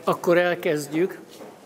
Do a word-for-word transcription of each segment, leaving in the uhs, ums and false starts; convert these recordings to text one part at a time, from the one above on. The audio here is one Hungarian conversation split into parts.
Akkor elkezdjük.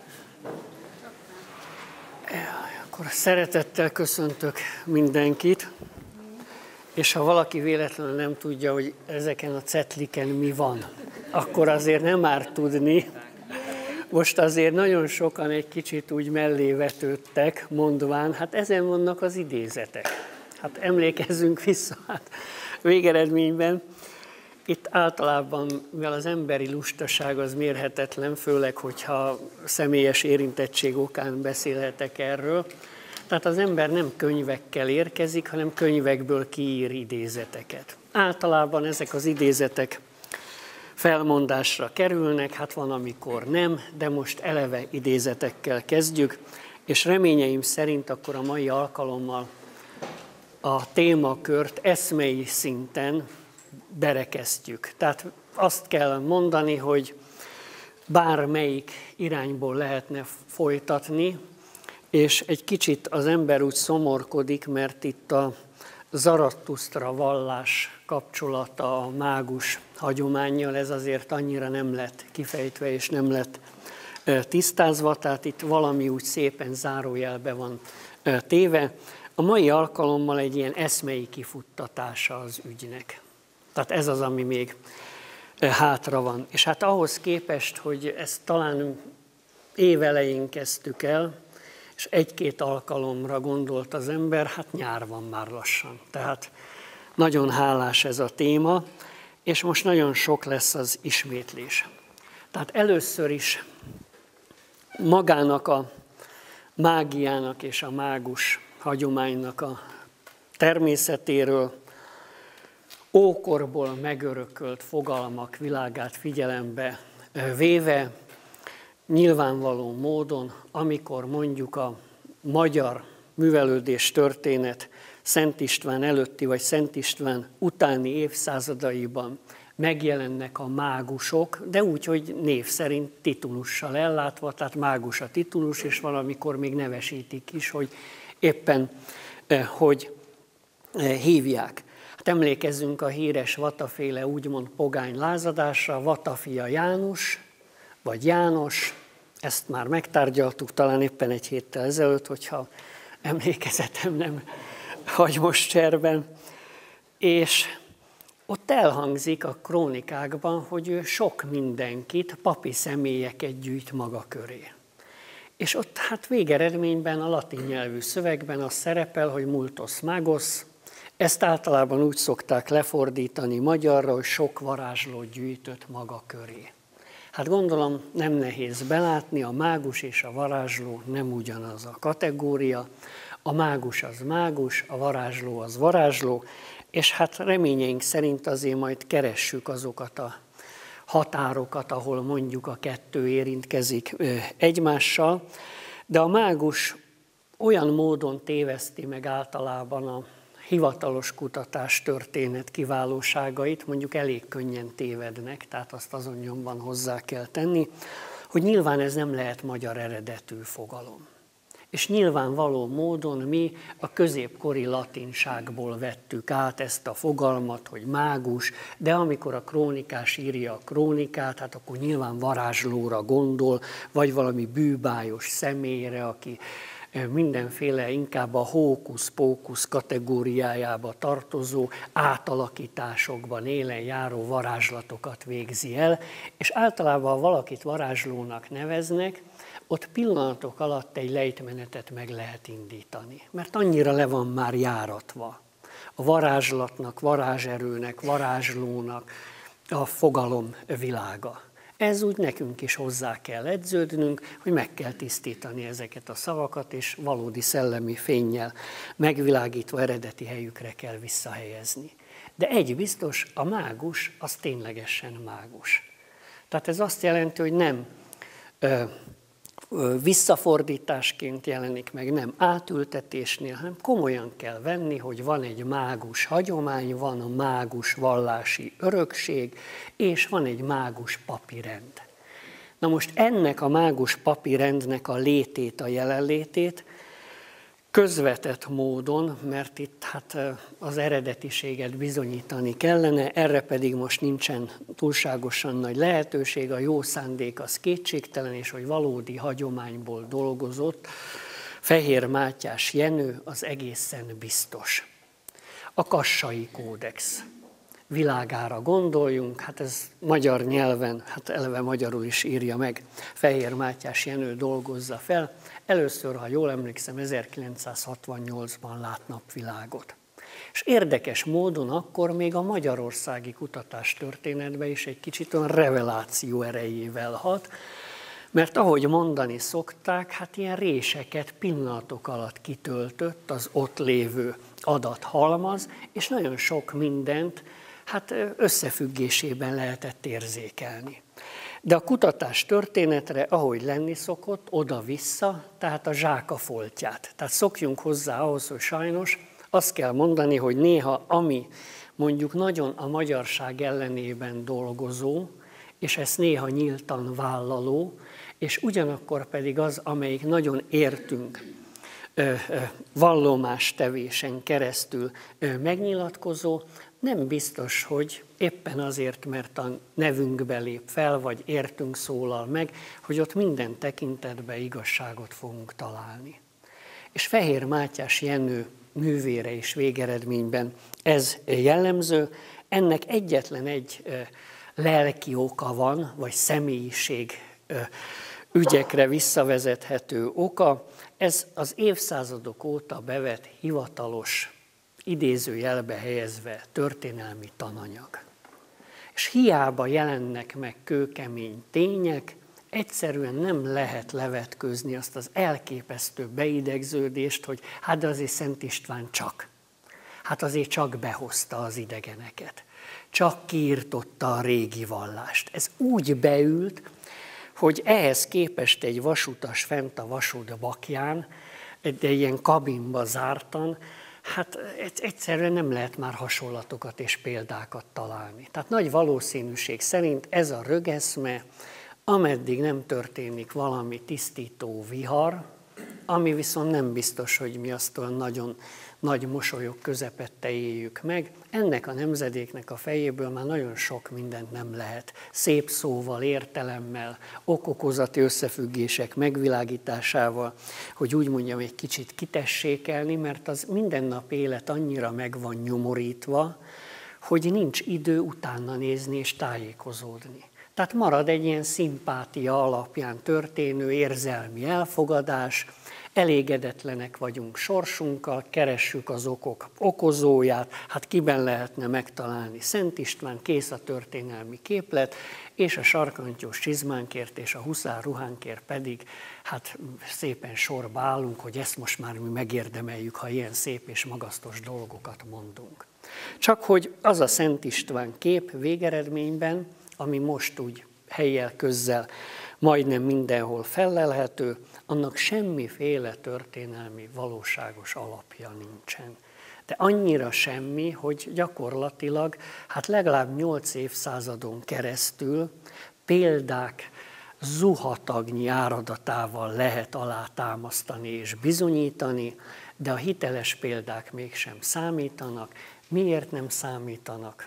Akkor szeretettel köszöntök mindenkit, és ha valaki véletlenül nem tudja, hogy ezeken a cetliken mi van, akkor azért nem árt tudni. Most azért nagyon sokan egy kicsit úgy mellé vetődtek, mondván, hát ezen vannak az idézetek. Hát emlékezzünk vissza, hát végeredményben. Itt általában, mivel az emberi lustaság az mérhetetlen, főleg, hogyha személyes érintettség okán beszélhetek erről, tehát az ember nem könyvekkel érkezik, hanem könyvekből kiír idézeteket. Általában ezek az idézetek felmondásra kerülnek, hát van, amikor nem, de most eleve idézetekkel kezdjük, és reményeim szerint akkor a mai alkalommal a témakört eszmei szinten berekeztjük. Tehát azt kell mondani, hogy bármelyik irányból lehetne folytatni, és egy kicsit az ember úgy szomorkodik, mert itt a Zaratusztra vallás kapcsolata a mágus hagyománnyal, ez azért annyira nem lett kifejtve és nem lett tisztázva, tehát itt valami úgy szépen zárójelbe van téve. A mai alkalommal egy ilyen eszmei kifuttatása az ügynek. Tehát ez az, ami még hátra van. És hát ahhoz képest, hogy ezt talán évelején kezdtük el, és egy-két alkalomra gondolt az ember, hát nyár van már lassan. Tehát nagyon hálás ez a téma, és most nagyon sok lesz az ismétlés. Tehát először is magának a mágiának és a mágus hagyománynak a természetéről, ókorból megörökölt fogalmak világát figyelembe véve, nyilvánvaló módon, amikor mondjuk a magyar művelődés történet Szent István előtti vagy Szent István utáni évszázadaiban megjelennek a mágusok, de úgy, hogy név szerint titulussal ellátva, tehát mágus a titulus, és valamikor még nevesítik is, hogy éppen hogy hívják. Hát emlékezzünk a híres Vata-féle úgymond pogány lázadásra, Vata fia János, vagy János, ezt már megtárgyaltuk talán éppen egy héttel ezelőtt, hogyha emlékezetem nem hagy most cserben. És ott elhangzik a krónikákban, hogy ő sok mindenkit, papi személyeket gyűjt maga köré. És ott hát végeredményben a latin nyelvű szövegben az szerepel, hogy multos magos, ezt általában úgy szokták lefordítani magyarra, hogy sok varázslót gyűjtött maga köré. Hát gondolom nem nehéz belátni, a mágus és a varázsló nem ugyanaz a kategória. A mágus az mágus, a varázsló az varázsló, és hát reményeink szerint azért majd keressük azokat a határokat, ahol mondjuk a kettő érintkezik egymással, de a mágus olyan módon téveszti meg általában a hivatalos kutatás történet kiválóságait, mondjuk elég könnyen tévednek, tehát azt azon nyomban hozzá kell tenni, hogy nyilván ez nem lehet magyar eredetű fogalom. És nyilvánvaló módon mi a középkori latinságból vettük át ezt a fogalmat, hogy mágus, de amikor a krónikás írja a krónikát, hát akkor nyilván varázslóra gondol, vagy valami bűbájos személyre, aki mindenféle inkább a hókusz-pókusz kategóriájába tartozó átalakításokban élen járó varázslatokat végzi el, és általában, ha valakit varázslónak neveznek, ott pillanatok alatt egy lejtmenetet meg lehet indítani, mert annyira le van már járatva a varázslatnak, varázserőnek, varázslónak a fogalom világa. Ez úgy nekünk is hozzá kell edződnünk, hogy meg kell tisztítani ezeket a szavakat, és valódi szellemi fénnyel megvilágítva eredeti helyükre kell visszahelyezni. De egy biztos, a mágus az ténylegesen mágus. Tehát ez azt jelenti, hogy nem ö, ö, visszafordításként jelenik meg, nem átültetésnél, hanem komolyan kell venni, hogy van egy mágus hagyomány, van a mágus vallási örökség, és van egy mágus papi rend. Na most ennek a mágus papi rendnek a létét, a jelenlétét közvetett módon, mert itt hát az eredetiséget bizonyítani kellene, erre pedig most nincsen túlságosan nagy lehetőség, a jó szándék az kétségtelen, és hogy valódi hagyományból dolgozott Fehér Mátyás Jenő az egészen biztos. A Kassai Kódex világára gondoljunk, hát ez magyar nyelven, hát eleve magyarul is írja meg, Fehér Mátyás Jenő dolgozza fel. Először, ha jól emlékszem, ezerkilencszázhatvannyolcban lát napvilágot. És érdekes módon akkor még a magyarországi kutatástörténetben is egy kicsit olyan reveláció erejével hat, mert ahogy mondani szokták, hát ilyen réseket pillanatok alatt kitöltött az ott lévő adathalmaz, és nagyon sok mindent hát összefüggésében lehetett érzékelni. De a kutatás történetre, ahogy lenni szokott, oda-vissza, tehát a zsákafoltját. Tehát szokjunk hozzá ahhoz, hogy sajnos azt kell mondani, hogy néha ami mondjuk nagyon a magyarság ellenében dolgozó, és ezt néha nyíltan vállaló, és ugyanakkor pedig az, amelyik nagyon értünk, vallomástevésen keresztül megnyilatkozó, nem biztos, hogy éppen azért, mert a nevünkbe lép fel, vagy értünk szólal meg, hogy ott minden tekintetben igazságot fogunk találni. És Fehér Mátyás Jenő művére is végeredményben ez jellemző. Ennek egyetlen egy lelki oka van, vagy személyiség ügyekre visszavezethető oka. Ez az évszázadok óta bevett hivatalos, idézőjelbe helyezve történelmi tananyag. És hiába jelennek meg kőkemény tények, egyszerűen nem lehet levetkőzni azt az elképesztő beidegződést, hogy hát azért Szent István csak. Hát azért csak behozta az idegeneket. Csak kiirtotta a régi vallást. Ez úgy beült, hogy ehhez képest egy vasutas fent a vasút bakján, egy ilyen kabinba zártan, hát egyszerűen nem lehet már hasonlatokat és példákat találni. Tehát nagy valószínűség szerint ez a rögeszme, ameddig nem történik valami tisztító vihar, ami viszont nem biztos, hogy mi azt olyan nagyon nagy mosolyok közepette éljük meg, ennek a nemzedéknek a fejéből már nagyon sok mindent nem lehet szép szóval, értelemmel, okokozati összefüggések megvilágításával, hogy úgy mondjam, egy kicsit kitessékelni, mert az mindennap élet annyira meg van nyomorítva, hogy nincs idő utána nézni és tájékozódni. Tehát marad egy ilyen szimpátia alapján történő érzelmi elfogadás, elégedetlenek vagyunk sorsunkkal, keressük az okok okozóját, hát kiben lehetne megtalálni Szent István, kész a történelmi képlet, és a sarkantyús csizmánkért és a huszár ruhánkért pedig hát szépen sorba állunk, hogy ezt most már mi megérdemeljük, ha ilyen szép és magasztos dolgokat mondunk. Csak hogy az a Szent István kép végeredményben, ami most úgy helyjel közzel majdnem mindenhol fellelhető, annak semmiféle történelmi valóságos alapja nincsen. De annyira semmi, hogy gyakorlatilag hát legalább nyolc évszázadon keresztül példák zuhatagnyi áradatával lehet alátámasztani és bizonyítani, de a hiteles példák mégsem számítanak. Miért nem számítanak?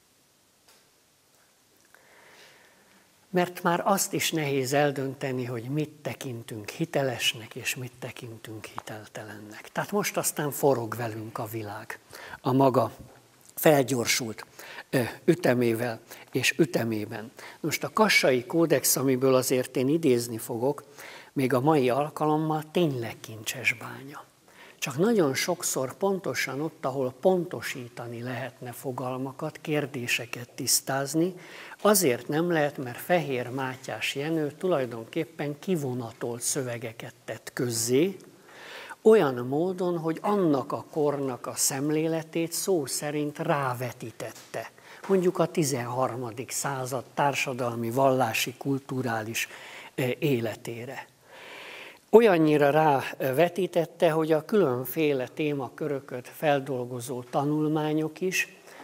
Mert már azt is nehéz eldönteni, hogy mit tekintünk hitelesnek, és mit tekintünk hiteltelennek. Tehát most aztán forog velünk a világ a maga felgyorsult ütemével és ütemében. Most a Kassai Kódex, amiből azért én idézni fogok, még a mai alkalommal tényleg kincses bánya. Csak nagyon sokszor pontosan ott, ahol pontosítani lehetne fogalmakat, kérdéseket tisztázni, azért nem lehet, mert Fehér Mátyás Jenő tulajdonképpen kivonatolt szövegeket tett közzé, olyan módon, hogy annak a kornak a szemléletét szó szerint rávetítette. Mondjuk a tizenharmadik század társadalmi, vallási, kulturális életére. Olyannyira rávetítette, hogy a különféle témaköröket feldolgozó tanulmányok is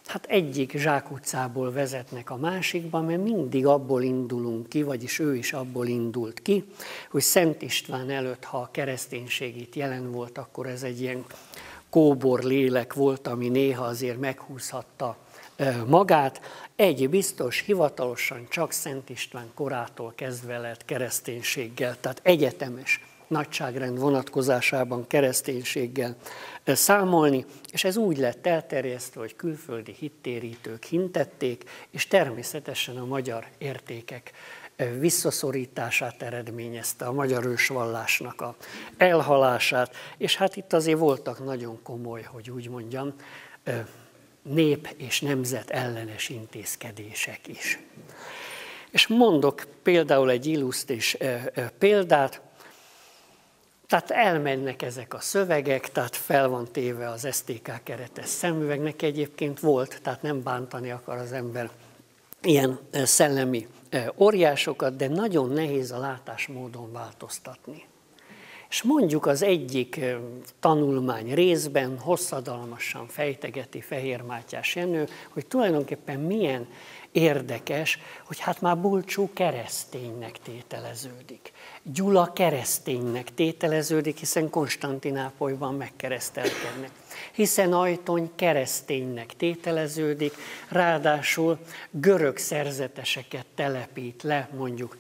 hát egyik zsákutcából vezetnek a másikba, mert mindig abból indulunk ki, vagyis ő is abból indult ki, hogy Szent István előtt, ha a kereszténység itt jelen volt, akkor ez egy ilyen kóbor lélek volt, ami néha azért meghúzhatta magát. Egy biztos, hivatalosan csak Szent István korától kezdve lehet kereszténységgel, tehát egyetemes nagyságrend vonatkozásában kereszténységgel számolni, és ez úgy lett elterjesztve, hogy külföldi hittérítők hintették, és természetesen a magyar értékek visszaszorítását eredményezte, a magyar ősvallásnak a elhalását, és hát itt azért voltak nagyon komoly, hogy úgy mondjam, nép és nemzet ellenes intézkedések is. És mondok például egy illusztris példát, tehát elmennek ezek a szövegek, tehát fel van téve az es té ká keretes szemüvegnek, egyébként volt, tehát nem bántani akar az ember ilyen szellemi óriásokat, de nagyon nehéz a látásmódon változtatni. És mondjuk az egyik tanulmány részben hosszadalmasan fejtegeti Fehér Mátyás Jenő, hogy tulajdonképpen milyen érdekes, hogy hát már Bulcsú kereszténynek tételeződik. Gyula kereszténynek tételeződik, hiszen Konstantinápolyban megkeresztelkednek. Hiszen Ajtony kereszténynek tételeződik, ráadásul görög szerzeteseket telepít le, mondjuk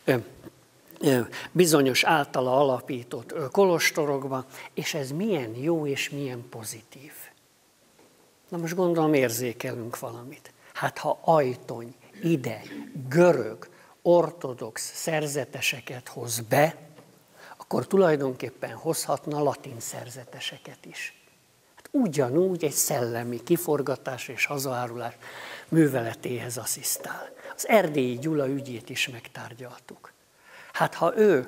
bizonyos általa alapított kolostorokba, és ez milyen jó és milyen pozitív. Na most gondolom érzékelünk valamit. Hát ha Ajtony ide görög, ortodox szerzeteseket hoz be, akkor tulajdonképpen hozhatna latin szerzeteseket is. Hát ugyanúgy egy szellemi kiforgatás és hazaárulás műveletéhez asszisztál. Az Erdélyi Gyula ügyét is megtárgyaltuk. Hát ha ő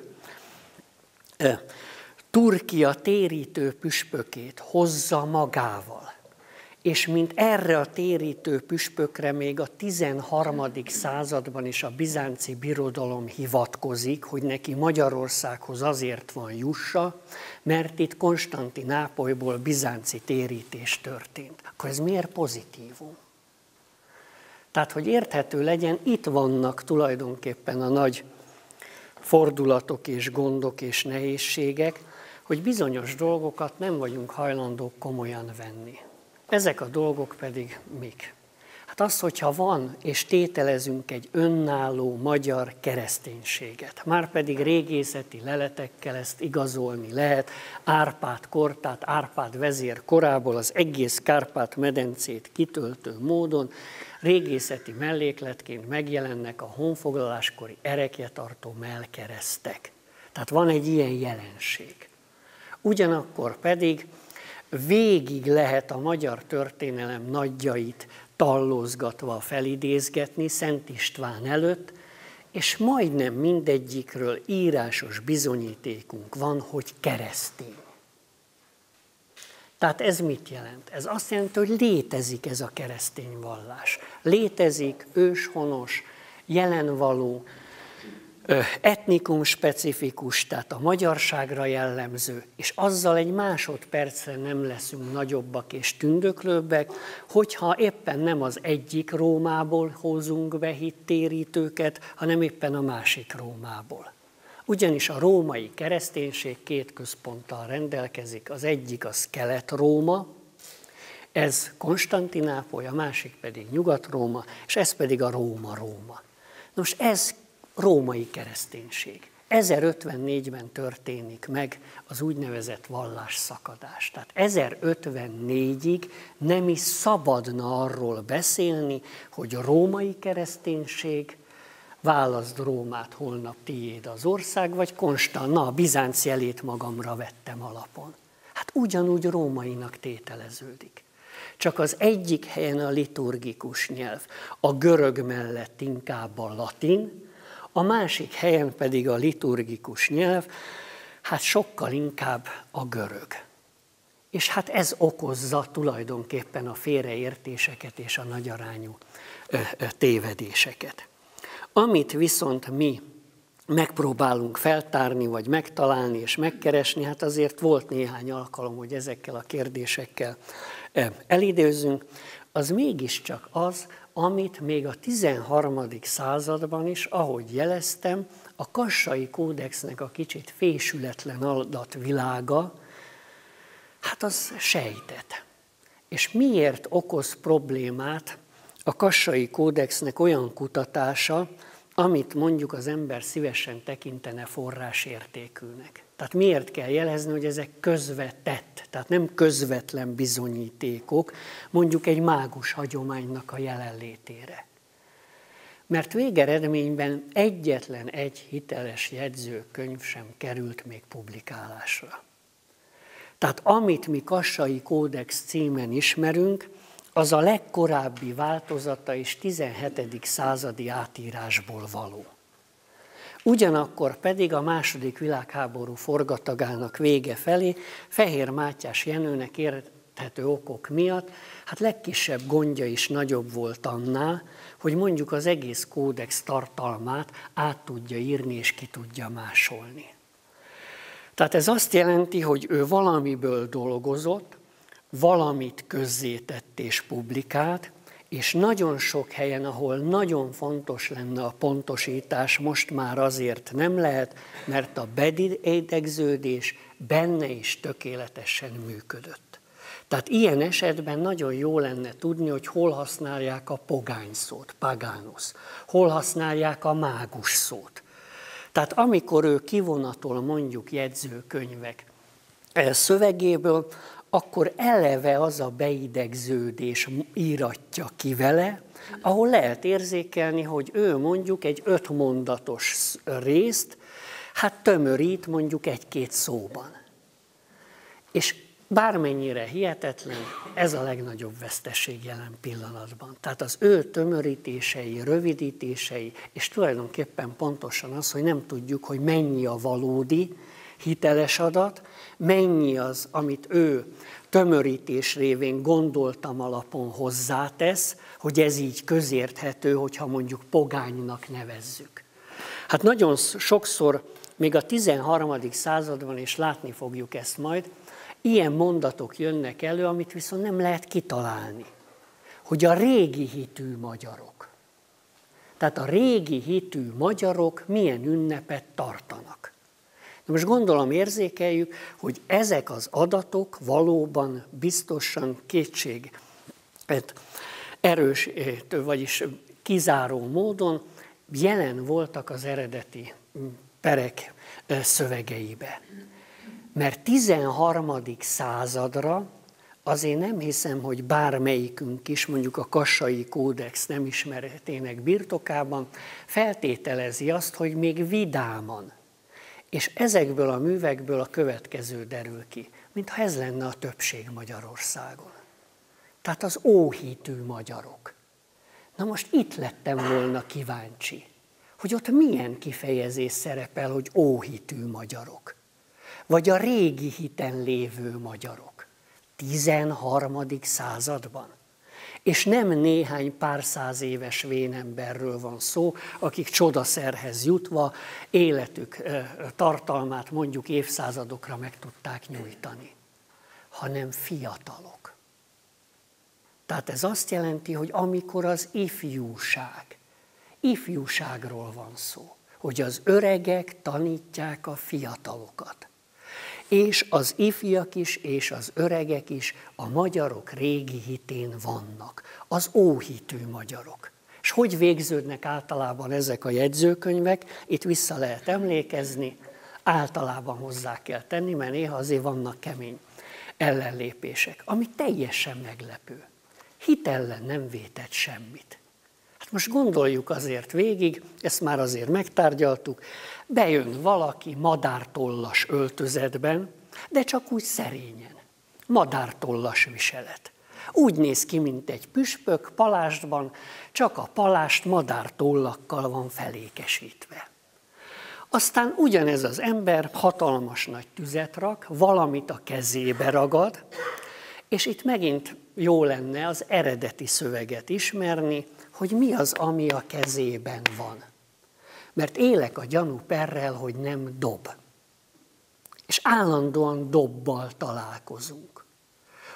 e, Turkia térítő püspökét hozza magával, és mint erre a térítő püspökre még a tizenharmadik században is a bizánci birodalom hivatkozik, hogy neki Magyarországhoz azért van jussa, mert itt Konstantinápolyból bizánci térítés történt. Akkor ez miért pozitívum? Tehát, hogy érthető legyen, itt vannak tulajdonképpen a nagy fordulatok és gondok és nehézségek, hogy bizonyos dolgokat nem vagyunk hajlandók komolyan venni. Ezek a dolgok pedig mik? Hát az, hogyha van és tételezünk egy önálló magyar kereszténységet, márpedig régészeti leletekkel ezt igazolni lehet, Árpád kor, tehát Árpád vezér korából az egész Kárpát-medencét kitöltő módon, régészeti mellékletként megjelennek a honfoglaláskori erekjetartó mellkeresztek. Tehát van egy ilyen jelenség. Ugyanakkor pedig végig lehet a magyar történelem nagyjait tallózgatva felidézgetni Szent István előtt, és majdnem mindegyikről írásos bizonyítékunk van, hogy keresztény. Tehát ez mit jelent? Ez azt jelenti, hogy létezik ez a keresztény vallás. Létezik őshonos, jelenvaló, etnikum specifikus, tehát a magyarságra jellemző, és azzal egy másodpercre nem leszünk nagyobbak és tündöklőbbek, hogyha éppen nem az egyik Rómából hozunk be hittérítőket, hanem éppen a másik Rómából. Ugyanis a római kereszténység két központtal rendelkezik, az egyik az Kelet-Róma, ez Konstantinápoly, a másik pedig Nyugat-Róma, és ez pedig a Róma-Róma. Nos, ez római kereszténység. ezerötvennégyben történik meg az úgynevezett vallásszakadás. Tehát ezerötvennégyig nem is szabadna arról beszélni, hogy a római kereszténység, válaszd Rómát, holnap tiéd az ország, vagy Konstant, na, a Bizánc jelét magamra vettem alapon. Hát ugyanúgy rómainak tételeződik. Csak az egyik helyen a liturgikus nyelv, a görög mellett inkább a latin, a másik helyen pedig a liturgikus nyelv, hát sokkal inkább a görög. És hát ez okozza tulajdonképpen a félreértéseket és a nagyarányú ö, ö, tévedéseket. Amit viszont mi megpróbálunk feltárni, vagy megtalálni és megkeresni, hát azért volt néhány alkalom, hogy ezekkel a kérdésekkel elidőzzünk. az mégiscsak az, amit még a tizenharmadik században is, ahogy jeleztem, a Kassai Kódexnek a kicsit fésületlen adatvilága, hát az sejtett. És miért okoz problémát a Kassai Kódexnek olyan kutatása, amit mondjuk az ember szívesen tekintene forrásértékűnek? Tehát miért kell jelezni, hogy ezek közvetett, tehát nem közvetlen bizonyítékok, mondjuk egy mágus hagyománynak a jelenlétére? Mert végeredményben egyetlen egy hiteles jegyzőkönyv sem került még publikálásra. Tehát amit mi Kassai Kódex címen ismerünk, az a legkorábbi változata és tizenhetedik századi átírásból való. Ugyanakkor pedig a második világháború forgatagának vége felé Fehér Mátyás Jenőnek érthető okok miatt, hát legkisebb gondja is nagyobb volt annál, hogy mondjuk az egész kódex tartalmát át tudja írni és ki tudja másolni. Tehát ez azt jelenti, hogy ő valamiből dolgozott, valamit közzétett és publikált, és nagyon sok helyen, ahol nagyon fontos lenne a pontosítás, most már azért nem lehet, mert a beidegződés benne is tökéletesen működött. Tehát ilyen esetben nagyon jó lenne tudni, hogy hol használják a pogány szót, pagánus, hol használják a mágus szót. Tehát amikor ő kivonatol mondjuk jegyzőkönyvek szövegéből, akkor eleve az a beidegződés íratja ki vele, ahol lehet érzékelni, hogy ő mondjuk egy ötmondatos részt, hát tömörít mondjuk egy-két szóban. És bármennyire hihetetlen, ez a legnagyobb veszteség jelen pillanatban. Tehát az ő tömörítései, rövidítései, és tulajdonképpen pontosan az, hogy nem tudjuk, hogy mennyi a valódi hiteles adat, mennyi az, amit ő tömörítés révén gondoltam alapon hozzátesz, hogy ez így közérthető, hogyha mondjuk pogánynak nevezzük. Hát nagyon sokszor, még a tizenharmadik században, és látni fogjuk ezt majd, ilyen mondatok jönnek elő, amit viszont nem lehet kitalálni. Hogy a régi hitű magyarok. Tehát a régi hitű magyarok milyen ünnepet tartanak. De most gondolom érzékeljük, hogy ezek az adatok valóban biztosan kétség erős, vagyis kizáró módon jelen voltak az eredeti perek szövegeibe. Mert tizenharmadik századra azért nem hiszem, hogy bármelyikünk is, mondjuk a Kassai Kódex nem ismeretének birtokában feltételezi azt, hogy még vidáman. És ezekből a művekből a következő derül ki, mintha ez lenne a többség Magyarországon. Tehát az óhitű magyarok. Na most itt lettem volna kíváncsi, hogy ott milyen kifejezés szerepel, hogy óhitű magyarok. Vagy a régi hiten lévő magyarok. tizenharmadik században. És nem néhány pár száz éves vénemberről van szó, akik csodaszerhez jutva életük tartalmát mondjuk évszázadokra meg tudták nyújtani, hanem fiatalok. Tehát ez azt jelenti, hogy amikor az ifjúság, ifjúságról van szó, hogy az öregek tanítják a fiatalokat. És az ifjak is, és az öregek is a magyarok régi hitén vannak, az óhitű magyarok. És hogy végződnek általában ezek a jegyzőkönyvek, itt vissza lehet emlékezni, általában hozzá kell tenni, mert néha azért vannak kemény ellenlépések, ami teljesen meglepő. Hit ellen nem vétett semmit. Hát most gondoljuk azért végig, ezt már azért megtárgyaltuk, bejön valaki madártollas öltözetben, de csak úgy szerényen. Madártollas viselet. Úgy néz ki, mint egy püspök palástban, csak a palást madártollakkal van felékesítve. Aztán ugyanez az ember hatalmas nagy tüzet rak, valamit a kezébe ragad, és itt megint jó lenne az eredeti szöveget ismerni, hogy mi az, ami a kezében van. Mert élek a gyanú perrel, hogy nem dob. És állandóan dobbal találkozunk.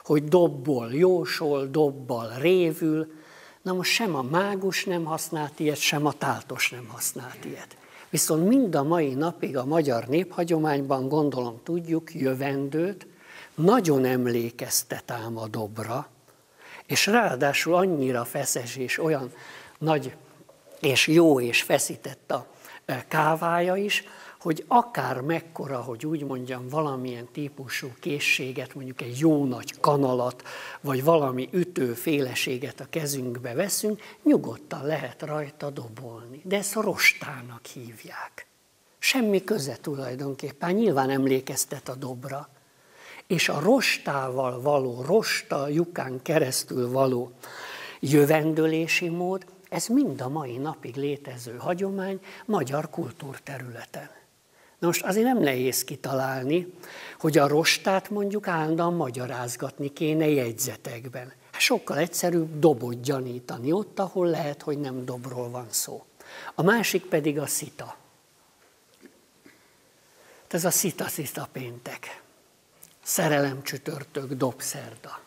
hogy dobból jósol, dobbal révül. Na most sem a mágus nem használt ilyet, sem a táltos nem használt ilyet. Viszont mind a mai napig a magyar néphagyományban, gondolom tudjuk, jövendőt nagyon emlékeztet ám a dobra, és ráadásul annyira feszes és olyan nagy és jó és feszített a kávája is, hogy akár mekkora, hogy úgy mondjam, valamilyen típusú készséget, mondjuk egy jó nagy kanalat, vagy valami ütőféleséget a kezünkbe veszünk, nyugodtan lehet rajta dobolni. De ezt a rostának hívják. Semmi köze tulajdonképpen, nyilván emlékeztet a dobra. És a rostával való, rosta lyukán keresztül való jövendölési mód, ez mind a mai napig létező hagyomány magyar kultúrterületen. Na most azért nem nehéz kitalálni, hogy a rostát mondjuk állandóan magyarázgatni kéne jegyzetekben. Sokkal egyszerűbb dobot gyanítani ott, ahol lehet, hogy nem dobról van szó. A másik pedig a szita. Ez a szita-szita péntek. Szerelemcsütörtök, dobszerda.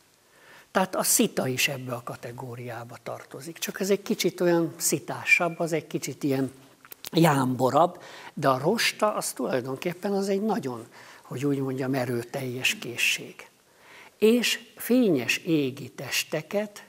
Tehát a szita is ebbe a kategóriába tartozik. Csak ez egy kicsit olyan szitásabb, az egy kicsit ilyen jámborabb, de a rosta az tulajdonképpen az egy nagyon, hogy úgy mondjam, erőteljes készség. És fényes égi testeket,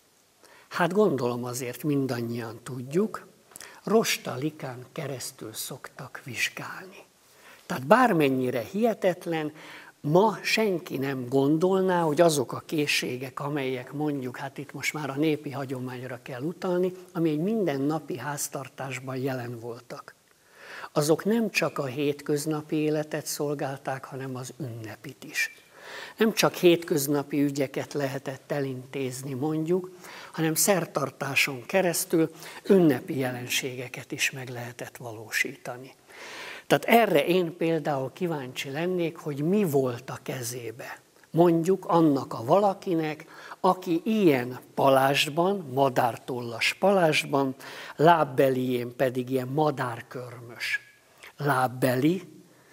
hát gondolom azért mindannyian tudjuk, rostalikán keresztül szoktak vizsgálni. Tehát bármennyire hihetetlen, ma senki nem gondolná, hogy azok a készségek, amelyek mondjuk, hát itt most már a népi hagyományra kell utalni, ami egy mindennapi háztartásban jelen voltak. Azok nem csak a hétköznapi életet szolgálták, hanem az ünnepit is. Nem csak hétköznapi ügyeket lehetett elintézni mondjuk, hanem szertartáson keresztül ünnepi jelenségeket is meg lehetett valósítani. Tehát erre én például kíváncsi lennék, hogy mi volt a kezébe. Mondjuk annak a valakinek, aki ilyen palástban, madártollas palástban, lábbelién pedig ilyen madárkörmös lábbeli,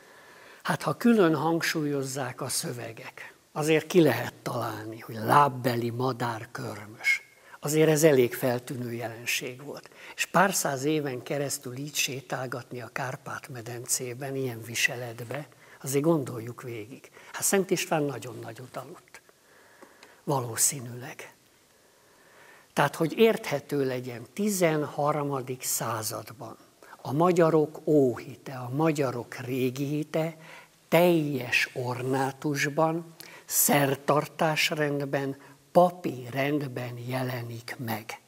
hát ha külön hangsúlyozzák a szövegek, azért ki lehet találni, hogy lábbeli madárkörmös. Azért ez elég feltűnő jelenség volt. És pár száz éven keresztül így sétálgatni a Kárpát-medencében, ilyen viseletbe, azért gondoljuk végig. Hát Szent István nagyon nagyot aludt. Valószínűleg. Tehát, hogy érthető legyen, tizenharmadik században a magyarok óhite, a magyarok régi hite teljes ornátusban, szertartásrendben, papi rendben jelenik meg.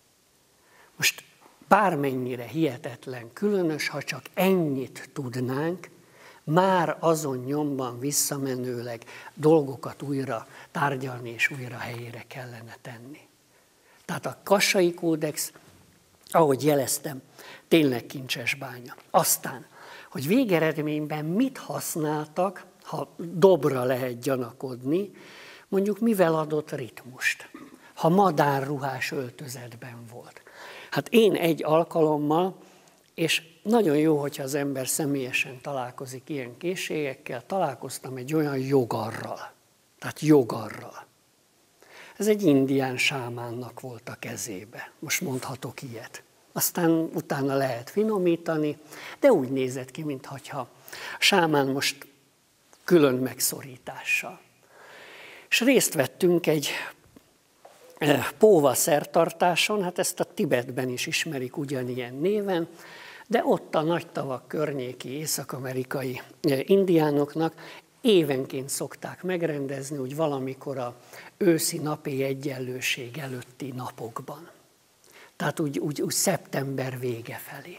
Most bármennyire hihetetlen, különös, ha csak ennyit tudnánk, már azon nyomban visszamenőleg dolgokat újra tárgyalni és újra helyére kellene tenni. Tehát a Kassai Kódex, ahogy jeleztem, tényleg kincses bánya. Aztán, hogy végeredményben mit használtak, ha dobra lehet gyanakodni, mondjuk mivel adott ritmust, ha madárruhás öltözetben volt. Hát én egy alkalommal, és nagyon jó, hogyha az ember személyesen találkozik ilyen készségekkel, találkoztam egy olyan jogarral, tehát jogarral. Ez egy indián sámánnak volt a kezébe, most mondhatok ilyet. Aztán utána lehet finomítani, de úgy nézett ki, mintha a sámán most külön megszorítással. És részt vettünk egy póva szertartáson, hát ezt a Tibetben is ismerik ugyanilyen néven, de ott a nagy tavak környéki észak-amerikai indiánoknak évenként szokták megrendezni, úgy valamikor a őszi napi egyenlőség előtti napokban. Tehát úgy, úgy, úgy szeptember vége felé.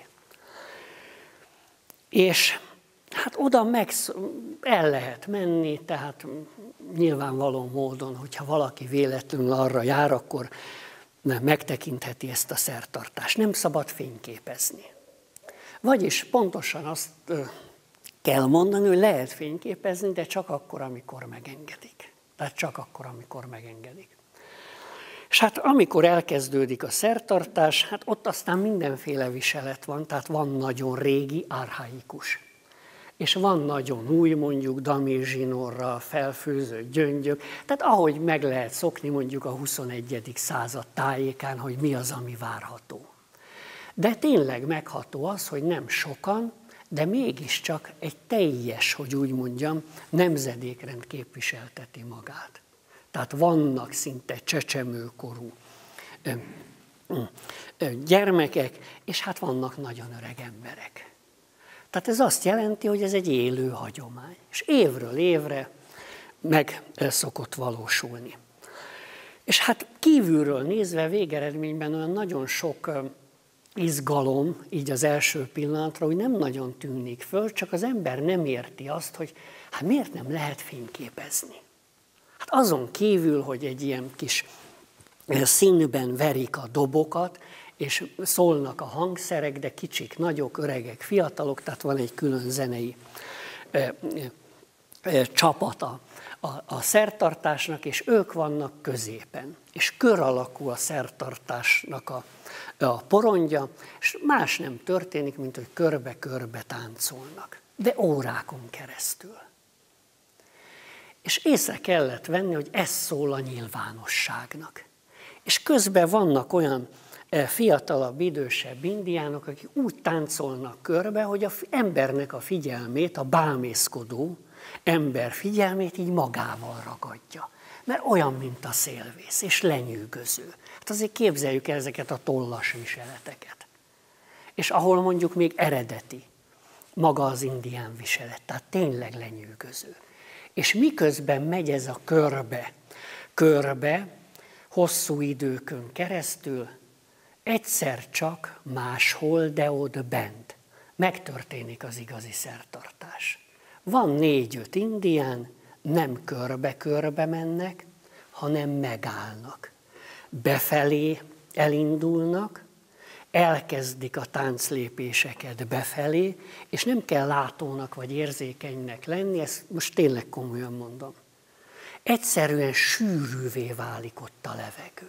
És hát oda meg el lehet menni, tehát nyilvánvaló módon, hogyha valaki véletlenül arra jár, akkor megtekintheti ezt a szertartást. Nem szabad fényképezni. Vagyis pontosan azt kell mondani, hogy lehet fényképezni, de csak akkor, amikor megengedik. Tehát csak akkor, amikor megengedik. És hát amikor elkezdődik a szertartás, hát ott aztán mindenféle viselet van, tehát van nagyon régi, archaikus és van nagyon új, mondjuk damérzsinorral felfőzött gyöngyök, tehát ahogy meg lehet szokni mondjuk a huszonegyedik század tájékán, hogy mi az, ami várható. De tényleg megható az, hogy nem sokan, de mégiscsak egy teljes, hogy úgy mondjam, nemzedékrend képviselteti magát. Tehát vannak szinte csecsemőkorú gyermekek, és hát vannak nagyon öreg emberek. Tehát ez azt jelenti, hogy ez egy élő hagyomány, és évről évre meg szokott valósulni. És hát kívülről nézve végeredményben olyan nagyon sok izgalom, így az első pillanatra, hogy nem nagyon tűnik föl, csak az ember nem érti azt, hogy hát miért nem lehet fényképezni. Hát azon kívül, hogy egy ilyen kis színben verik a dobokat, és szólnak a hangszerek, de kicsik, nagyok, öregek, fiatalok, tehát van egy külön zenei e, e, csapata a, a szertartásnak, és ők vannak középen. És kör alakú a szertartásnak a, a porondja, és más nem történik, mint hogy körbe-körbe táncolnak, de órákon keresztül. És észre kellett venni, hogy ez szól a nyilvánosságnak. És közben vannak olyan fiatalabb, idősebb indiánok, akik úgy táncolnak körbe, hogy az embernek a figyelmét, a bámészkodó ember figyelmét így magával ragadja. Mert olyan, mint a szélvész, és lenyűgöző. Hát azért képzeljük el ezeket a tollas viseleteket. És ahol mondjuk még eredeti maga az indián viselet, tehát tényleg lenyűgöző. És miközben megy ez a körbe, körbe, hosszú időkön keresztül, egyszer csak máshol, de ott bent megtörténik az igazi szertartás. Van négy-öt indián, nem körbe-körbe mennek, hanem megállnak. Befelé elindulnak, elkezdik a tánclépéseket befelé, és nem kell látónak vagy érzékenynek lenni, ezt most tényleg komolyan mondom. Egyszerűen sűrűvé válik ott a levegő.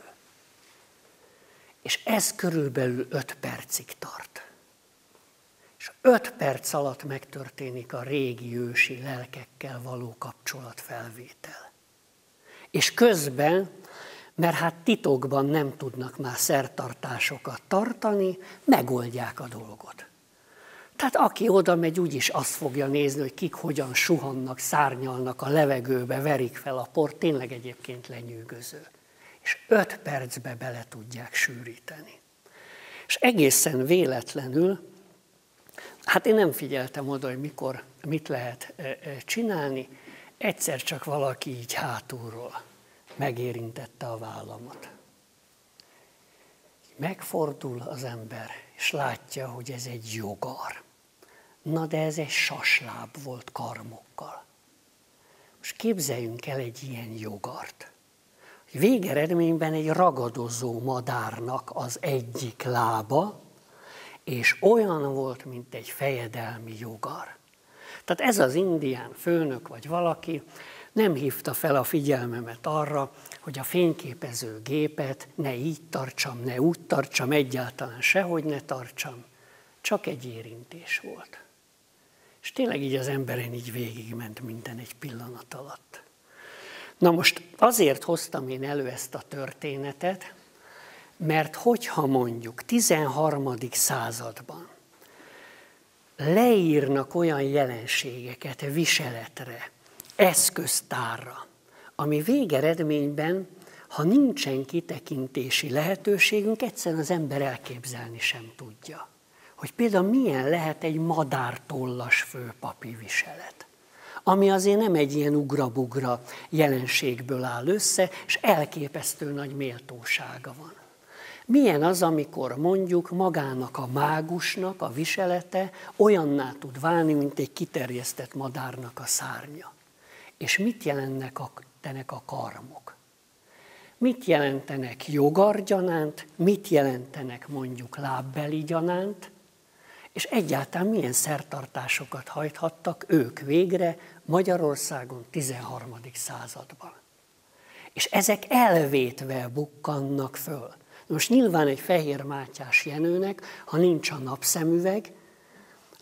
És ez körülbelül öt percig tart. És öt perc alatt megtörténik a régi ősi lelkekkel való kapcsolatfelvétel. És közben, mert hát titokban nem tudnak már szertartásokat tartani, megoldják a dolgot. Tehát aki oda megy, úgyis azt fogja nézni, hogy kik hogyan suhannak, szárnyalnak a levegőbe, verik fel a port, tényleg egyébként lenyűgöző. És öt percbe bele tudják sűríteni. És egészen véletlenül, hát én nem figyeltem oda, hogy mikor, mit lehet csinálni, egyszer csak valaki így hátulról megérintette a vállamat. Megfordul az ember, és látja, hogy ez egy jogar. Na de ez egy sasláb volt karmokkal. Most képzeljünk el egy ilyen jogart. Végeredményben egy ragadozó madárnak az egyik lába, és olyan volt, mint egy fejedelmi jogar. Tehát ez az indián főnök vagy valaki nem hívta fel a figyelmemet arra, hogy a fényképező gépet ne így tartsam, ne úgy tartsam, egyáltalán sehogy ne tartsam. Csak egy érintés volt. És tényleg így az emberen így végigment minden egy pillanat alatt. Na most azért hoztam én elő ezt a történetet, mert hogyha mondjuk tizenharmadik században leírnak olyan jelenségeket viseletre, eszköztárra, ami végeredményben, ha nincsen kitekintési lehetőségünk, egyszerűen az ember elképzelni sem tudja. Hogy például milyen lehet egy madártollas főpapi viselet, ami azért nem egy ilyen ugra-bugra jelenségből áll össze, és elképesztő nagy méltósága van. Milyen az, amikor mondjuk magának a mágusnak a viselete olyanná tud válni, mint egy kiterjesztett madárnak a szárnya. És mit jelentenek a, a karmok? Mit jelentenek jogargyanánt, mit jelentenek mondjuk lábbeli gyanánt, és egyáltalán milyen szertartásokat hajthattak ők végre Magyarországon tizenharmadik században. És ezek elvétve bukkannak föl. Most nyilván egy Fehér Mátyás Jenőnek, ha nincs a napszemüveg,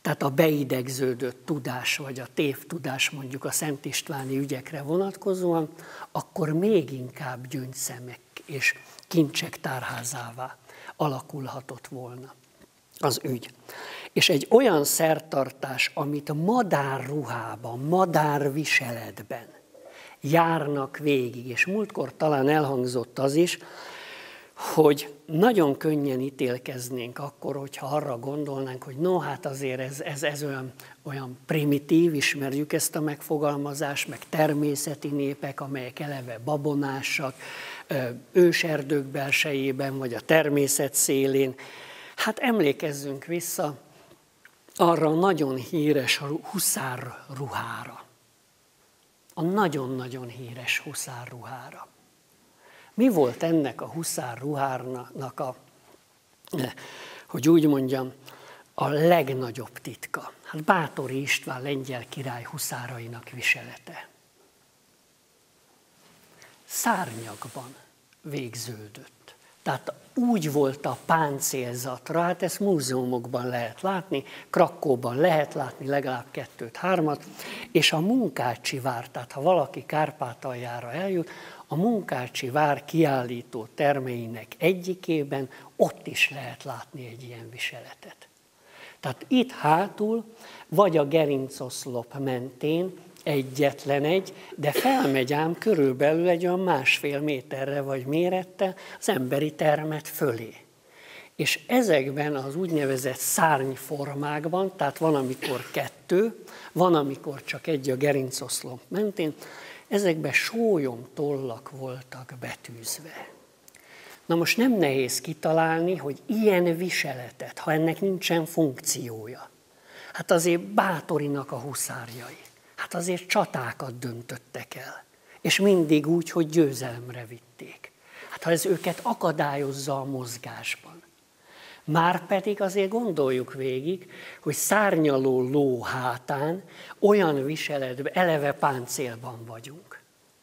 tehát a beidegződött tudás, vagy a tévtudás mondjuk a Szent Istváni ügyekre vonatkozóan, akkor még inkább gyöngyszemek és kincsek tárházává alakulhatott volna az ügy. És egy olyan szertartás, amit madárruhában, madárviseletben járnak végig, és múltkor talán elhangzott az is, hogy nagyon könnyen ítélkeznénk akkor, hogyha arra gondolnánk, hogy no, hát azért ez, ez, ez olyan, olyan primitív, ismerjük ezt a megfogalmazást, meg természeti népek, amelyek eleve babonásak, őserdők belsejében, vagy a természet szélén. Hát emlékezzünk vissza arra a nagyon híres huszár ruhára. A nagyon-nagyon híres huszár ruhára. Mi volt ennek a huszár ruhárnak a, hogy úgy mondjam, a legnagyobb titka? Hát Báthori István lengyel király huszárainak viselete. Szárnyakban végződött. Tehát úgy volt a páncélzatra, hát ezt múzeumokban lehet látni, Krakóban lehet látni legalább kettőt, hármat, és a Munkácsi vár, tehát ha valaki Kárpátaljára eljut, a Munkácsi vár kiállító termeinek egyikében ott is lehet látni egy ilyen viseletet. Tehát itt hátul, vagy a gerincoszlop mentén egyetlen egy, de felmegy ám körülbelül egy olyan másfél méterre vagy mérettel az emberi termet fölé. És ezekben az úgynevezett szárnyformákban, tehát van, amikor kettő, van, amikor csak egy a gerincoszlop mentén, ezekben sólyom tollak voltak betűzve. Na most nem nehéz kitalálni, hogy ilyen viseletet, ha ennek nincsen funkciója, hát azért Báthorinak a huszárjai, hát azért csatákat döntöttek el, és mindig úgy, hogy győzelemre vitték. Hát ha ez őket akadályozza a mozgásban. Márpedig azért gondoljuk végig, hogy szárnyaló ló hátán olyan viseletben, eleve páncélban vagyunk.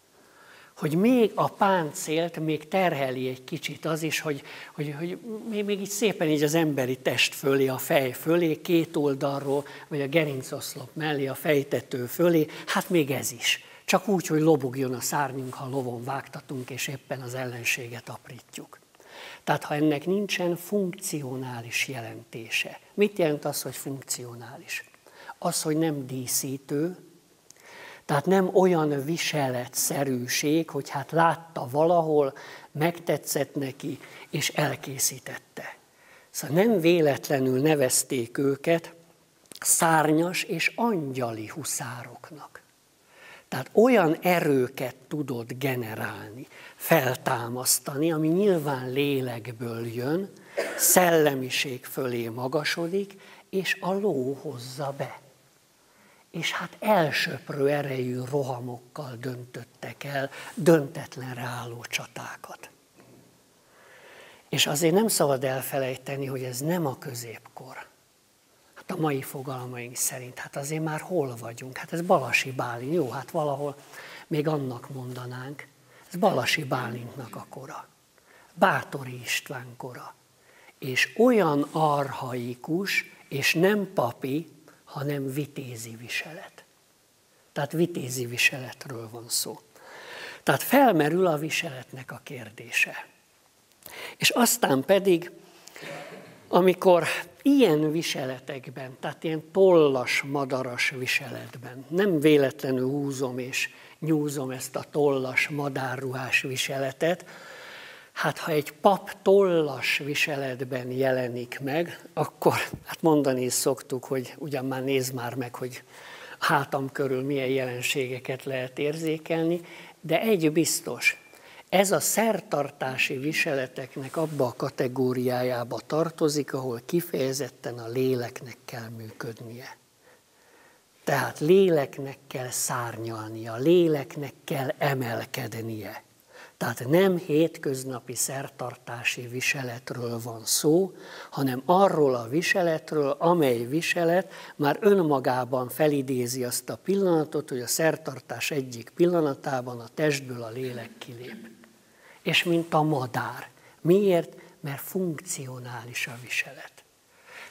Hogy még a páncélt még terheli egy kicsit az is, hogy, hogy, hogy még, még így szépen így az emberi test fölé, a fej fölé, két oldalról, vagy a gerincoszlop mellé, a fejtető fölé, hát még ez is. Csak úgy, hogy lobogjon a szárnyunk, ha lovon vágtatunk, és éppen az ellenséget aprítjuk. Tehát ha ennek nincsen funkcionális jelentése. Mit jelent az, hogy funkcionális? Az, hogy nem díszítő, tehát nem olyan viseletszerűség, hogy hát látta valahol, megtetszett neki, és elkészítette. Szóval nem véletlenül nevezték őket szárnyas és angyali huszároknak. Tehát olyan erőket tudott generálni, feltámasztani, ami nyilván lélekből jön, szellemiség fölé magasodik, és a ló hozza be. És hát elsöprő erejű rohamokkal döntöttek el döntetlenre álló csatákat. És azért nem szabad elfelejteni, hogy ez nem a középkor. Hát a mai fogalmaink szerint, hát azért már hol vagyunk? Hát ez Balasi Bálint, jó, hát valahol még annak mondanánk. Ez Balasi Bálintnak a kora. Báthori István kora. És olyan archaikus, és nem papi, hanem vitézi viselet. Tehát vitézi viseletről van szó. Tehát felmerül a viseletnek a kérdése. És aztán pedig, amikor ilyen viseletekben, tehát ilyen tollas, madaras viseletben, nem véletlenül húzom és nyúzom ezt a tollas, madárruhás viseletet, hát ha egy pap tollas viseletben jelenik meg, akkor hát mondani is szoktuk, hogy ugyan már nézd már meg, hogy hátam körül milyen jelenségeket lehet érzékelni, de egy biztos, ez a szertartási viseleteknek abba a kategóriájába tartozik, ahol kifejezetten a léleknek kell működnie. Tehát léleknek kell szárnyalnia, léleknek kell emelkednie. Tehát nem hétköznapi szertartási viseletről van szó, hanem arról a viseletről, amely viselet már önmagában felidézi azt a pillanatot, hogy a szertartás egyik pillanatában a testből a lélek kilép. És mint a madár. Miért? Mert funkcionális a viselet.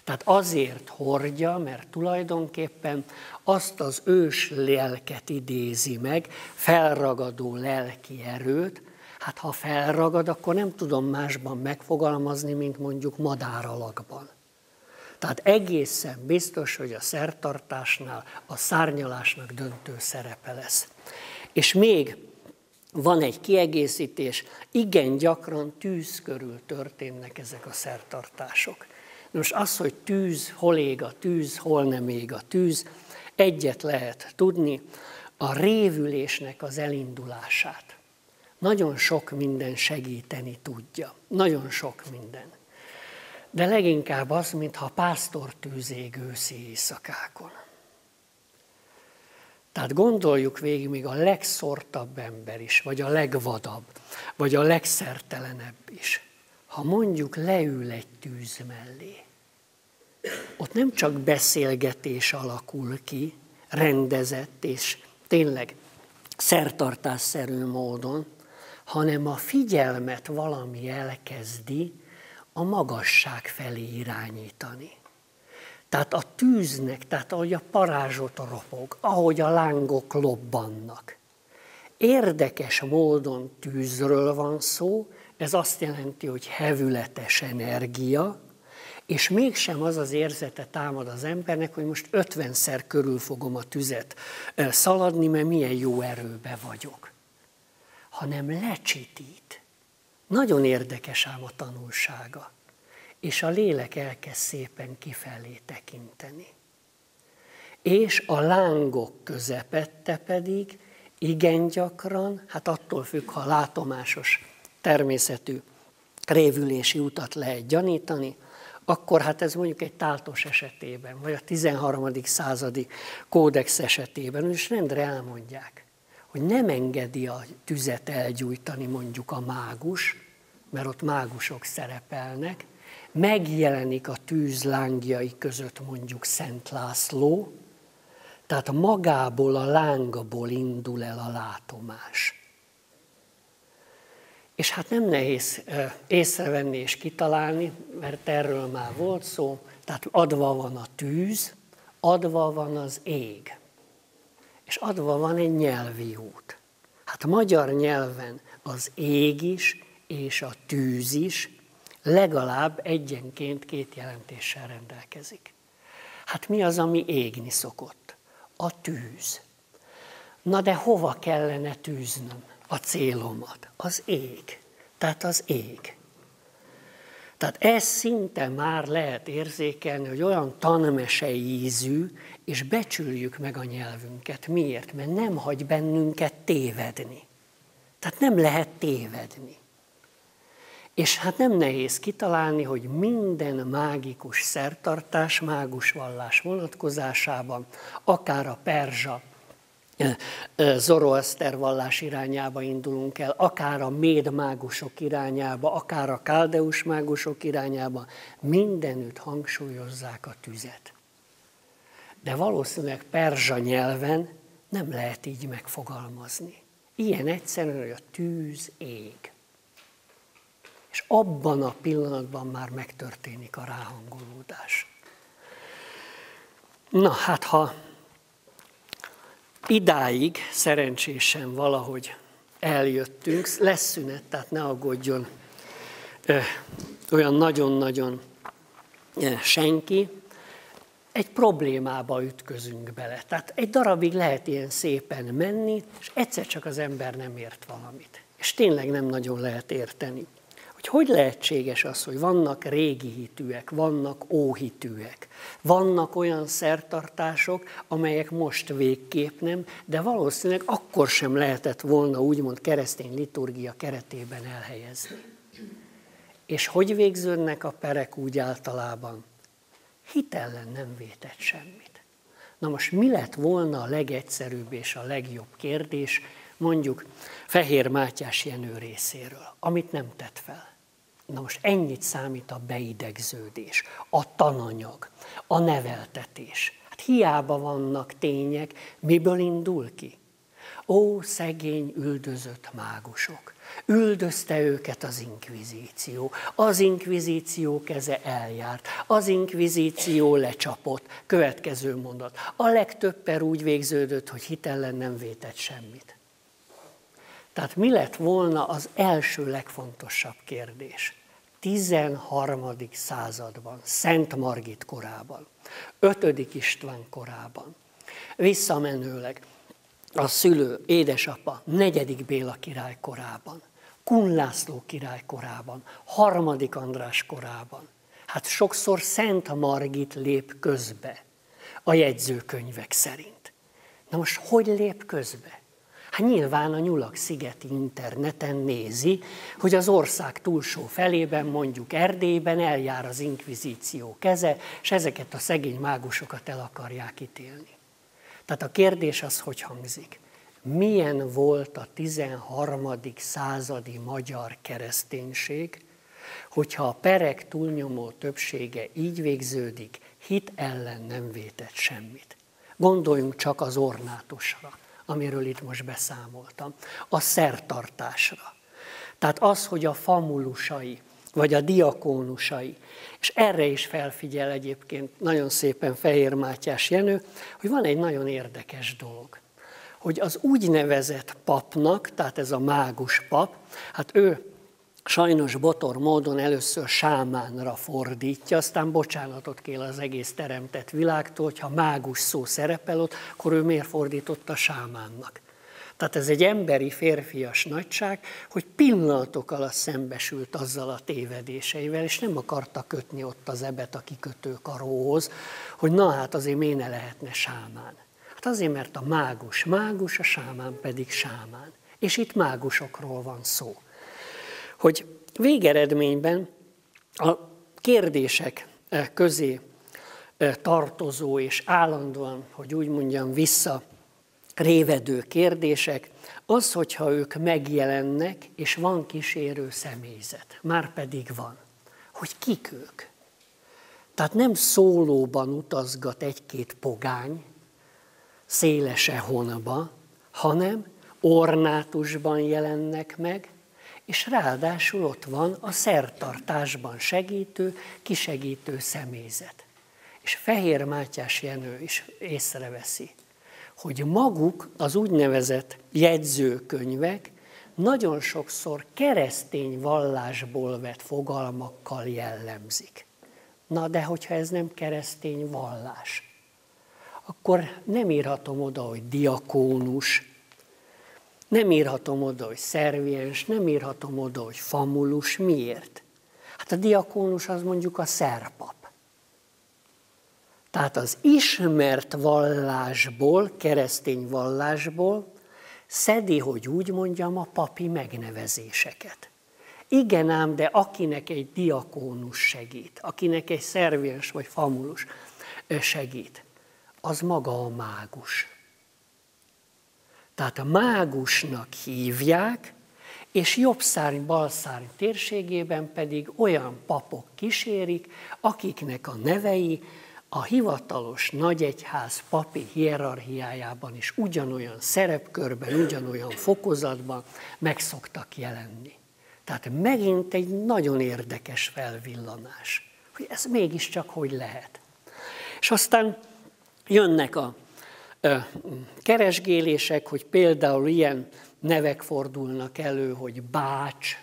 Tehát azért hordja, mert tulajdonképpen azt az ős lelket idézi meg, felragadó lelki erőt. Hát ha felragad, akkor nem tudom másban megfogalmazni, mint mondjuk madáralakban. Tehát egészen biztos, hogy a szertartásnál a szárnyalásnak döntő szerepe lesz. És még van egy kiegészítés, igen gyakran tűz körül történnek ezek a szertartások. Most az, hogy tűz, hol ég a tűz, hol nem ég a tűz, egyet lehet tudni, a révülésnek az elindulását. Nagyon sok minden segíteni tudja, nagyon sok minden. De leginkább az, mintha pásztortűz ég őszi éjszakákon. Tehát gondoljuk végig, még a legszortabb ember is, vagy a legvadabb, vagy a legszertelenebb is. Ha mondjuk leül egy tűz mellé, ott nem csak beszélgetés alakul ki, rendezett és tényleg szertartásszerű módon, hanem a figyelmet valami elkezdi a magasság felé irányítani. Tehát a tűznek, tehát ahogy a parázsot ropog, ahogy a lángok lobbannak. Érdekes módon tűzről van szó, ez azt jelenti, hogy hevületes energia, és mégsem az az érzete támad az embernek, hogy most ötvenszer körül fogom a tüzet szaladni, mert milyen jó erőbe vagyok. Hanem lecsitít. Nagyon érdekes ám a tanulsága. És a lélek elkezd szépen kifelé tekinteni. És a lángok közepette pedig igen gyakran, hát attól függ, ha látomásos természetű révülési utat lehet gyanítani, akkor hát ez mondjuk egy Táltos esetében, vagy a tizenharmadik századi kódex esetében, és rendre elmondják, hogy nem engedi a tüzet elgyújtani mondjuk a mágus, mert ott mágusok szerepelnek, megjelenik a tűz lángjai között mondjuk Szent László, tehát magából a lángból indul el a látomás. És hát nem nehéz észrevenni és kitalálni, mert erről már volt szó, tehát adva van a tűz, adva van az ég, és adva van egy nyelvi út. Hát magyar nyelven az ég is és a tűz is legalább egyenként két jelentéssel rendelkezik. Hát mi az, ami égni szokott? A tűz. Na de hova kellene tűznöm a célomat? Az ég. Tehát az ég. Tehát ez szinte már lehet érzékelni, hogy olyan tanmesei ízű, és becsüljük meg a nyelvünket. Miért? Mert nem hagy bennünket tévedni. Tehát nem lehet tévedni. És hát nem nehéz kitalálni, hogy minden mágikus szertartás, mágusvallás vonatkozásában, akár a perzsa, Zoroaszter vallás irányába indulunk el, akár a méd mágusok irányába, akár a káldeus mágusok irányába, mindenütt hangsúlyozzák a tüzet. De valószínűleg perzsa nyelven nem lehet így megfogalmazni. Ilyen egyszerűen, hogy a tűz ég. És abban a pillanatban már megtörténik a ráhangolódás. Na hát, ha idáig szerencsésen valahogy eljöttünk, lesz szünet, tehát ne aggódjon ö, olyan nagyon-nagyon ö, senki, egy problémába ütközünk bele. Tehát egy darabig lehet ilyen szépen menni, és egyszer csak az ember nem ért valamit. És tényleg nem nagyon lehet érteni. Hogy hogy lehetséges az, hogy vannak régi hitűek, vannak óhitűek, vannak olyan szertartások, amelyek most végképp nem, de valószínűleg akkor sem lehetett volna úgymond keresztény liturgia keretében elhelyezni. És hogy végződnek a perek úgy általában? Hit ellen nem vétett semmit. Na most mi lett volna a legegyszerűbb és a legjobb kérdés, mondjuk Fehér Mátyás Jenő részéről, amit nem tett fel? Na most ennyit számít a beidegződés, a tananyag, a neveltetés. Hát hiába vannak tények, miből indul ki? Ó, szegény, üldözött mágusok, Üldözte őket az inkvizíció. Az inkvizíció keze eljárt. Az inkvizíció lecsapott. Következő mondat. A legtöbb per úgy végződött, hogy hitellen nem vétett semmit. Tehát mi lett volna az első legfontosabb kérdés? tizenharmadik században, Szent Margit korában, ötödik István korában, visszamenőleg a szülő, édesapa, negyedik Béla király korában, Kun László király korában, harmadik András korában. Hát sokszor Szent Margit lép közbe a jegyzőkönyvek szerint. Na most hogy lép közbe? Hát nyilván a Nyulak-szigeti interneten nézi, hogy az ország túlsó felében, mondjuk Erdélyben eljár az inkvizíció keze, és ezeket a szegény mágusokat el akarják ítélni. Tehát a kérdés az, hogy hangzik. Milyen volt a tizenharmadik századi magyar kereszténység, hogyha a perek túlnyomó többsége így végződik, hit ellen nem vétett semmit. Gondoljunk csak az ornátusra, amiről itt most beszámoltam, a szertartásra. Tehát az, hogy a famulusai, vagy a diakónusai, és erre is felfigyel egyébként nagyon szépen Fehér Mátyás Jenő, hogy van egy nagyon érdekes dolog, hogy az úgynevezett papnak, tehát ez a mágus pap, hát ő sajnos botor módon először sámánra fordítja, aztán bocsánatot kér az egész teremtett világtól, hogyha mágus szó szerepel ott, akkor ő miért fordította sámánnak. Tehát ez egy emberi, férfias nagyság, hogy pillanatok alatt szembesült azzal a tévedéseivel, és nem akarta kötni ott az ebet a kikötőkaróhoz, hogy na hát azért miért ne lehetne sámán. Hát azért, mert a mágus mágus, a sámán pedig sámán. És itt mágusokról van szó. Hogy végeredményben a kérdések közé tartozó és állandóan, hogy úgy mondjam, vissza révedő kérdések, az, hogyha ők megjelennek, és van kísérő személyzet, már pedig van, hogy kik ők. Tehát nem szólóban utazgat egy-két pogány, szélese honba, hanem ornátusban jelennek meg, és ráadásul ott van a szertartásban segítő, kisegítő személyzet. És Fehér Mátyás Jenő is észreveszi, hogy maguk az úgynevezett jegyzőkönyvek nagyon sokszor keresztény vallásból vett fogalmakkal jellemzik. Na de hogyha ez nem keresztény vallás, akkor nem írhatom oda, hogy diakónus, nem írhatom oda, hogy szerviens, nem írhatom oda, hogy famulus. Miért? Hát a diakónus az mondjuk a szerpap. Tehát az ismert vallásból, keresztény vallásból szedi, hogy úgy mondjam, a papi megnevezéseket. Igen ám, de akinek egy diakónus segít, akinek egy szerviens vagy famulus segít, az maga a mágus. Tehát a mágusnak hívják, és jobb szárny, bal szárny térségében pedig olyan papok kísérik, akiknek a nevei a hivatalos nagyegyház papi hierarchiájában is ugyanolyan szerepkörben, ugyanolyan fokozatban meg szoktak jelenni. Tehát megint egy nagyon érdekes felvillanás, hogy ez mégiscsak hogy lehet. És aztán jönnek a keresgélések, hogy például ilyen nevek fordulnak elő, hogy bács,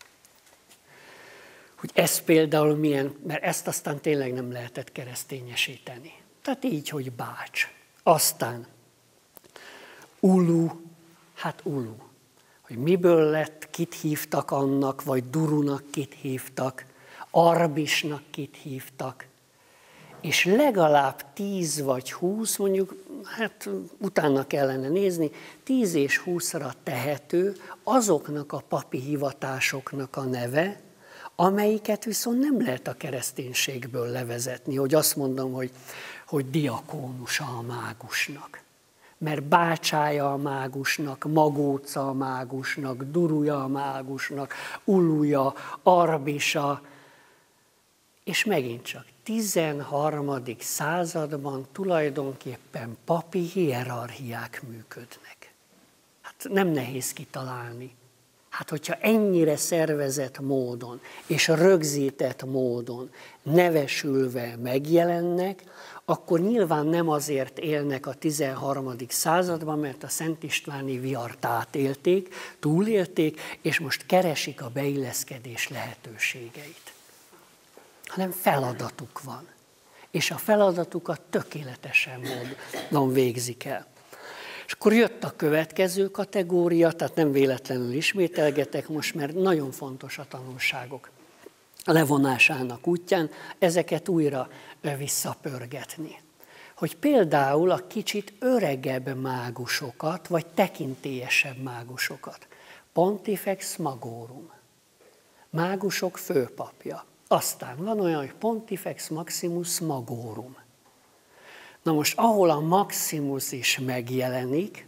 hogy ez például milyen, mert ezt aztán tényleg nem lehetett keresztényesíteni. Tehát így, hogy bács. Aztán ulu, hát ulu, hogy miből lett, kit hívtak annak, vagy durunak kit hívtak, arbisnak kit hívtak, és legalább tíz vagy húsz, mondjuk, hát utána kellene nézni, tíz és húszra tehető azoknak a papi hivatásoknak a neve, amelyiket viszont nem lehet a kereszténységből levezetni, hogy azt mondom, hogy, hogy diakónusa a mágusnak. Mert bácsája a mágusnak, magóca a mágusnak, duruja a mágusnak, uluja, arbisa, és megint csak tizenharmadik században tulajdonképpen papi hierarchiák működnek. Hát nem nehéz kitalálni, Hát, hogyha ennyire szervezett módon és rögzített módon nevesülve megjelennek, akkor nyilván nem azért élnek a tizenharmadik században, mert a Szent Istváni vihart átélték, túlélték, és most keresik a beilleszkedés lehetőségeit. Hanem feladatuk van. És a feladatukat tökéletesen módon végzik el. És akkor jött a következő kategória, tehát nem véletlenül ismételgetek most, mert nagyon fontos a tanulságok levonásának útján ezeket újra visszapörgetni. Hogy például a kicsit öregebb mágusokat, vagy tekintélyesebb mágusokat, Pontifex Magorum, mágusok főpapja. Aztán van olyan, hogy Pontifex Maximus Magorum. Na most, ahol a Maximus is megjelenik,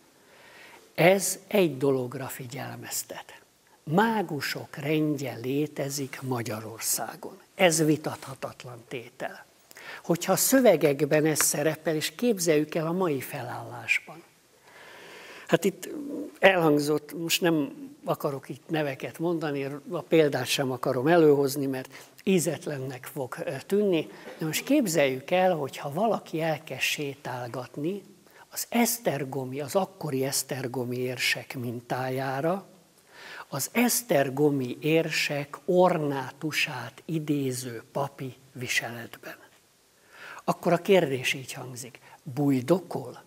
ez egy dologra figyelmeztet. Mágusok rendje létezik Magyarországon. Ez vitathatatlan tétel. Hogyha a szövegekben ez szerepel, és képzeljük el a mai felállásban. Hát itt elhangzott, most nem akarok itt neveket mondani, a példát sem akarom előhozni, mert ízetlennek fog tűnni, de most képzeljük el, hogyha valaki elkezd sétálgatni az esztergomi, az akkori esztergomi érsek mintájára, az esztergomi érsek ornátusát idéző papi viseletben. Akkor a kérdés így hangzik, bujdokol?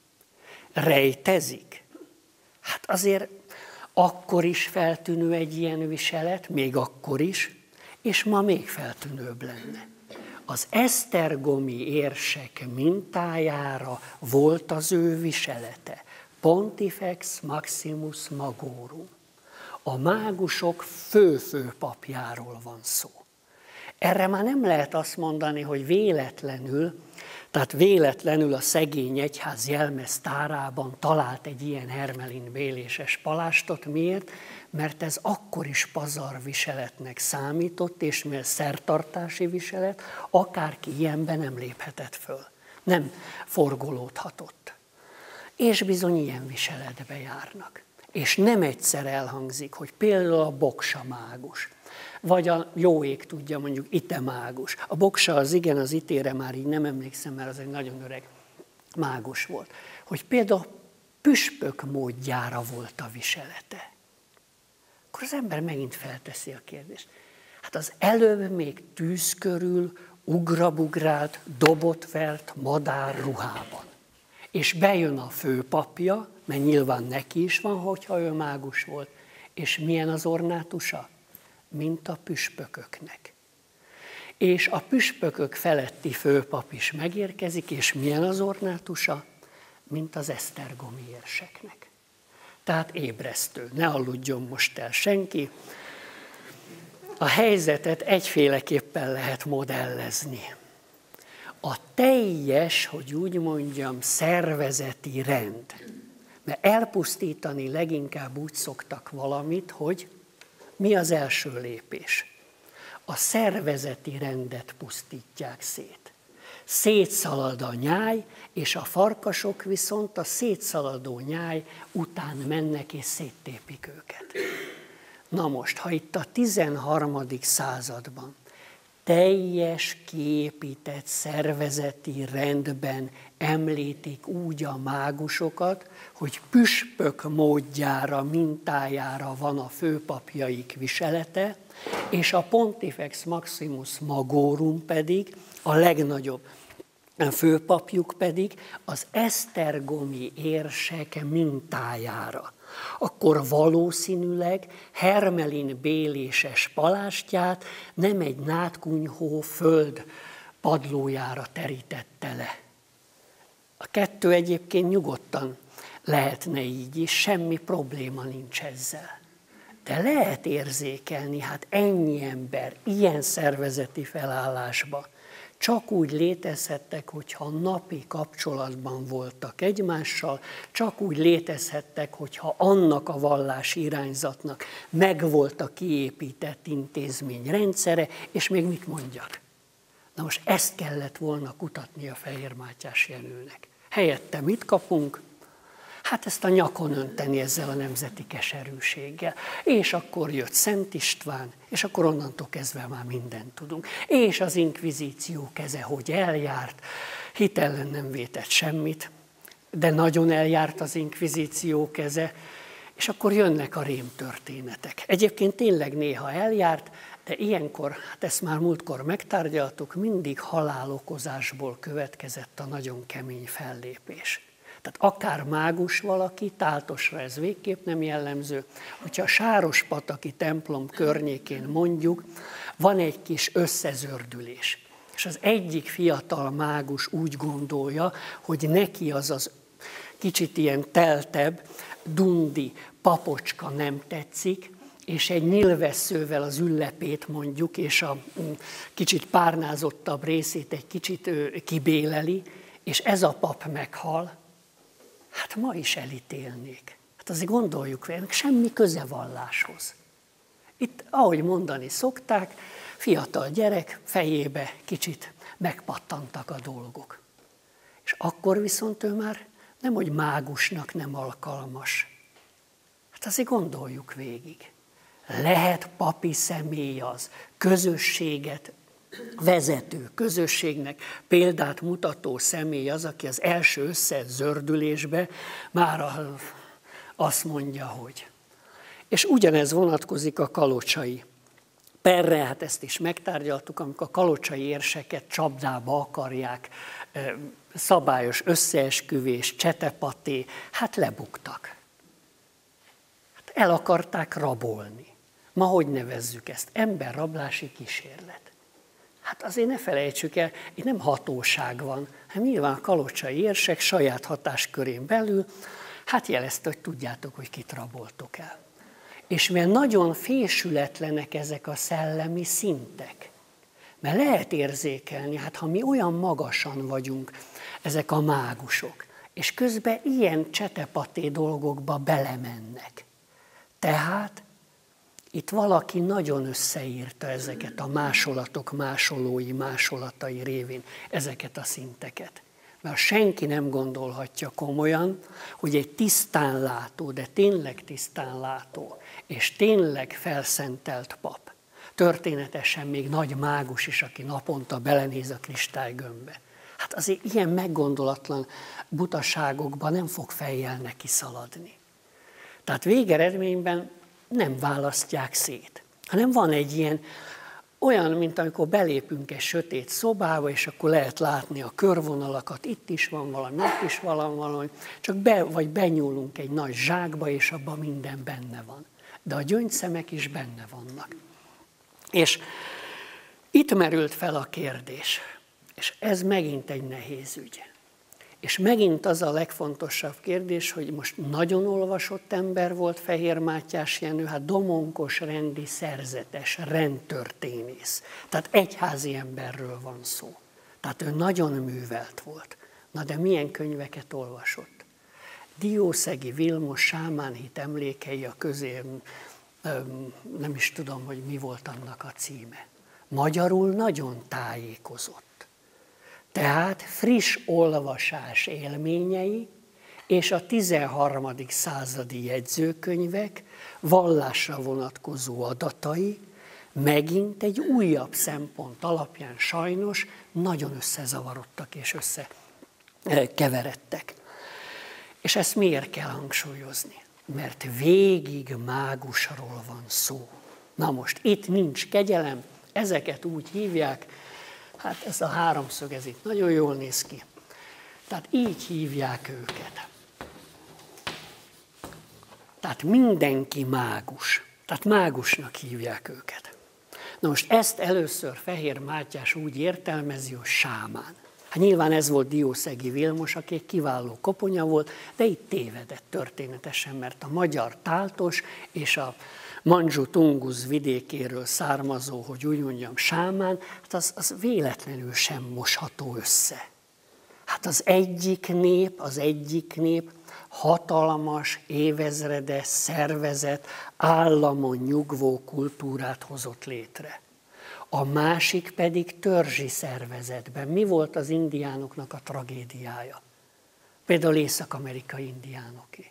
Rejtezik? Hát azért akkor is feltűnő egy ilyen viselet, még akkor is, és ma még feltűnőbb lenne. Az esztergomi érsek mintájára volt az ő viselete. Pontifex Maximus Magorum. A mágusok fő-fő papjáról van szó. Erre már nem lehet azt mondani, hogy véletlenül, tehát véletlenül a szegény egyház jelmeztárában talált egy ilyen hermelin béléses palástot. Miért? Mert ez akkor is pazarviseletnek számított, és mivel szertartási viselet, akárki ilyenben nem léphetett föl, nem forgolódhatott. És bizony ilyen viseletbe járnak. És nem egyszer elhangzik, hogy például a boksa mágus, vagy a jó ég tudja, mondjuk ite mágus. A boksa az igen, az itére már így nem emlékszem, mert az egy nagyon öreg mágus volt. Hogy például püspök módjára volt a viselete. Akkor az ember megint felteszi a kérdést. Hát az előbb még tűz körül ugrabugrált, dobot vert madár ruhában. És bejön a főpapja, mert nyilván neki is van, hogyha ő mágus volt. És milyen az ornátusa? Mint a püspököknek. És a püspökök feletti főpap is megérkezik, és milyen az ornátusa? Mint az esztergomi érseknek. Tehát ébresztő, ne aludjon most el senki. A helyzetet egyféleképpen lehet modellezni. A teljes, hogy úgy mondjam, szervezeti rend. Mert elpusztítani leginkább úgy szoktak valamit, hogy mi az első lépés? A szervezeti rendet pusztítják szét. Szétszalad a nyáj, és a farkasok viszont a szétszaladó nyáj után mennek és széttépik őket. Na most, ha itt a tizenharmadik században teljes kiépített szervezeti rendben említik úgy a mágusokat, hogy püspök módjára, mintájára van a főpapjaik viselete, és a Pontifex Maximus Magorum pedig, a legnagyobb főpapjuk pedig az esztergomi érsek mintájára. Akkor valószínűleg hermelin béléses palástját nem egy nádkunyhó föld padlójára terítette le. A kettő egyébként nyugodtan lehetne így is, semmi probléma nincs ezzel. De lehet érzékelni, hát ennyi ember ilyen szervezeti felállásba csak úgy létezhettek, hogyha napi kapcsolatban voltak egymással, csak úgy létezhettek, hogyha annak a vallási irányzatnak megvolt a kiépített intézmény rendszere, és még mit mondjak? Na most ezt kellett volna kutatni a Fehér Mátyás Jenőnek. Helyette mit kapunk? Hát ezt a nyakon önteni ezzel a nemzeti keserűséggel. És akkor jött Szent István, és akkor onnantól kezdve már mindent tudunk. És az inkvizíció keze, hogy eljárt, hit ellen nem vétett semmit, de nagyon eljárt az inkvizíció keze, és akkor jönnek a rémtörténetek. Egyébként tényleg néha eljárt, de ilyenkor, hát ezt már múltkor megtárgyaltuk, mindig halálokozásból következett a nagyon kemény fellépés. Tehát akár mágus valaki, táltosra ez végképp nem jellemző, hogyha a Sárospataki templom környékén mondjuk, van egy kis összezördülés. És az egyik fiatal mágus úgy gondolja, hogy neki az az kicsit ilyen teltebb, dundi papocska nem tetszik, és egy nyilvesszővel az üllepét mondjuk, és a kicsit párnázottabb részét egy kicsit kibéleli, és ez a pap meghal, hát ma is elítélnék. Hát azért gondoljuk, ennek semmi köze valláshoz. Itt, ahogy mondani szokták, fiatal gyerek fejébe kicsit megpattantak a dolgok. És akkor viszont ő már nem, hogy mágusnak nem alkalmas. Hát azért gondoljuk végig. Lehet papi személy az, közösséget vezető, közösségnek példát mutató személy az, aki az első összezördülésbe már azt mondja, hogy. És ugyanez vonatkozik a kalocsai perre, hát ezt is megtárgyaltuk, amikor a kalocsai érseket csapdába akarják, szabályos összeesküvés, csetepaté, hát lebuktak. Hát el akarták rabolni. Ma hogy nevezzük ezt? Emberrablási kísérlet. Hát azért ne felejtsük el, itt nem hatóság van, hanem nyilván a kalocsai érsek saját hatáskörén belül, hát jelezte, hogy tudjátok, hogy kit raboltok el. És mivel nagyon fésületlenek ezek a szellemi szintek, mert lehet érzékelni, hát ha mi olyan magasan vagyunk, ezek a mágusok, és közben ilyen csetepaté dolgokba belemennek. Tehát itt valaki nagyon összeírta ezeket a másolatok másolói, másolatai révén, ezeket a szinteket. Mert senki nem gondolhatja komolyan, hogy egy tisztánlátó, de tényleg tisztánlátó, és tényleg felszentelt pap, történetesen még nagy mágus is, aki naponta belenéz a kristálygömbbe. Hát azért ilyen meggondolatlan butaságokban nem fog fejjel neki szaladni. Tehát végeredményben nem választják szét, hanem van egy ilyen, olyan, mint amikor belépünk egy sötét szobába, és akkor lehet látni a körvonalakat, itt is van valami, ott is van valami, csak be, vagy benyúlunk egy nagy zsákba, és abban minden benne van. De a gyöngyszemek is benne vannak. És itt merült fel a kérdés, és ez megint egy nehéz ügy. És megint az a legfontosabb kérdés, hogy most nagyon olvasott ember volt Fehér Mátyás Jenő, hát domonkos, rendi, szerzetes, rendtörténész. Tehát egyházi emberről van szó. Tehát ő nagyon művelt volt. Na de milyen könyveket olvasott? Diószegi Vilmos sámánhit emlékei a közé, nem is tudom, hogy mi volt annak a címe. Magyarul nagyon tájékozott. Tehát friss olvasás élményei és a tizenharmadik századi jegyzőkönyvek, vallásra vonatkozó adatai megint egy újabb szempont alapján sajnos nagyon összezavarodtak és összekeveredtek. És ezt miért kell hangsúlyozni? Mert végig mágusról van szó. Na most itt nincs kegyelem, ezeket úgy hívják, hát ez a háromszög, ez itt nagyon jól néz ki. Tehát így hívják őket. Tehát mindenki mágus. Tehát mágusnak hívják őket. Na most ezt először Fehér Mátyás úgy értelmezi, hogy sámán. Hát nyilván ez volt Diószegi Vilmos, aki egy kiváló koponya volt, de itt tévedett történetesen, mert a magyar táltos és a Manzsu-Tungusz vidékéről származó, hogy úgy mondjam, sámán, hát az, az véletlenül sem mosható össze. Hát az egyik nép, az egyik nép hatalmas, évezredes, szervezet, államon nyugvó kultúrát hozott létre. A másik pedig törzsi szervezetben. Mi volt az indiánoknak a tragédiája? Például észak-amerikai indiánoké.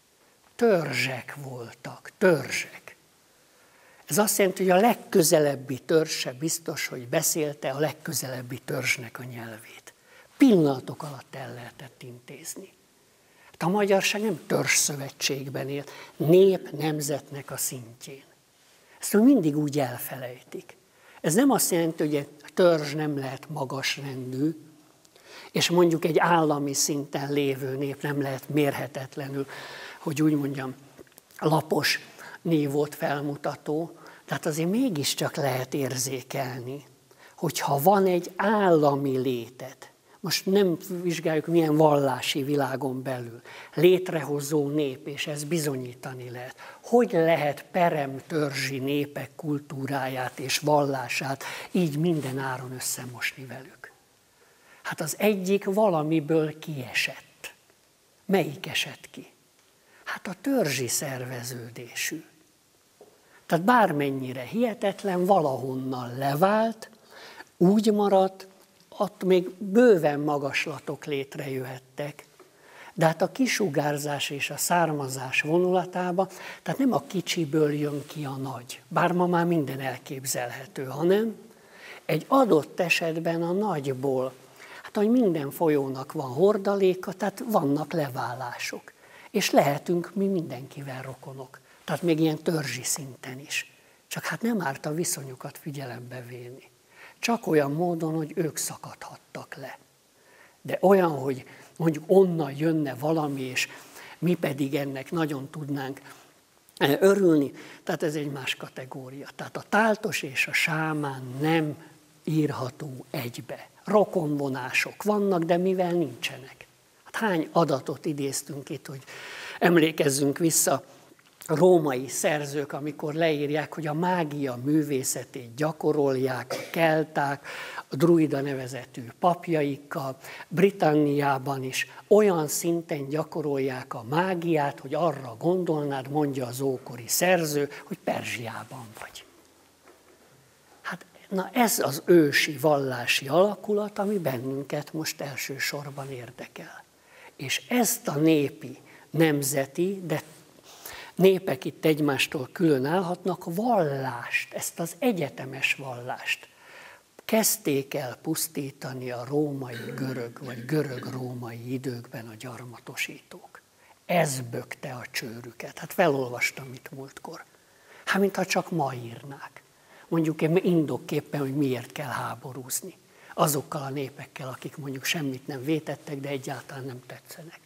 Törzsek voltak, törzsek. Ez azt jelenti, hogy a legközelebbi törzs se biztos, hogy beszélte a legközelebbi törzsnek a nyelvét. Pillanatok alatt el lehetett intézni. Hát a magyarság nem törzsszövetségben él, nép nemzetnek a szintjén. Ezt mindig úgy elfelejtik. Ez nem azt jelenti, hogy egy törzs nem lehet magasrendű, és mondjuk egy állami szinten lévő nép nem lehet mérhetetlenül, hogy úgy mondjam, lapos nívót felmutató, tehát azért mégiscsak lehet érzékelni, hogyha van egy állami léted, most nem vizsgáljuk milyen vallási világon belül, létrehozó nép, és ezt bizonyítani lehet. Hogy lehet peremtörzsi népek kultúráját és vallását így minden áron összemosni velük? Hát az egyik valamiből kiesett. Melyik esett ki? Hát a törzsi szerveződésű. Tehát bármennyire hihetetlen, valahonnan levált, úgy maradt, ott még bőven magaslatok létrejöhettek. De hát a kisugárzás és a származás vonulatába, tehát nem a kicsiből jön ki a nagy, bár ma már minden elképzelhető, hanem egy adott esetben a nagyból, hát hogy minden folyónak van hordaléka, tehát vannak leválások. És lehetünk mi mindenkivel rokonok, tehát még ilyen törzsi szinten is. Csak hát nem árt a viszonyokat figyelembe venni. Csak olyan módon, hogy ők szakadhattak le. De olyan, hogy mondjuk onnan jönne valami, és mi pedig ennek nagyon tudnánk örülni, tehát ez egy más kategória. Tehát a táltos és a sámán nem írható egybe. Rokonvonások vannak, de mivel nincsenek. Hát hány adatot idéztünk itt, hogy emlékezzünk vissza, a római szerzők, amikor leírják, hogy a mágia művészetét gyakorolják a kelták, a druida nevezetű papjaikkal, Britanniában is olyan szinten gyakorolják a mágiát, hogy arra gondolnád, mondja az ókori szerző, hogy Perzsiában vagy. Hát na ez az ősi vallási alakulat, ami bennünket most elsősorban érdekel. És ezt a népi, nemzeti, de népek itt egymástól külön állhatnak, vallást, ezt az egyetemes vallást kezdték el pusztítani a római görög vagy görög-római időkben a gyarmatosítók. Ez bökte a csőrüket. Hát felolvastam itt múltkor. Hát mintha csak ma írnák. Mondjuk én indokképpen, hogy miért kell háborúzni. Azokkal a népekkel, akik mondjuk semmit nem vétettek, de egyáltalán nem tetszenek.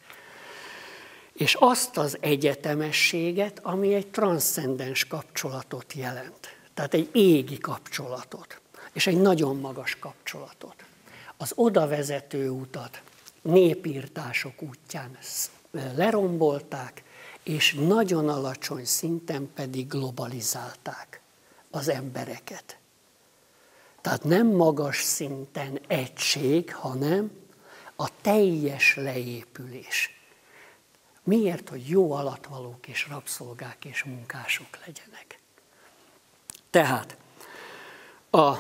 És azt az egyetemességet, ami egy transzcendens kapcsolatot jelent. Tehát egy égi kapcsolatot, és egy nagyon magas kapcsolatot. Az oda vezető utat népírtások útján lerombolták, és nagyon alacsony szinten pedig globalizálták az embereket. Tehát nem magas szinten egység, hanem a teljes leépülés. Miért, hogy jó alatvalók és rabszolgák és munkások legyenek? Tehát a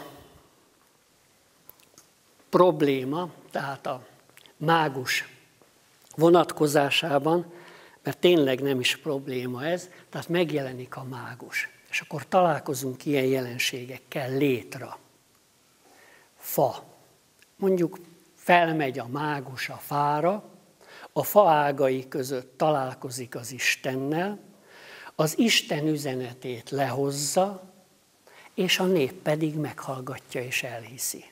probléma, tehát a mágus vonatkozásában, mert tényleg nem is probléma ez, tehát megjelenik a mágus. És akkor találkozunk ilyen jelenségekkel, létra, fa. Mondjuk felmegy a mágus a fára, a fa ágai között találkozik az Istennel, az Isten üzenetét lehozza, és a nép pedig meghallgatja és elhiszi.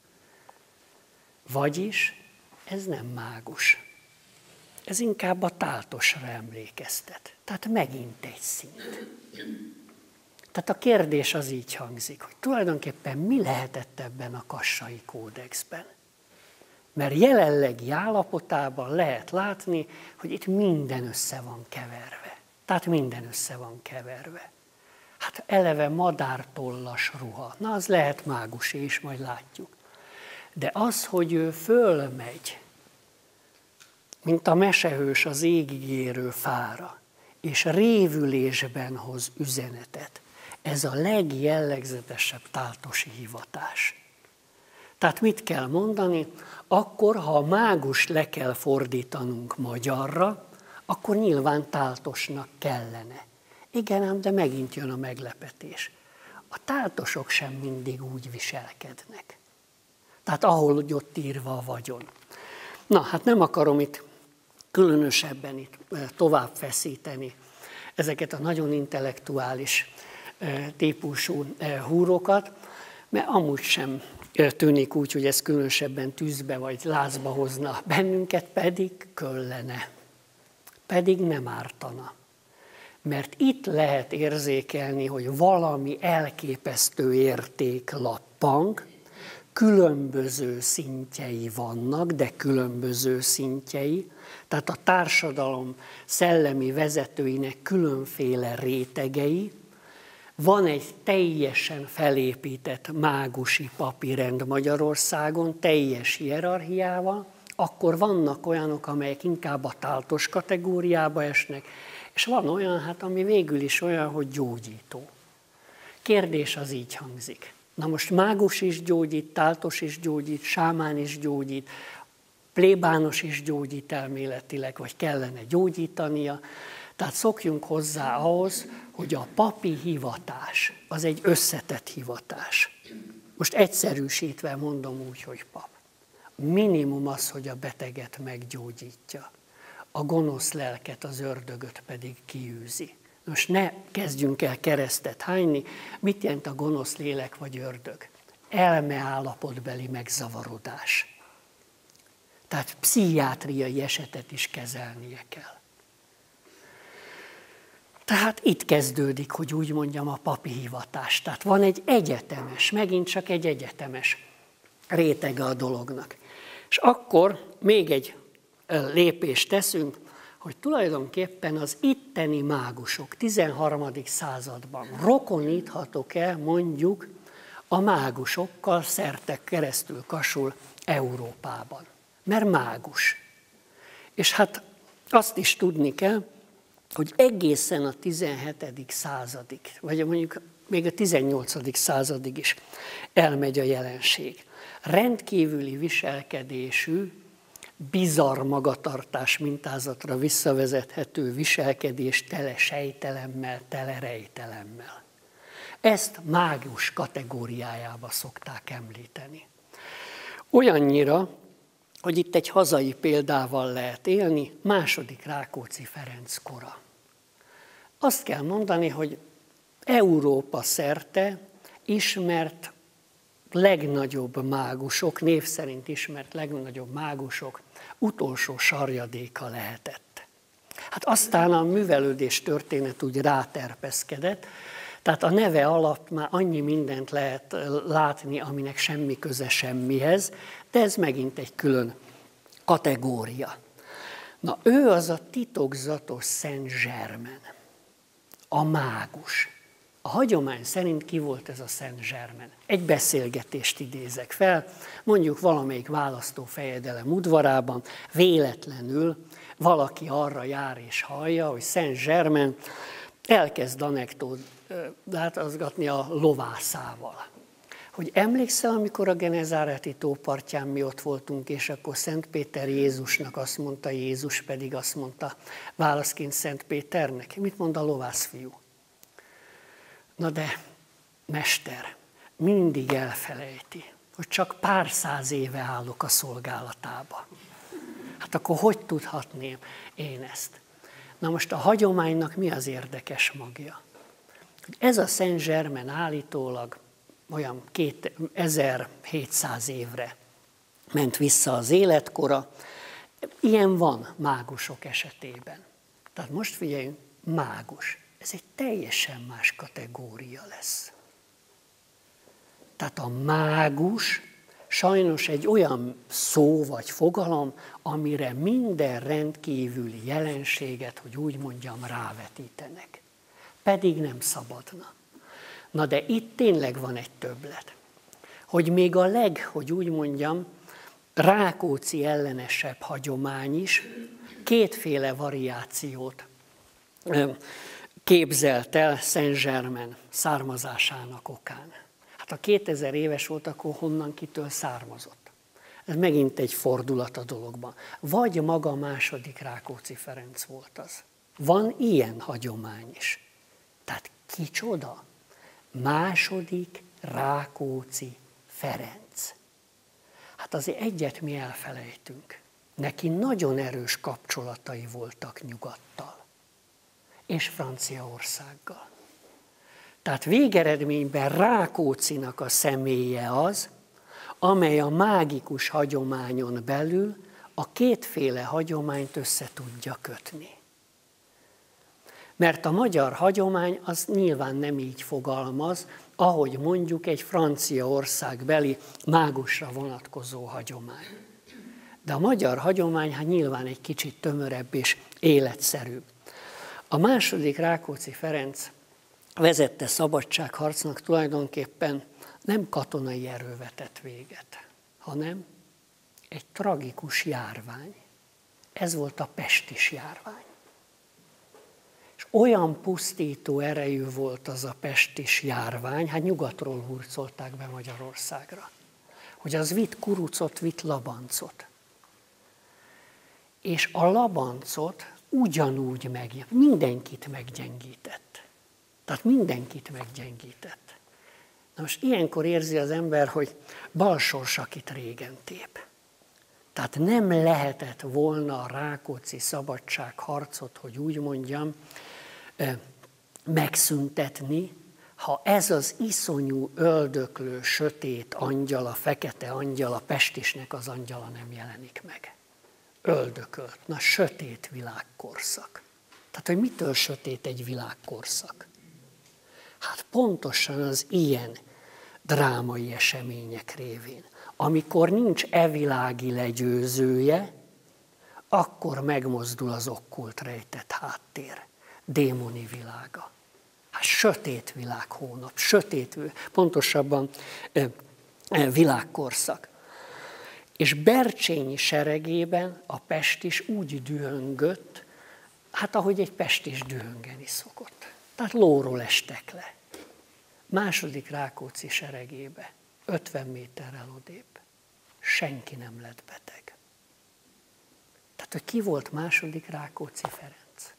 Vagyis ez nem mágus. Ez inkább a táltosra emlékeztet. Tehát megint egy szint. Tehát a kérdés az így hangzik, hogy tulajdonképpen mi lehetett ebben a kassai kódexben. Mert jelenlegi állapotában lehet látni, hogy itt minden össze van keverve. Tehát minden össze van keverve. Hát eleve madártollas ruha, na az lehet mágusé is, majd látjuk. De az, hogy ő fölmegy, mint a mesehős az égig érő fára, és révülésben hoz üzenetet, ez a legjellegzetesebb táltosi hivatás. Tehát mit kell mondani? Akkor, ha a mágust le kell fordítanunk magyarra, akkor nyilván táltosnak kellene. Igen, ám de megint jön a meglepetés. A táltosok sem mindig úgy viselkednek. Tehát ahol úgy ott írva a vagyon. Na, hát nem akarom itt különösebben itt tovább feszíteni ezeket a nagyon intellektuális típusú húrokat, mert amúgy sem tűnik úgy, hogy ez különösebben tűzbe vagy lázba hozna bennünket, pedig köllene, pedig nem ártana. Mert itt lehet érzékelni, hogy valami elképesztő érték lappang, különböző szintjei vannak, de különböző szintjei, tehát a társadalom szellemi vezetőinek különféle rétegei, van egy teljesen felépített mágusi papírrend Magyarországon, teljes hierarchiával, akkor vannak olyanok, amelyek inkább a táltos kategóriába esnek, és van olyan, hát ami végül is olyan, hogy gyógyító. Kérdés az így hangzik. Na most mágus is gyógyít, táltos is gyógyít, sámán is gyógyít, plébános is gyógyít elméletileg, vagy kellene gyógyítania. Tehát szokjunk hozzá ahhoz, hogy a papi hivatás az egy összetett hivatás. Most egyszerűsítve mondom úgy, hogy pap. Minimum az, hogy a beteget meggyógyítja, a gonosz lelket, az ördögöt pedig kiűzi. Most ne kezdjünk el keresztet hányni. Mit jelent a gonosz lélek vagy ördög? Elmeállapotbeli megzavarodás. Tehát pszichiátriai esetet is kezelnie kell. Tehát itt kezdődik, hogy úgy mondjam, a papi hivatás. Tehát van egy egyetemes, megint csak egy egyetemes rétege a dolognak. És akkor még egy lépést teszünk, hogy tulajdonképpen az itteni mágusok tizenharmadik században rokoníthatók-e mondjuk a mágusokkal szerte keresztül kasul Európában. Mert mágus. És hát azt is tudni kell, hogy egészen a tizenhetedik századig, vagy mondjuk még a tizennyolcadik századig is elmegy a jelenség. Rendkívüli viselkedésű, bizarr magatartás mintázatra visszavezethető viselkedés tele sejtelemmel, tele rejtelemmel. Ezt mágus kategóriájába szokták említeni. Olyannyira, hogy itt egy hazai példával lehet élni, második Rákóczi Ferenc kora. Azt kell mondani, hogy Európa szerte ismert legnagyobb mágusok, név szerint ismert legnagyobb mágusok utolsó sarjadéka lehetett. Hát aztán a művelődés történet úgy ráterpeszkedett, tehát a neve alatt már annyi mindent lehet látni, aminek semmi köze semmihez, de ez megint egy külön kategória. Na, ő az a titokzatos Szent Zsermen, a mágus. A hagyomány szerint ki volt ez a Szent Zsermen? Egy beszélgetést idézek fel, mondjuk valamelyik választófejedelem udvarában véletlenül valaki arra jár és hallja, hogy Szent Zsermen elkezd anekdotázgatni a lovászával. Hogy emlékszel, amikor a Genezáreti tó partján mi ott voltunk, és akkor Szent Péter Jézusnak azt mondta, Jézus pedig azt mondta válaszként Szent Péternek. Mit mond a lovászfiú? Na de, mester, mindig elfelejti, hogy csak pár száz éve állok a szolgálatába. Hát akkor hogy tudhatném én ezt? Na most a hagyománynak mi az érdekes magja? Ez a Szent Zsermen állítólag olyan ezerhétszáz évre ment vissza az életkora. Ilyen van mágusok esetében. Tehát most figyeljünk, mágus. Ez egy teljesen más kategória lesz. Tehát a mágus sajnos egy olyan szó vagy fogalom, amire minden rendkívüli jelenséget, hogy úgy mondjam, rávetítenek. Pedig nem szabadna. Na de itt tényleg van egy többlet. Hogy még a leg, hogy úgy mondjam, Rákóczi ellenesebb hagyomány is kétféle variációt képzelt el Szent Zsermen származásának okán. Hát Hát ha kétezer éves volt, akkor honnan, kitől származott? Ez megint egy fordulat a dologban. Vagy maga második Rákóczi Ferenc volt az. Van ilyen hagyomány is. Tehát kicsoda? Második Rákóczi Ferenc. Hát azért egyet mi elfelejtünk. Neki nagyon erős kapcsolatai voltak Nyugattal és Franciaországgal. Tehát végeredményben Rákóczinak a személye az, amely a mágikus hagyományon belül a kétféle hagyományt össze tudja kötni. Mert a magyar hagyomány az nyilván nem így fogalmaz, ahogy mondjuk egy Franciaországbeli mágusra vonatkozó hagyomány. De a magyar hagyomány hát nyilván egy kicsit tömörebb és életszerűbb. A második Rákóczi Ferenc vezette szabadságharcnak tulajdonképpen nem katonai erő vetett véget, hanem egy tragikus járvány. Ez volt a pestis járvány. És olyan pusztító erejű volt az a pestis járvány, hát nyugatról hurcolták be Magyarországra, hogy az vitt kurucot, vitt labancot. És a labancot ugyanúgy meg, mindenkit meggyengített. Tehát mindenkit meggyengített. Na most ilyenkor érzi az ember, hogy balsors, akit régen tép. Tehát nem lehetett volna a Rákóczi szabadságharcot, hogy úgy mondjam, megszüntetni, ha ez az iszonyú, öldöklő, sötét angyal, a fekete angyal, a pestisnek az angyala nem jelenik meg. Öldökölt, na sötét világkorszak. Tehát, hogy mitől sötét egy világkorszak? Hát pontosan az ilyen drámai események révén. Amikor nincs evilági legyőzője, akkor megmozdul az okkult rejtett háttér, démoni világa. Hát sötét világhónap, sötét, pontosabban világkorszak. És Bercsényi seregében a pestis úgy dühöngött, hát ahogy egy pestis dühöngeni szokott. Tehát lóról estek le. Második Rákóczi seregébe, ötven méterrel odébb. Senki nem lett beteg. Tehát, hogy ki volt második Rákóczi Ferenc.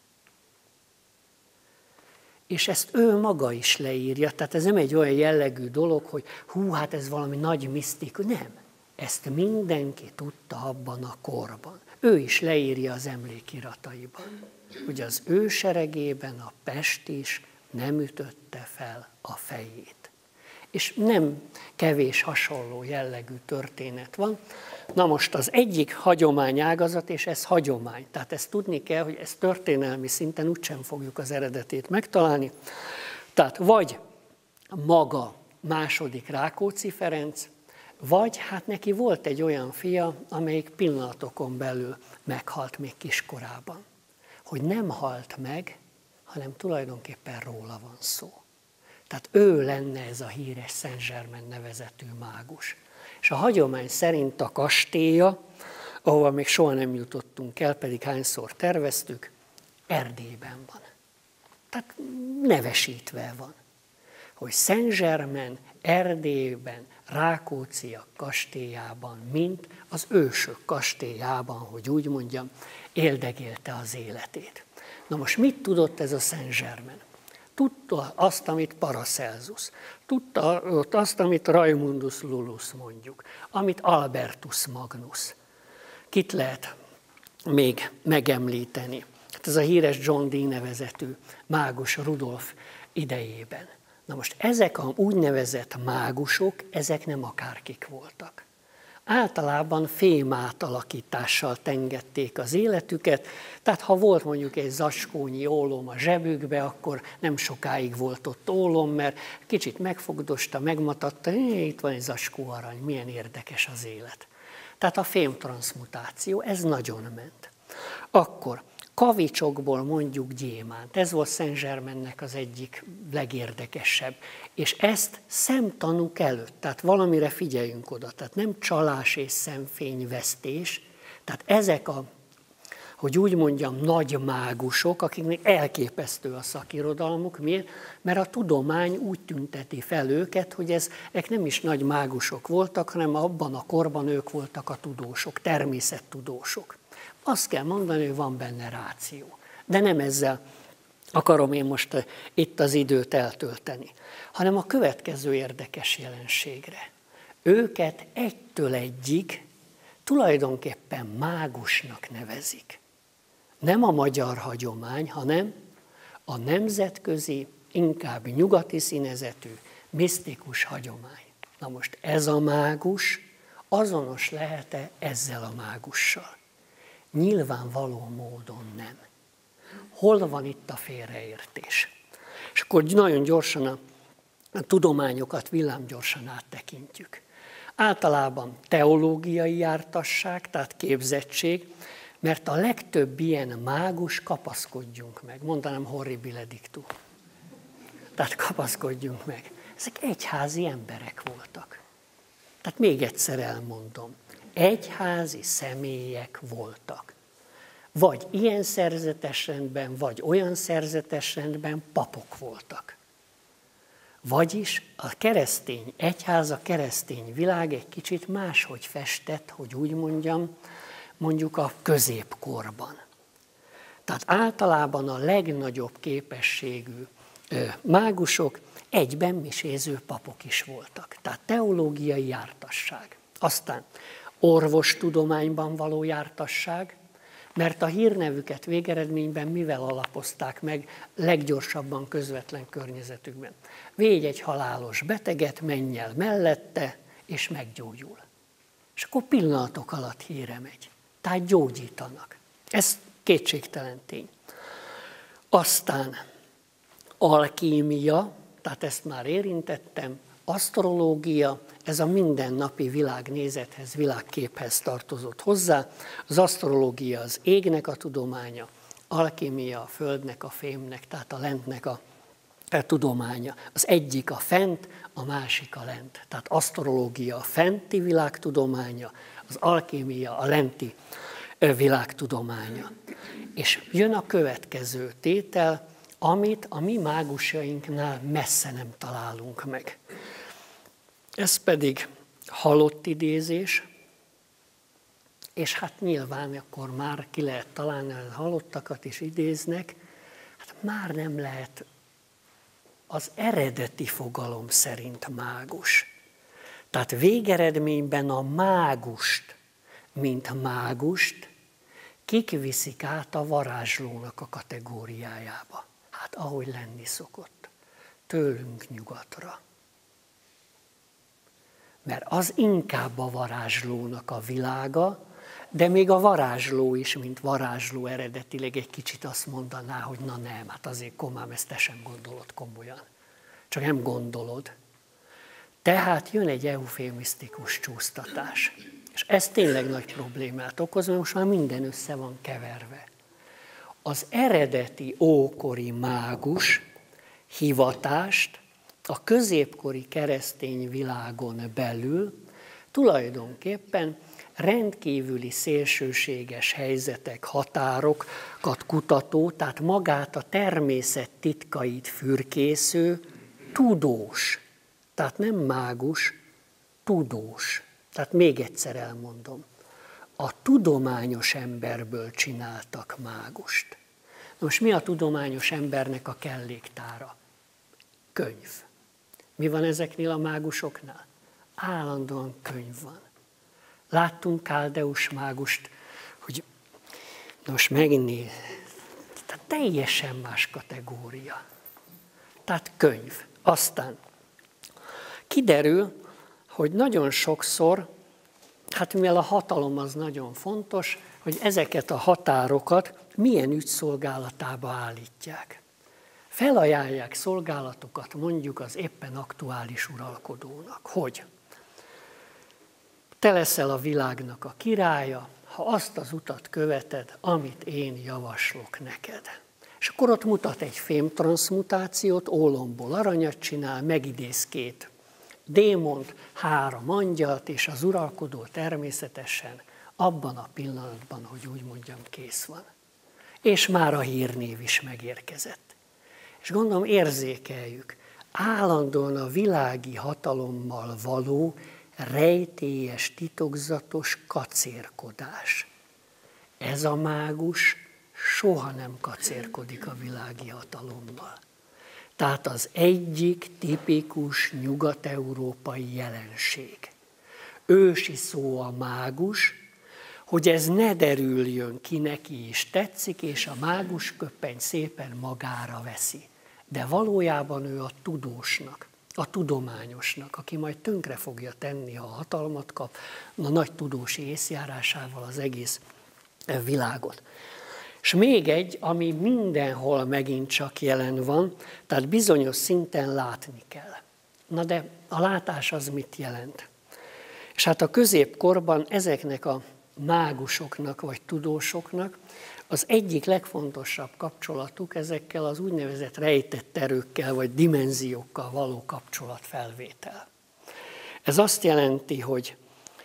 És ezt ő maga is leírja, tehát ez nem egy olyan jellegű dolog, hogy hú, hát ez valami nagy misztikus. Nem. Ezt mindenki tudta abban a korban. Ő is leírja az emlékirataiban, hogy az ő seregében a pestis nem ütötte fel a fejét. És nem kevés hasonló jellegű történet van. Na most az egyik hagyományágazat, és ez hagyomány. Tehát ezt tudni kell, hogy ezt történelmi szinten úgysem fogjuk az eredetét megtalálni. Tehát vagy maga második Rákóczi Ferenc, vagy hát neki volt egy olyan fia, amelyik pillanatokon belül meghalt még kiskorában. Hogy nem halt meg, hanem tulajdonképpen róla van szó. Tehát ő lenne ez a híres Saint-Germain nevezetű mágus. És a hagyomány szerint a kastélya, ahova még soha nem jutottunk el, pedig hányszor terveztük, Erdélyben van. Tehát nevesítve van, hogy Saint-Germain Erdélyben, Rákócziak kastélyában, mint az ősök kastélyában, hogy úgy mondjam, éldegélte az életét. Na most mit tudott ez a Saint-Germain? Tudta azt, amit Paracelsus, tudta azt, amit Raimundus Lullus mondjuk, amit Albertus Magnus. Kit lehet még megemlíteni? Hát ez a híres John Dee nevezetű mágus Rudolf idejében. Na most ezek a úgynevezett mágusok, ezek nem akárkik voltak. Általában fém átalakítással tengették az életüket, tehát ha volt mondjuk egy zacskónyi ólom a zsebükbe, akkor nem sokáig volt ott ólom, mert kicsit megfogdosta, megmatatta, itt van egy zacskó arany, milyen érdekes az élet. Tehát a fémtranszmutáció, ez nagyon ment. Akkor kavicsokból mondjuk gyémánt, ez volt Saint-Germainnek az egyik legérdekesebb. És ezt szemtanúk előtt, tehát valamire figyeljünk oda, tehát nem csalás és szemfényvesztés, tehát ezek a, hogy úgy mondjam, nagy mágusok, akiknek elképesztő a szakirodalmuk. Miért? Mert a tudomány úgy tünteti fel őket, hogy ezek nem is nagy mágusok voltak, hanem abban a korban ők voltak a tudósok, természettudósok. Azt kell mondani, hogy van benne ráció. De nem ezzel akarom én most itt az időt eltölteni, hanem a következő érdekes jelenségre. Őket egytől egyig tulajdonképpen mágusnak nevezik. Nem a magyar hagyomány, hanem a nemzetközi, inkább nyugati színezetű, misztikus hagyomány. Na most ez a mágus azonos lehet-e ezzel a mágussal? Nyilvánvaló módon nem. Hol van itt a félreértés? És akkor nagyon gyorsan a, a tudományokat villámgyorsan áttekintjük. Általában teológiai jártasság, tehát képzettség, mert a legtöbb ilyen mágus, kapaszkodjunk meg, mondanám horribile dictu. Tehát kapaszkodjunk meg. Ezek egyházi emberek voltak. Tehát még egyszer elmondom, egyházi személyek voltak. Vagy ilyen szerzetes rendben, vagy olyan szerzetes rendben papok voltak. Vagyis a keresztény egyház, a keresztény világ egy kicsit máshogy festett, hogy úgy mondjam, mondjuk a középkorban. Tehát általában a legnagyobb képességű mágusok egyben miséző papok is voltak. Tehát teológiai jártasság. Aztán orvostudományban való jártasság, mert a hírnevüket végeredményben mivel alapozták meg leggyorsabban közvetlen környezetükben. Védj egy halálos beteget, menj el mellette, és meggyógyul. És akkor pillanatok alatt híre megy. Tehát gyógyítanak. Ez kétségtelen tény. Aztán alkímia, tehát ezt már érintettem, asztrológia, ez a mindennapi világnézethez, világképhez tartozott hozzá. Az asztrológia az égnek a tudománya, alkímia a földnek, a fémnek, tehát a lentnek a, a tudománya. Az egyik a fent, a másik a lent. Tehát asztrológia a fenti világ tudománya, az alkímia a lenti világ tudománya. És jön a következő tétel, amit a mi mágusainknál messze nem találunk meg. Ez pedig halott idézés, és hát nyilván akkor már ki lehet találni, hogy halottakat is idéznek, hát már nem lehet az eredeti fogalom szerint mágus. Tehát végeredményben a mágust, mint mágust, kik viszik át a varázslónak a kategóriájába. Hát ahogy lenni szokott, tőlünk nyugatra. Mert az inkább a varázslónak a világa, de még a varázsló is, mint varázsló eredetileg egy kicsit azt mondaná, hogy na nem, hát azért komám, ezt te sem gondolod komolyan. Csak nem gondolod. Tehát jön egy eufémisztikus csúsztatás. És ez tényleg nagy problémát okoz, mert most már minden össze van keverve. Az eredeti ókori mágus hivatást a középkori keresztény világon belül tulajdonképpen rendkívüli szélsőséges helyzetek, határokat kutató, tehát magát a természet titkait fürkésző tudós, tehát nem mágus, tudós. Tehát még egyszer elmondom, a tudományos emberből csináltak mágust. Na most mi a tudományos embernek a kelléktára? Könyv. Mi van ezeknél a mágusoknál? Állandóan könyv van. Láttunk káldeus mágust, hogy most megnéz, tehát teljesen más kategória. Tehát könyv. Aztán kiderül, hogy nagyon sokszor, hát mivel a hatalom az nagyon fontos, hogy ezeket a határokat milyen ügyszolgálatába állítják. Felajánlják szolgálatokat mondjuk az éppen aktuális uralkodónak, hogy te leszel a világnak a királya, ha azt az utat követed, amit én javaslok neked. És akkor ott mutat egy fémtranszmutációt, ólomból aranyat csinál, megidéz két démont, három angyalt, és az uralkodó természetesen abban a pillanatban, hogy úgy mondjam, kész van. És már a hírnév is megérkezett. És gondolom érzékeljük, állandóan a világi hatalommal való rejtélyes, titokzatos kacérkodás. Ez a mágus soha nem kacérkodik a világi hatalommal. Tehát az egyik tipikus nyugat-európai jelenség. Ősi szó a mágus, hogy ez ne derüljön ki, neki is tetszik, és a mágus köppeny szépen magára veszi. De valójában ő a tudósnak, a tudományosnak, aki majd tönkre fogja tenni, ha hatalmat kap, a nagy tudósi észjárásával az egész világot. És még egy, ami mindenhol megint csak jelen van, tehát bizonyos szinten látni kell. Na de a látás az mit jelent? És hát a középkorban ezeknek a mágusoknak vagy tudósoknak az egyik legfontosabb kapcsolatuk ezekkel az úgynevezett rejtett erőkkel vagy dimenziókkal való kapcsolatfelvétel. Ez azt jelenti, hogy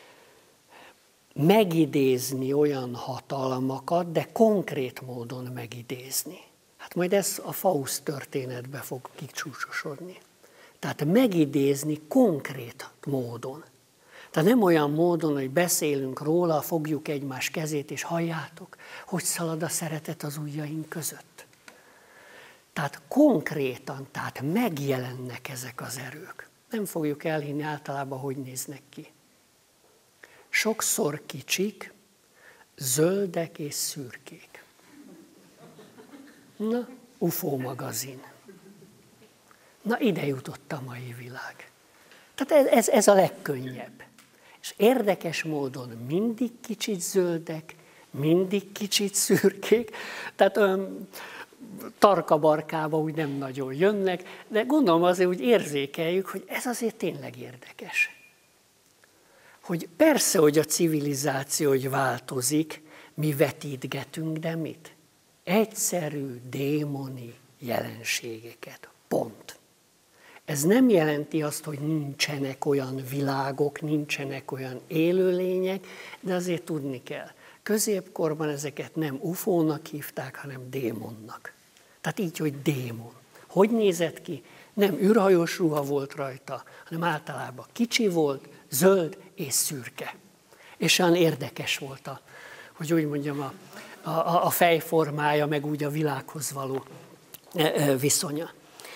megidézni olyan hatalmakat, de konkrét módon megidézni. Hát majd ez a Faust történetbe fog kicsúcsosodni. Tehát megidézni konkrét módon. Tehát nem olyan módon, hogy beszélünk róla, fogjuk egymás kezét, és halljátok, hogy szalad a szeretet az ujjaink között. Tehát konkrétan, tehát megjelennek ezek az erők. Nem fogjuk elhinni általában, hogy néznek ki. Sokszor kicsik, zöldek és szürkék. Na, u f o magazin. Na, ide jutott a mai világ. Tehát ez, ez, ez a legkönnyebb. És érdekes módon mindig kicsit zöldek, mindig kicsit szürkék, tehát olyan tarka-barkába úgy nem nagyon jönnek, de gondolom azért úgy érzékeljük, hogy ez azért tényleg érdekes. Hogy persze, hogy a civilizáció hogy változik, mi vetítgetünk, de mit? Egyszerű démoni jelenségeket. Pont. Ez nem jelenti azt, hogy nincsenek olyan világok, nincsenek olyan élőlények, de azért tudni kell. Középkorban ezeket nem u f o-nak hívták, hanem démonnak. Tehát így, hogy démon. Hogy nézett ki? Nem űrhajós ruha volt rajta, hanem általában kicsi volt, zöld és szürke. És olyan érdekes volt, a, hogy úgy mondjam, a, a, a fejformája, meg úgy a világhoz való viszonya.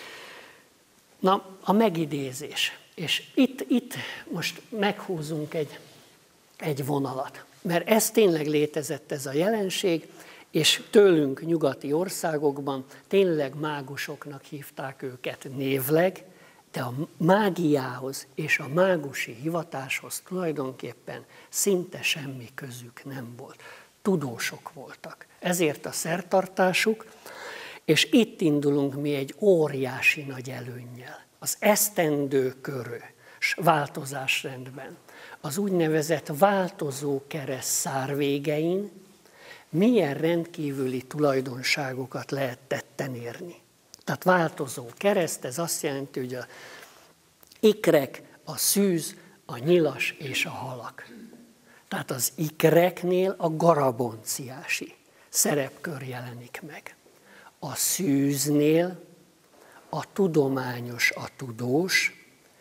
Na, a megidézés. És itt, itt most meghúzunk egy, egy vonalat. Mert ez tényleg létezett ez a jelenség, és tőlünk nyugati országokban tényleg mágusoknak hívták őket névleg, de a mágiához és a mágusi hivatáshoz tulajdonképpen szinte semmi közük nem volt. Tudósok voltak. Ezért a szertartásuk, és itt indulunk mi egy óriási nagy előnnyel. Az esztendő körű változásrendben, az úgynevezett változó kereszt szárvégein milyen rendkívüli tulajdonságokat lehet tetten érni. Tehát változó kereszt, ez azt jelenti, hogy a ikrek, a szűz, a nyilas és a halak. Tehát az ikreknél a garabonciási szerepkör jelenik meg. A szűznél a tudományos, a tudós,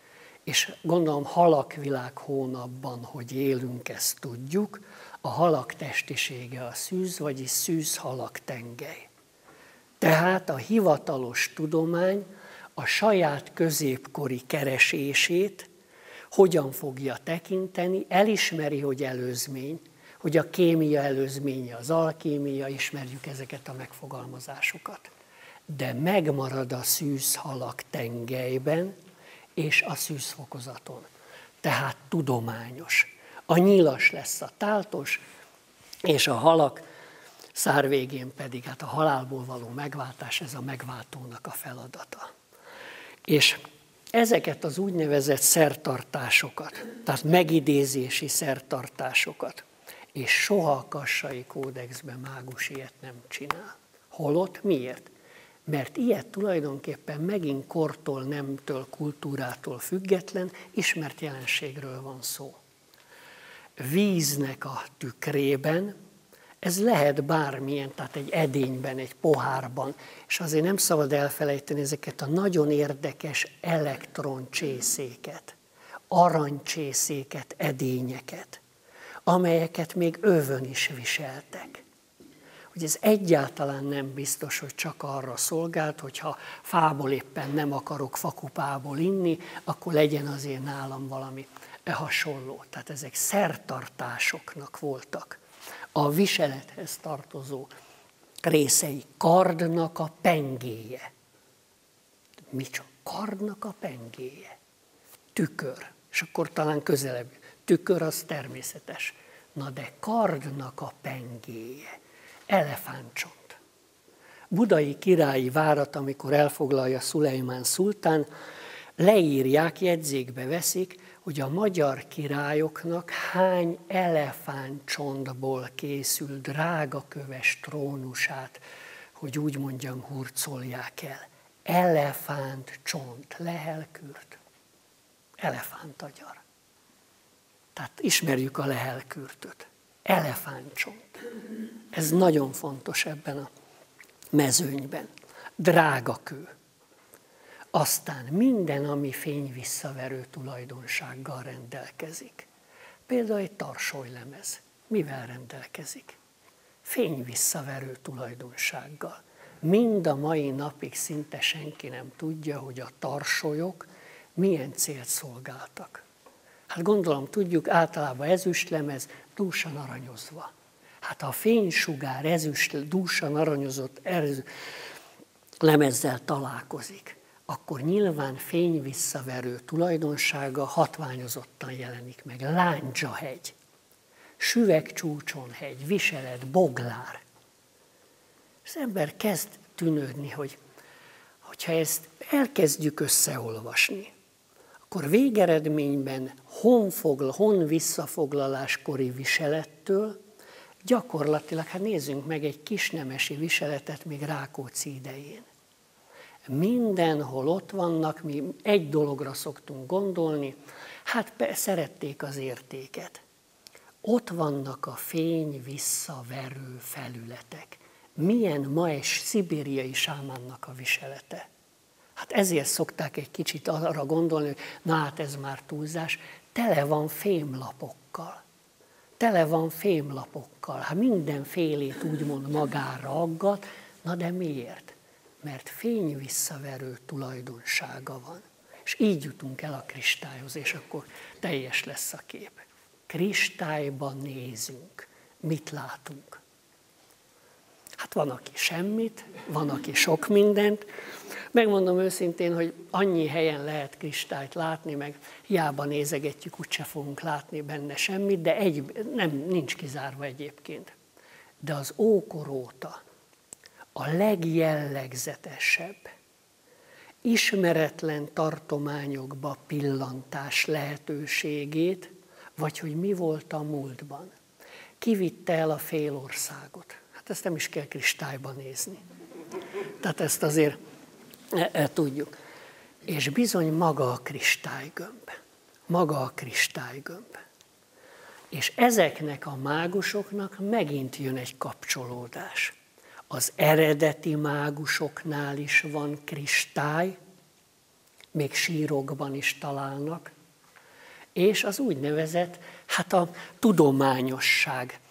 és gondolom halakvilág hónapban, hogy élünk, ezt tudjuk, a halak testisége a szűz, vagyis szűz-halak tengely. Tehát a hivatalos tudomány a saját középkori keresését hogyan fogja tekinteni, elismeri, hogy előzmény, hogy a kémia előzménye az alkémia, ismerjük ezeket a megfogalmazásokat. De megmarad a szűz-halak tengelyben és a szűzfokozaton. Tehát tudományos. A nyilas lesz a táltos, és a halak szárvégén pedig hát a halálból való megváltás, ez a megváltónak a feladata. És ezeket az úgynevezett szertartásokat, tehát megidézési szertartásokat, és soha a Kassai Kódexben mágus ilyet nem csinál. Holott miért? Mert ilyet tulajdonképpen megint kortól, nemtől, kultúrától független, ismert jelenségről van szó. víznek a tükrében, ez lehet bármilyen, tehát egy edényben, egy pohárban, és azért nem szabad elfelejteni ezeket a nagyon érdekes elektroncsészéket, aranycsészéket, edényeket, amelyeket még övön is viseltek. Hogy ez egyáltalán nem biztos, hogy csak arra szolgált, hogyha fából éppen nem akarok fakupából inni, akkor legyen azért nálam valami hasonló. Tehát ezek szertartásoknak voltak. A viselethez tartozó részei, kardnak a pengéje. Mi csak kardnak a pengéje? Tükör. És akkor talán közelebb. Tükör az természetes. Na de kardnak a pengéje. Elefántcsont. Budai királyi várat, amikor elfoglalja Szulejmán szultán, leírják, jegyzékbe veszik, hogy a magyar királyoknak hány elefántcsontból készül drágaköves trónusát, hogy úgy mondjam, hurcolják el. Elefántcsont, Lehelkürt, elefántagyar. Tehát ismerjük a Lehelkürtöt. Elefántcsont. Ez nagyon fontos ebben a mezőnyben. Drágakő. Aztán minden, ami fényvisszaverő tulajdonsággal rendelkezik. Például egy tarsolylemez. Mivel rendelkezik? Fényvisszaverő tulajdonsággal. Mind a mai napig szinte senki nem tudja, hogy a tarsolyok milyen célt szolgáltak. Hát gondolom tudjuk, általában ezüstlemez dúsan aranyozva. Hát ha a fénysugár ezüst, dúsan aranyozott lemezzel találkozik, akkor nyilván fényvisszaverő tulajdonsága hatványozottan jelenik meg. Lándzsahegy, Süvegcsúcsonhegy, Viselet, Boglár. Az ember kezd tűnődni, hogy hogyha ezt elkezdjük összeolvasni, akkor végeredményben honfogla, honvisszafoglaláskori viselettől gyakorlatilag, hát nézzünk meg egy kisnemesi viseletet még Rákóczi idején. Mindenhol ott vannak, mi egy dologra szoktunk gondolni, hát szerették az értéket. Ott vannak a fény visszaverő felületek. Milyen ma egy szibériai sámánnak a viselete. Hát ezért szokták egy kicsit arra gondolni, hogy na hát ez már túlzás, tele van fémlapokkal. Tele van fémlapokkal. Hát mindenfélét úgymond magára aggat, na de miért? Mert fényvisszaverő tulajdonsága van. És így jutunk el a kristályhoz, és akkor teljes lesz a kép. Kristályban nézünk. Mit látunk? Hát van, aki semmit, van, aki sok mindent. Megmondom őszintén, hogy annyi helyen lehet kristályt látni, meg hiába nézegetjük, úgyse fogunk látni benne semmit, de egy, nem, nincs kizárva egyébként. De az ókor óta a legjellegzetesebb, ismeretlen tartományokba pillantás lehetőségét, vagy hogy mi volt a múltban. Kivitte el a fél országot. Hát ezt nem is kell kristályba nézni. Tehát ezt azért e, e, tudjuk. És bizony maga a kristálygömb. Maga a kristálygömb. És ezeknek a mágusoknak megint jön egy kapcsolódás. Az eredeti mágusoknál is van kristály, még sírokban is találnak, és az úgynevezett, hát a tudományosság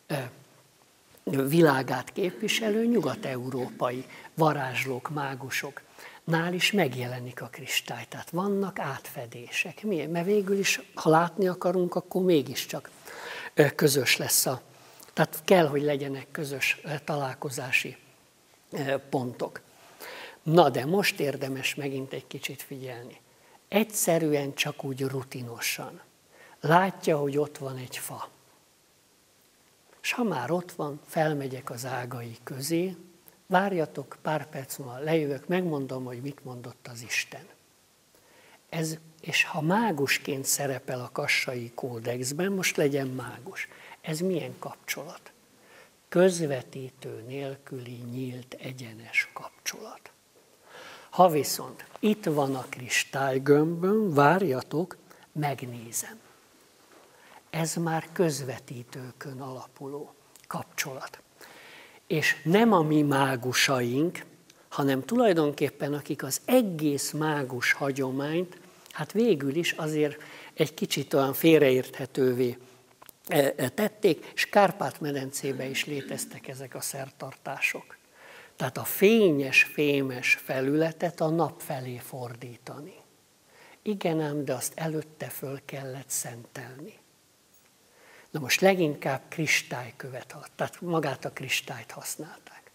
világát képviselő nyugat-európai varázslók, mágusoknál is megjelenik a kristály. Tehát vannak átfedések. Miért? Mert végül is, ha látni akarunk, akkor mégiscsak közös lesz a... Tehát kell, hogy legyenek közös találkozási pontok. Na de most érdemes megint egy kicsit figyelni. Egyszerűen csak úgy rutinosan. Látja, hogy ott van egy fa. És ha már ott van, felmegyek az ágai közé, várjatok, pár perc múlva lejövök, megmondom, hogy mit mondott az Isten. Ez, és ha mágusként szerepel a kassai kódexben, most legyen mágus. Ez milyen kapcsolat? Közvetítő nélküli nyílt, egyenes kapcsolat. Ha viszont itt van a kristálygömbön, várjatok, megnézem. ez már közvetítőkön alapuló kapcsolat. És nem a mi mágusaink, hanem tulajdonképpen akik az egész mágus hagyományt, hát végül is azért egy kicsit olyan félreérthetővé tették, és Kárpát-medencében is léteztek ezek a szertartások. Tehát a fényes, fémes felületet a nap felé fordítani. Igen ám, de azt előtte föl kellett szentelni. Na most leginkább kristálykövet, tehát magát a kristályt használták.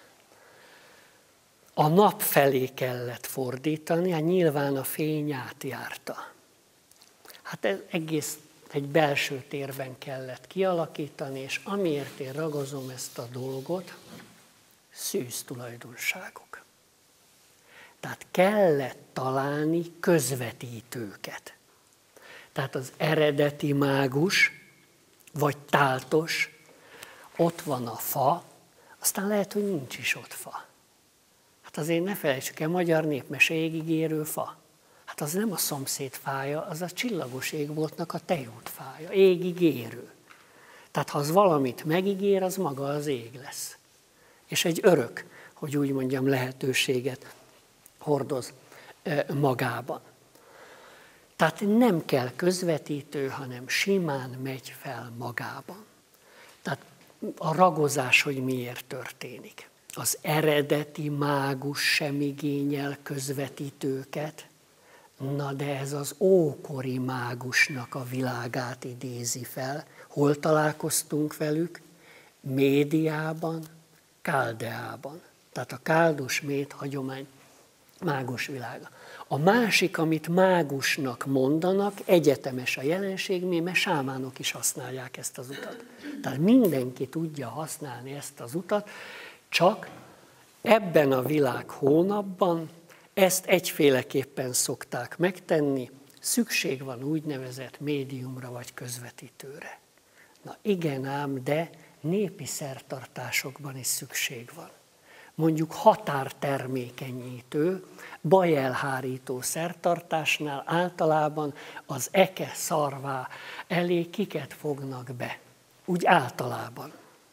A nap felé kellett fordítani, hát nyilván a fény átjárta. Hát ez egész egy belső térben kellett kialakítani, és amiért én ragozom ezt a dolgot, szűz tulajdonságok. Tehát kellett találni közvetítőket. Tehát az eredeti mágus, vagy táltos, ott van a fa, aztán lehet, hogy nincs is ott fa. Hát azért ne felejtsük el, magyar népmese égigérő fa. Hát az nem a szomszéd fája, az a csillagos égboltnak a tejút fája, égigérő. Tehát ha az valamit megígér, az maga az ég lesz. És egy örök, hogy úgy mondjam, lehetőséget hordoz magában. Tehát nem kell közvetítő, hanem simán megy fel magában. Tehát a ragozás, hogy miért történik. Az eredeti mágus sem igényel közvetítőket, na de ez az ókori mágusnak a világát idézi fel. Hol találkoztunk velük? Médiában, Káldeában. Tehát a káldus-méd hagyomány mágus világa. A másik, amit mágusnak mondanak, egyetemes a jelenség, mert sámánok is használják ezt az utat. Tehát mindenki tudja használni ezt az utat, csak ebben a világ hónapban ezt egyféleképpen szokták megtenni, szükség van úgynevezett médiumra vagy közvetítőre. Na igen ám, de népi szertartásokban is szükség van. Mondjuk határtermékenyítő, bajelhárító szertartásnál általában az eke szarvá elé kiket fognak be. Úgy általában.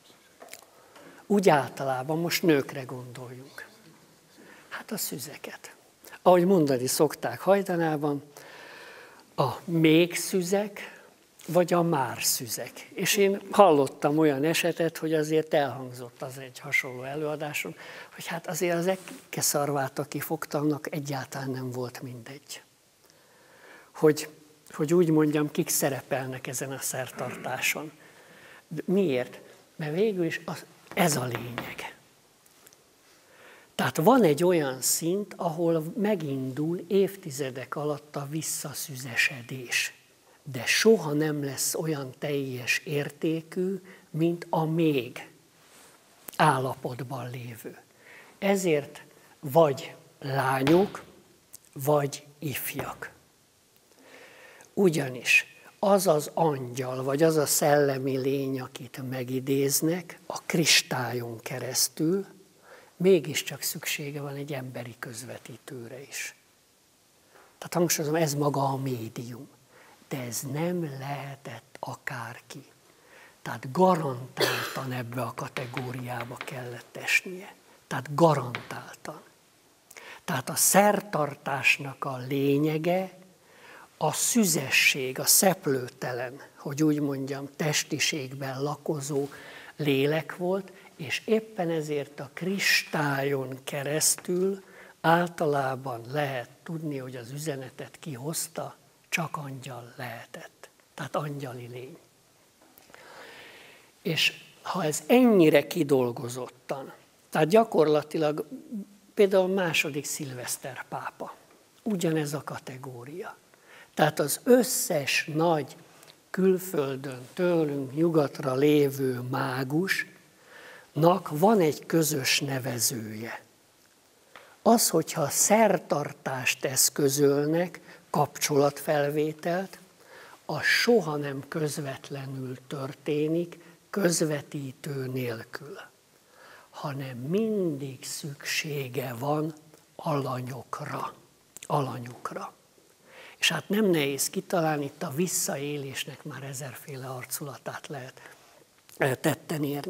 Úgy általában, most nőkre gondoljunk. Hát a szüzeket. Ahogy mondani szokták hajdanában, a méhszüzek, vagy a márszüzek. És én hallottam olyan esetet, hogy azért elhangzott az egy hasonló előadáson, hogy hát azért az ekeszarvát, aki fogta, annak egyáltalán nem volt mindegy. Hogy, hogy úgy mondjam, kik szerepelnek ezen a szertartáson. De miért? Mert végül is az, ez a lényeg. Tehát van egy olyan szint, ahol megindul évtizedek alatt a visszaszüzesedés. De soha nem lesz olyan teljes értékű, mint a még állapotban lévő. Ezért vagy lányok, vagy ifjak. Ugyanis az az angyal, vagy az a szellemi lény, akit megidéznek, a kristályon keresztül, mégiscsak szüksége van egy emberi közvetítőre is. Tehát hangsúlyozom, ez maga a médium. De ez nem lehetett akárki. Tehát garantáltan ebbe a kategóriába kellett esnie. Tehát garantáltan. Tehát a szertartásnak a lényege a szüzesség, a szeplőtelen, hogy úgy mondjam, testiségben lakozó lélek volt, és éppen ezért a kristályon keresztül általában lehet tudni, hogy az üzenetet ki hozta, csak angyal lehetett. Tehát angyali lény. És ha ez ennyire kidolgozottan, tehát gyakorlatilag például a második szilveszter pápa, ugyanez a kategória. Tehát az összes nagy külföldön tőlünk nyugatra lévő mágusnak van egy közös nevezője. Az, hogyha szertartást eszközölnek, kapcsolatfelvételt, az soha nem közvetlenül történik, közvetítő nélkül, hanem mindig szüksége van alanyokra. alanyokra. És hát nem nehéz kitalálni, itt a visszaélésnek már ezerféle arculatát lehet tetten érni.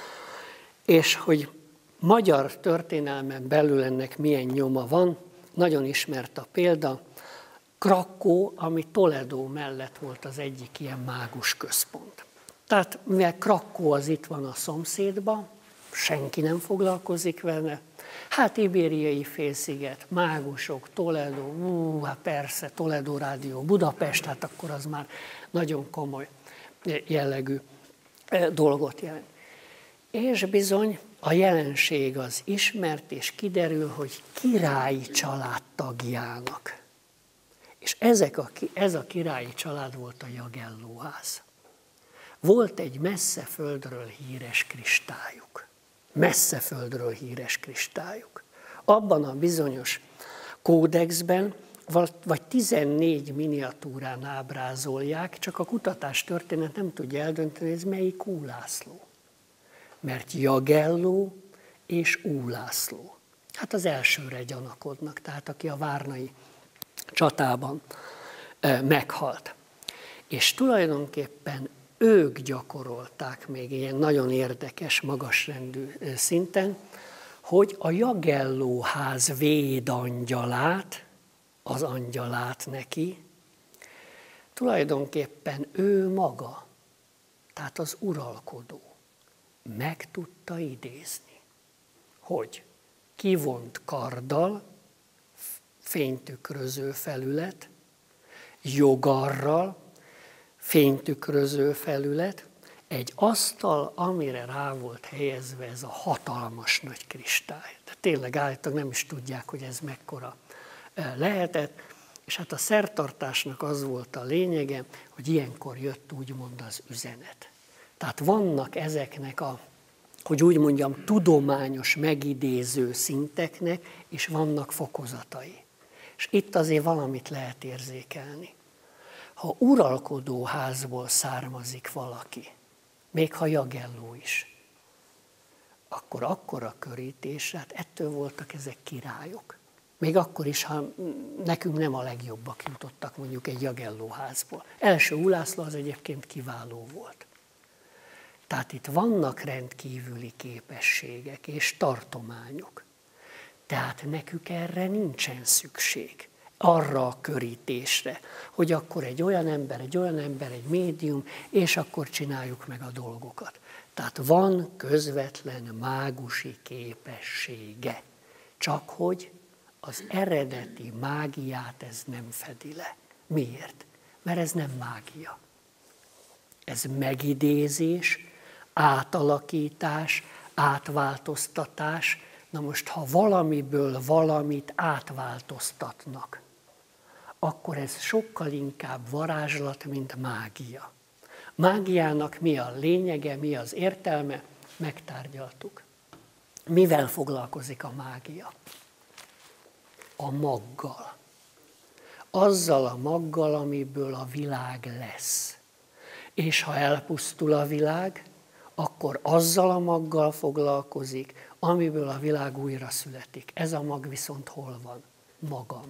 És hogy magyar történelmen belül ennek milyen nyoma van, nagyon ismert a példa, Krakkó, ami Toledo mellett volt az egyik ilyen mágus központ. Tehát mivel Krakkó az itt van a szomszédban, senki nem foglalkozik vele, hát ibériai félsziget, mágusok, Toledo, ú, hát persze, Toledo Rádió, Budapest, hát akkor az már nagyon komoly jellegű dolgot jelent. És bizony a jelenség az ismert, és kiderül, hogy királyi család tagjának. És ezek a, ez a királyi család volt a Jagellóház. Volt egy messze földről híres kristályuk. Messze földről híres kristályuk. Abban a bizonyos kódexben vagy tizennégy miniatúrán ábrázolják, csak a kutatástörténet nem tudja eldönteni, ez melyik Úlászló. Mert Jagelló és Úlászló. Hát az elsőre gyanakodnak, tehát aki a várnai csatában meghalt. És tulajdonképpen ők gyakorolták még ilyen nagyon érdekes, magasrendű szinten, hogy a Jagellóház védangyalát, az angyalát neki, tulajdonképpen ő maga, tehát az uralkodó, meg tudta idézni, hogy kivont karddal, fénytükröző felület, jogarral, fénytükröző felület, egy asztal, amire rá volt helyezve ez a hatalmas nagy kristály. De tényleg állítólag nem is tudják, hogy ez mekkora lehetett, és hát a szertartásnak az volt a lényege, hogy ilyenkor jött úgymond az üzenet. Tehát vannak ezeknek a, hogy úgy mondjam, tudományos megidéző szinteknek, és vannak fokozatai. És itt azért valamit lehet érzékelni. Ha uralkodóházból származik valaki, még ha Jagelló is, akkor akkora körítés, hát ettől voltak ezek királyok. Még akkor is, ha nekünk nem a legjobbak jutottak mondjuk egy Jagellóházból. Első Ulászló az egyébként kiváló volt. Tehát itt vannak rendkívüli képességek és tartományok. Tehát nekük erre nincsen szükség. Arra a körítésre, hogy akkor egy olyan ember, egy olyan ember, egy médium, és akkor csináljuk meg a dolgokat. Tehát van közvetlen mágusi képessége. Csak hogy az eredeti mágiát ez nem fedi le. Miért? Mert ez nem mágia. Ez megidézés, átalakítás, átváltoztatás. Na most, ha valamiből valamit átváltoztatnak, akkor ez sokkal inkább varázslat, mint mágia. Mágiának mi a lényege, mi az értelme? Megtárgyaltuk. Mivel foglalkozik a mágia? A maggal. Azzal a maggal, amiből a világ lesz. És ha elpusztul a világ, akkor azzal a maggal foglalkozik, amiből a világ újra születik. Ez a mag viszont hol van? Magam.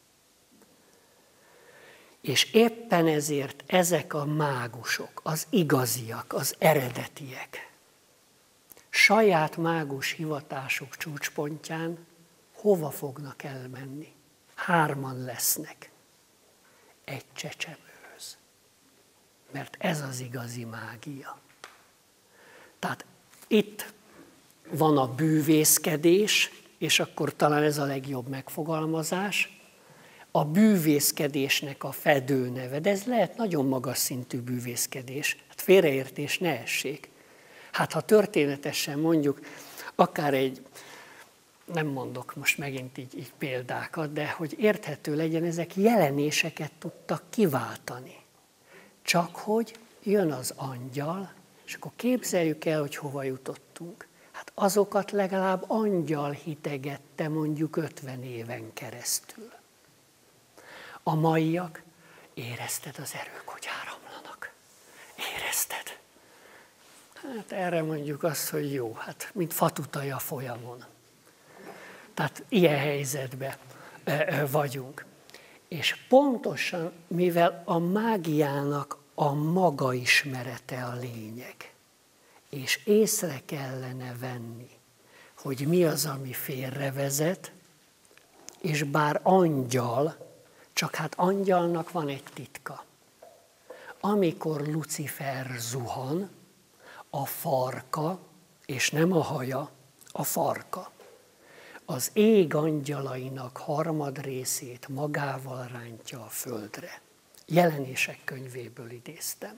És éppen ezért ezek a mágusok, az igaziak, az eredetiek, saját mágus hivatásuk csúcspontján hova fognak elmenni? Hárman lesznek. Egy csecsemőhöz. Mert ez az igazi mágia. Tehát itt van a bűvészkedés, és akkor talán ez a legjobb megfogalmazás, a bűvészkedésnek a fedőneve, de ez lehet nagyon magas szintű bűvészkedés. Hát félreértés ne essék. Hát ha történetesen mondjuk, akár egy, nem mondok most megint így, így példákat, de hogy érthető legyen, ezek jelenéseket tudtak kiváltani. Csak hogy jön az angyal, és akkor képzeljük el, hogy hova jutottunk. Hát azokat legalább angyal hitegette mondjuk ötven éven keresztül. A maiak, érezted az erők, hogy áramlanak. Érezted. Hát erre mondjuk azt, hogy jó, hát mint fatutaj a folyamon. Tehát ilyen helyzetben vagyunk. És pontosan, mivel a mágiának a maga ismerete a lényeg, és észre kellene venni, hogy mi az, ami félrevezet, és bár angyal, csak hát angyalnak van egy titka. Amikor Lucifer zuhan, a farka, és nem a haja, a farka, az ég angyalainak harmadrészét magával rántja a földre. Jelenések könyvéből idéztem.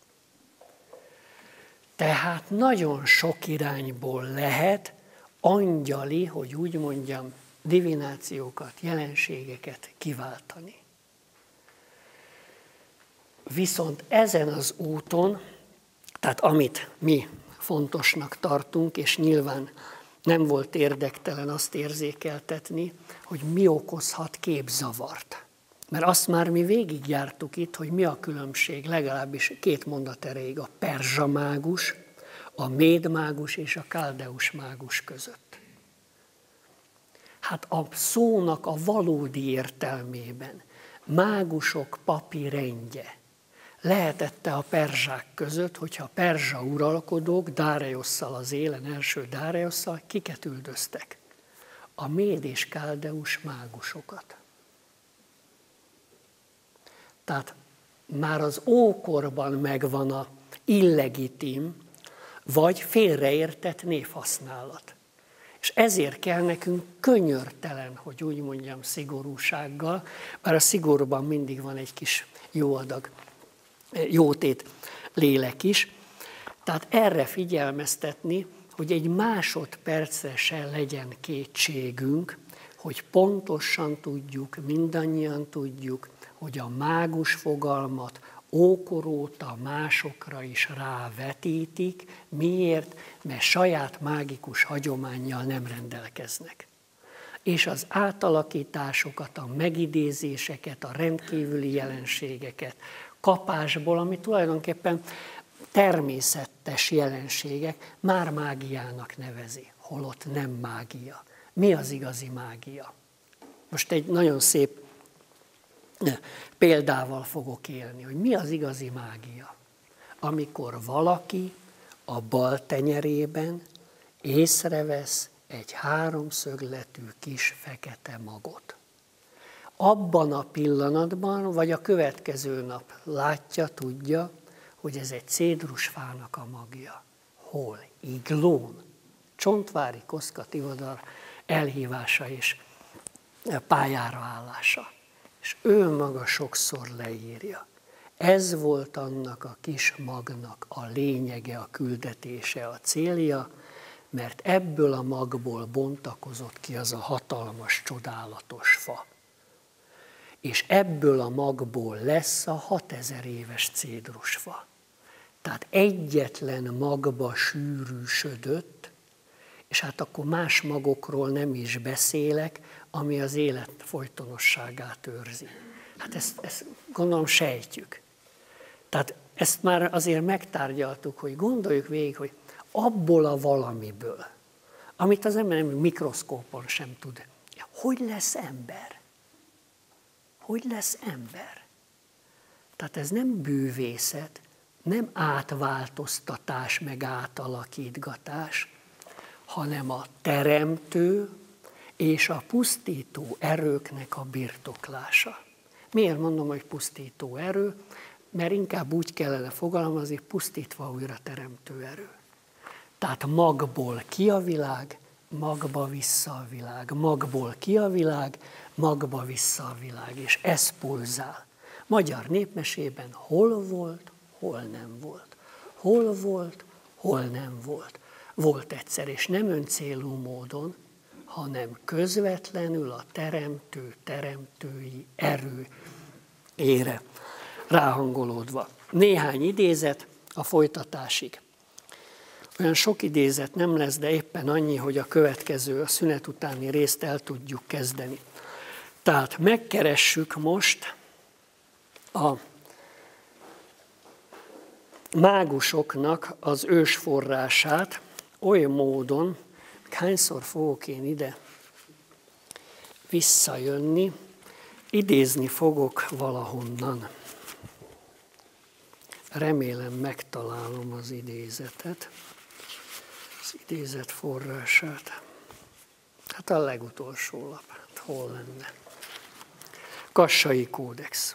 Tehát nagyon sok irányból lehet angyali, hogy úgy mondjam, divinációkat, jelenségeket kiváltani. Viszont ezen az úton, tehát amit mi fontosnak tartunk, és nyilván nem volt érdektelen azt érzékeltetni, hogy mi okozhat képzavart. Mert azt már mi végigjártuk itt, hogy mi a különbség, legalábbis két mondat erejéig, a perzsa mágus, a méd mágus és a káldeus mágus között. Hát a szónak a valódi értelmében mágusok papi rendje lehetette a perzsák között, hogyha a perzsa uralkodók Dáreiosszal az élen, első Dáreiosszal kiket üldöztek? A méd és káldeus mágusokat. Tehát már az ókorban megvan a illegitim, vagy félreértett névhasználat. És ezért kell nekünk könyörtelen, hogy úgy mondjam, szigorúsággal, bár a szigorúban mindig van egy kis jó adag, jótét lélek is. Tehát erre figyelmeztetni, hogy egy másodpercre se legyen kétségünk, hogy pontosan tudjuk, mindannyian tudjuk, hogy a mágus fogalmat ókor óta másokra is rávetítik. Miért? Mert saját mágikus hagyománnyal nem rendelkeznek. És az átalakításokat, a megidézéseket, a rendkívüli jelenségeket kapásból, ami tulajdonképpen természetes jelenségek, már mágiának nevezi, holott nem mágia. Mi az igazi mágia? Most egy nagyon szép példával fogok élni, hogy mi az igazi mágia. Amikor valaki a bal tenyerében észrevesz egy háromszögletű kis fekete magot. Abban a pillanatban, vagy a következő nap látja, tudja, hogy ez egy cédrusfának a magja. Hol? Iglón. Csontvári Koszka Tivadar elhívása és pályára állása. És ő maga sokszor leírja. Ez volt annak a kis magnak a lényege, a küldetése, a célja, mert ebből a magból bontakozott ki az a hatalmas, csodálatos fa. És ebből a magból lesz a hatezer éves cédrusfa. Tehát egyetlen magba sűrűsödött, és hát akkor más magokról nem is beszélek, ami az élet folytonosságát őrzi. Hát ezt, ezt gondolom sejtjük. Tehát ezt már azért megtárgyaltuk, hogy gondoljuk végig, hogy abból a valamiből, amit az ember mikroszkópon sem tud, hogy lesz ember? Hogy lesz ember? Tehát ez nem bűvészet, nem átváltoztatás, meg átalakítgatás, hanem a teremtő és a pusztító erőknek a birtoklása. Miért mondom, hogy pusztító erő? Mert inkább úgy kellene fogalmazni, pusztítva újra teremtő erő. Tehát magból ki a világ, magba vissza a világ. Magból ki a világ, magba vissza a világ. És ez pulzál. Magyar népmesében hol volt, hol nem volt. Hol volt, hol nem volt. Volt egyszer, és nem öncélú módon, hanem közvetlenül a teremtő, teremtői erő ére ráhangolódva. Néhány idézet a folytatásig. Olyan sok idézet nem lesz, de éppen annyi, hogy a következő, a szünet utáni részt el tudjuk kezdeni. Tehát megkeressük most a mágusoknak az ősforrását oly módon, hányszor fogok én ide visszajönni, Idézni fogok valahonnan. Remélem megtalálom az idézetet, az idézet forrását. Hát a legutolsó lap, hát hol lenne? Kassai Kódex.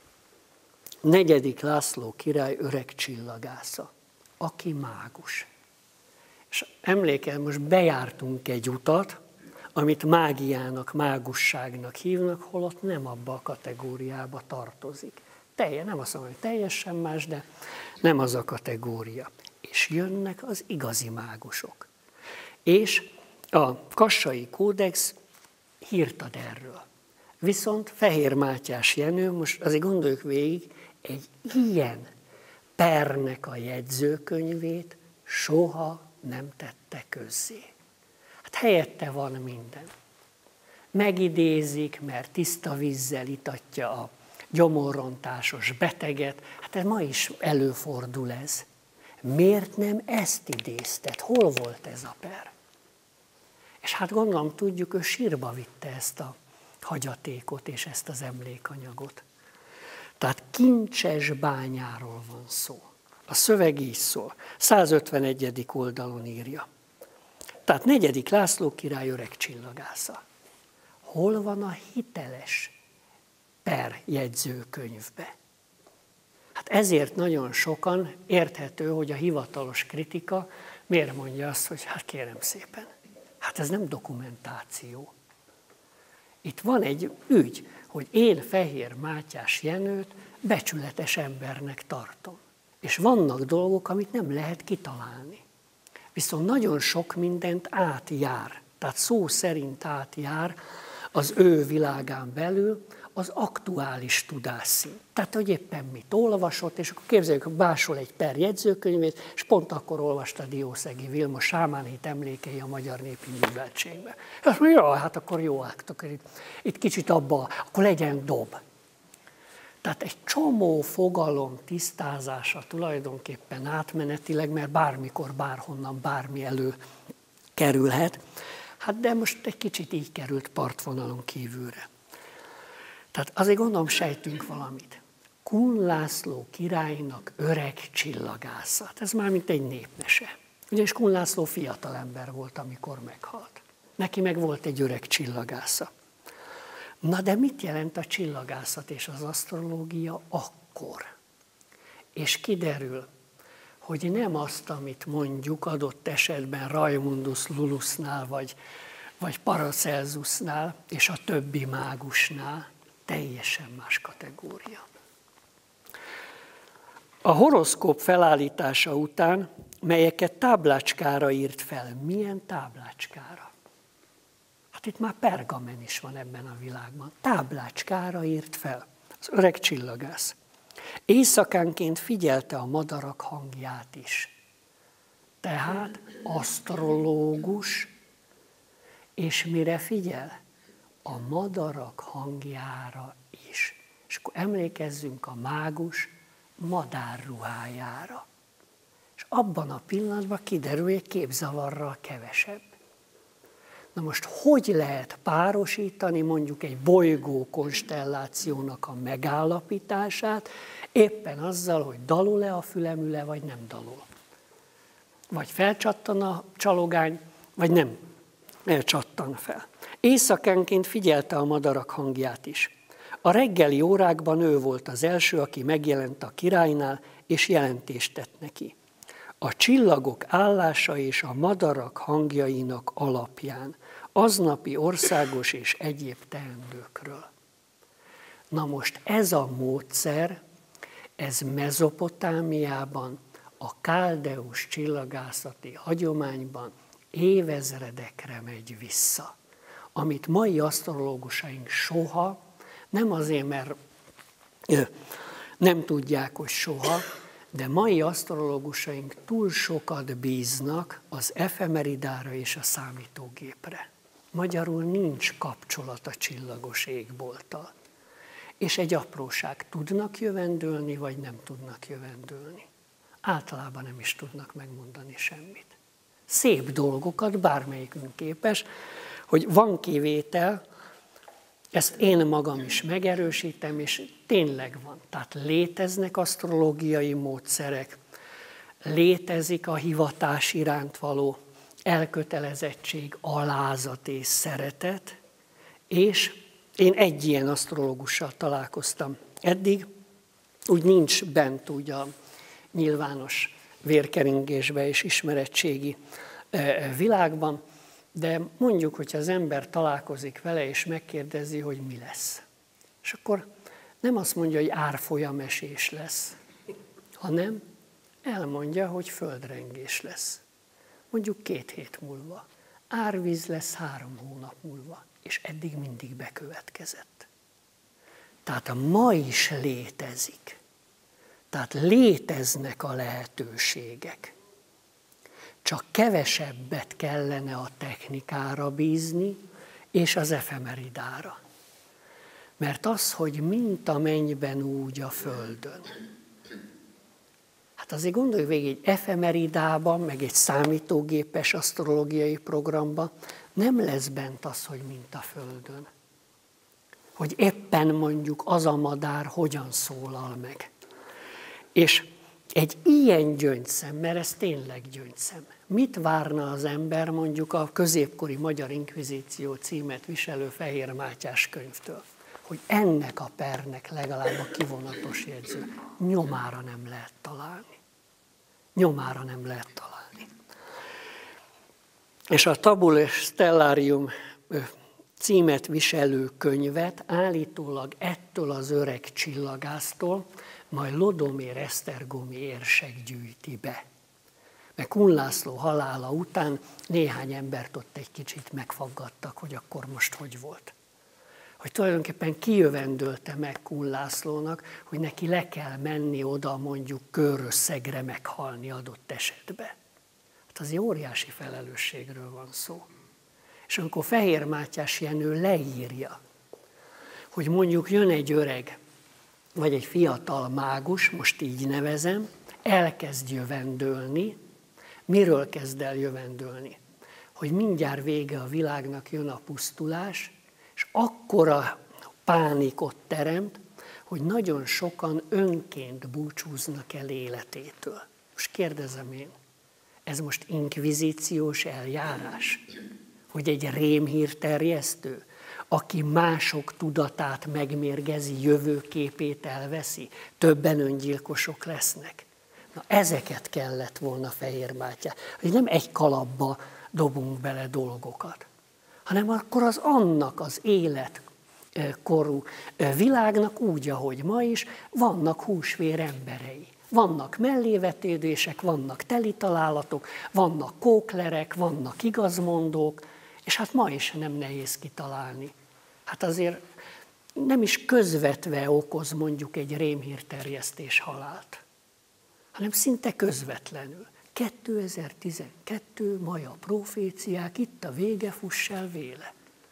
Negyedik László király öreg csillagásza, aki mágus. És emlékel, most bejártunk egy utat, amit mágiának, mágusságnak hívnak, holott nem abba a kategóriába tartozik. Telje, nem azt mondom, hogy teljesen más, de nem az a kategória. És jönnek az igazi mágusok. És a Kassai Kódex hírt ad erről. Viszont Fehér Mátyás Jenő, most azért gondoljuk végig, egy ilyen pernek a jegyzőkönyvét soha nem tette közzé. Hát helyette van minden. Megidézik, mert tiszta vízzel itatja a gyomorrontásos beteget. Hát ez ma is előfordul ez. Miért nem ezt idézted? Hol volt ez a per? És hát gondolom tudjuk, ő sírba vitte ezt a hagyatékot és ezt az emlékanyagot. Tehát kincses bányáról van szó. A szöveg így szól. százötvenegyedik oldalon írja. Tehát negyedik László király öreg csillagásza. Hol van a hiteles per jegyzőkönyvbe? Hát ezért nagyon sokan érthető, hogy a hivatalos kritika miért mondja azt, hogy hát kérem szépen, hát ez nem dokumentáció. Itt van egy ügy, hogy én Fehér Mátyás Jenőt becsületes embernek tartom. És vannak dolgok, amit nem lehet kitalálni. Viszont nagyon sok mindent átjár, tehát szó szerint átjár az ő világán belül az aktuális tudásszint. Tehát, hogy éppen mit olvasott, és akkor képzeljük, hogy básol egy per jegyzőkönyvét, és pont akkor olvasta Diószegi Vilmos Sámánhit emlékei a Magyar Népi Műveltségbe. Azt mondja, ja, hát akkor jó, hát akkor itt, itt kicsit abba, akkor legyen dob. Tehát egy csomó fogalom tisztázása tulajdonképpen átmenetileg, mert bármikor, bárhonnan, bármi elő kerülhet. Hát de most egy kicsit így került partvonalon kívülre. Tehát azért gondolom sejtünk valamit. Kun László királynak öreg csillagászat. Ez már mint egy népmese. Ugyanis Kun László fiatalember volt, amikor meghalt. Neki meg volt egy öreg csillagásza. Na de mit jelent a csillagászat és az asztrológia akkor? És kiderül, hogy nem azt, amit mondjuk adott esetben Rajmundus Lulusnál, vagy, vagy Paracelsusnál, és a többi mágusnál, teljesen más kategória. A horoszkóp felállítása után, melyeket táblácskára írt fel, milyen táblácskára? Hát itt már pergamen is van ebben a világban. Táblácskára írt fel, az öreg csillagász. Éjszakánként figyelte a madarak hangját is. Tehát asztrológus, és mire figyel? A madarak hangjára is. És akkor emlékezzünk a mágus madárruhájára. És abban a pillanatban kiderül, hogy egy képzavarral kevesebb. Na most hogy lehet párosítani mondjuk egy bolygó konstellációnak a megállapítását éppen azzal, hogy dalul-e a fülemüle, vagy nem dalul? Vagy felcsattan a csalogány, vagy nem csattan fel. Éjszakánként figyelte a madarak hangját is. A reggeli órákban ő volt az első, aki megjelent a királynál, és jelentést tett neki. A csillagok állása és a madarak hangjainak alapján, aznapi országos és egyéb teendőkről. Na most ez a módszer, ez Mezopotámiában, a káldeus csillagászati hagyományban évezredekre megy vissza. Amit mai asztrológusaink soha, nem azért, mert nem tudják, hogy soha, de mai asztrológusaink túl sokat bíznak az efemeridára és a számítógépre. Magyarul nincs kapcsolat a csillagos égbolttal. És egy apróság, tudnak jövendőlni, vagy nem tudnak jövendőlni. Általában nem is tudnak megmondani semmit. Szép dolgokat bármelyikünk képes, hogy van kivétel, Ezt én magam is megerősítem, és tényleg van. Tehát léteznek asztrológiai módszerek, létezik a hivatás iránt való elkötelezettség, alázat és szeretet, és én egy ilyen asztrológussal találkoztam eddig, úgy nincs bent úgy a nyilvános vérkeringésbe és ismeretségi világban, de mondjuk, hogyha az ember találkozik vele és megkérdezi, hogy mi lesz. És akkor nem azt mondja, hogy árfolyamesés lesz, hanem elmondja, hogy földrengés lesz. Mondjuk két hét múlva. Árvíz lesz három hónap múlva, és eddig mindig bekövetkezett. Tehát a ma is létezik. Tehát léteznek a lehetőségek. Csak kevesebbet kellene a technikára bízni, és az efemeridára. Mert az, hogy mint a mennyben, úgy a földön. Hát azért gondolj végig, egy efemeridában, meg egy számítógépes asztrológiai programban nem lesz bent az, hogy mint a földön. Hogy éppen mondjuk az a madár hogyan szólal meg. És egy ilyen gyöngyszem, mert ez tényleg gyöngyszem, mit várna az ember mondjuk a középkori Magyar Inkvizíció címet viselő Fehér Mátyás könyvtől? Hogy ennek a pernek legalább a kivonatos jegyző nyomára nem lehet találni. Nyomára nem lehet találni. És a Tabula Stellarium címet viselő könyvet állítólag ettől az öreg csillagásztól majd Lodomér Esztergomi érsek gyűjti be. Mert Kun László halála után néhány embert ott egy kicsit megfaggattak, hogy akkor most hogy volt. Hogy tulajdonképpen kijövendölte meg Kun Lászlónak, hogy neki le kell menni oda mondjuk Körösszegre meghalni adott esetben. Hát azért óriási felelősségről van szó. És amikor Fehér Mátyás Jenő leírja, hogy mondjuk jön egy öreg, vagy egy fiatal mágus, most így nevezem, elkezd jövendölni. Miről kezd el jövendölni? Hogy mindjárt vége a világnak, jön a pusztulás, és akkora pánikot teremt, hogy nagyon sokan önként búcsúznak el életétől. Most kérdezem én, ez most inkvizíciós eljárás? Hogy egy rémhírterjesztő, aki mások tudatát megmérgezi, jövőképét elveszi, többen öngyilkosok lesznek. Na ezeket kellett volna Fehér Mátyás, hogy nem egy kalapba dobunk bele dolgokat, hanem akkor az annak az életkorú világnak úgy, ahogy ma is, vannak húsvér emberei. Vannak mellévetődések, vannak telitalálatok, vannak kóklerek, vannak igazmondók, és hát ma is nem nehéz kitalálni. Hát azért nem is közvetve okoz mondjuk egy rémhírterjesztés halált, hanem szinte közvetlenül. kétezer-tizenkettő, maja proféciák, itt a vége, fuss el véle.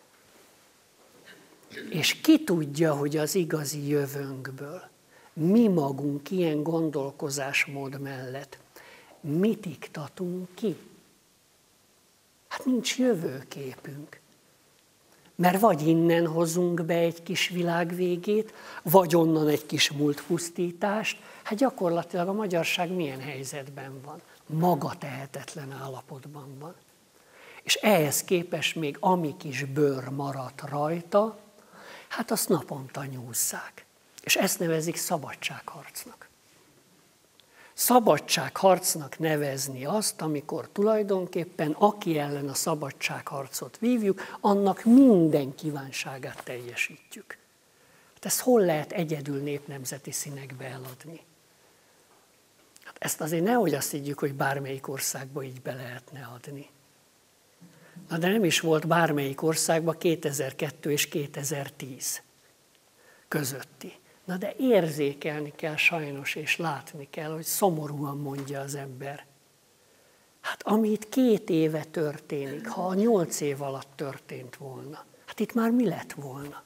És ki tudja, hogy az igazi jövőnkből mi magunk ilyen gondolkozásmód mellett mit iktatunk ki? Hát nincs jövőképünk. Mert vagy innen hozunk be egy kis világvégét, vagy onnan egy kis múltpusztítást. Hát gyakorlatilag a magyarság milyen helyzetben van? Maga tehetetlen állapotban van. És ehhez képest még ami kis bőr maradt rajta, hát azt naponta nyúzzák. És ezt nevezik szabadságharcnak. Szabadságharcnak nevezni azt, amikor tulajdonképpen aki ellen a szabadságharcot vívjuk, annak minden kívánságát teljesítjük. Hát ezt hol lehet egyedül népnemzeti színekbe eladni? Hát ezt azért nehogy azt higgyük, hogy bármelyik országba így be lehetne adni. Na de nem is volt bármelyik országban kétezer-kettő és kétezer-tíz közötti. Na de érzékelni kell sajnos, és látni kell, hogy szomorúan mondja az ember. Hát amit két éve történik, ha a nyolc év alatt történt volna, hát itt már mi lett volna?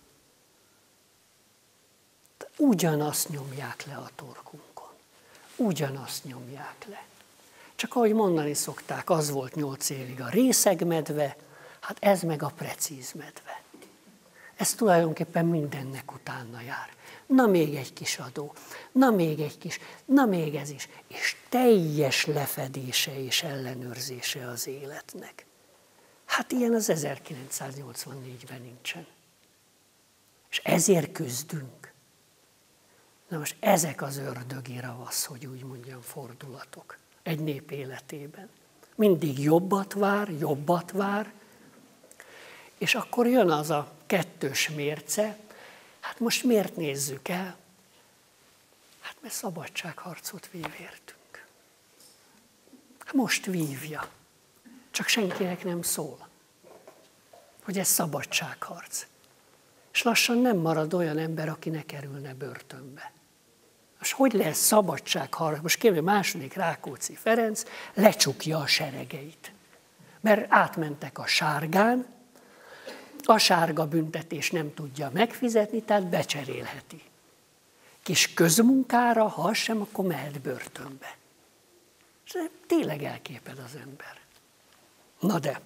Ugyanazt nyomják le a torkunkon. Ugyanazt nyomják le. Csak ahogy mondani szokták, az volt nyolc évig a részegmedve, hát ez meg a precíz medve. Ez tulajdonképpen mindennek utána jár. Na még egy kis adó, na még egy kis, na még ez is. És teljes lefedése és ellenőrzése az életnek. Hát ilyen az ezerkilencszáznyolcvannégyben nincsen. És ezért küzdünk. Na most ezek az ördögi ravasz, hogy úgy mondjam, fordulatok egy nép életében. Mindig jobbat vár, jobbat vár, és akkor jön az a kettős mérce, hát most miért nézzük el? Hát mert szabadságharcot vív értünk. Most vívja, csak senkinek nem szól, hogy ez szabadságharc. És lassan nem marad olyan ember, aki ne kerülne börtönbe. Most hogy lesz szabadságharc? Most kérlek, második Rákóczi Ferenc lecsukja a seregeit. Mert átmentek a sárgán, a sárga büntetés nem tudja megfizetni, tehát becserélheti. Kis közmunkára, ha az sem, akkor mehet börtönbe. És tényleg elképed az ember. Na de,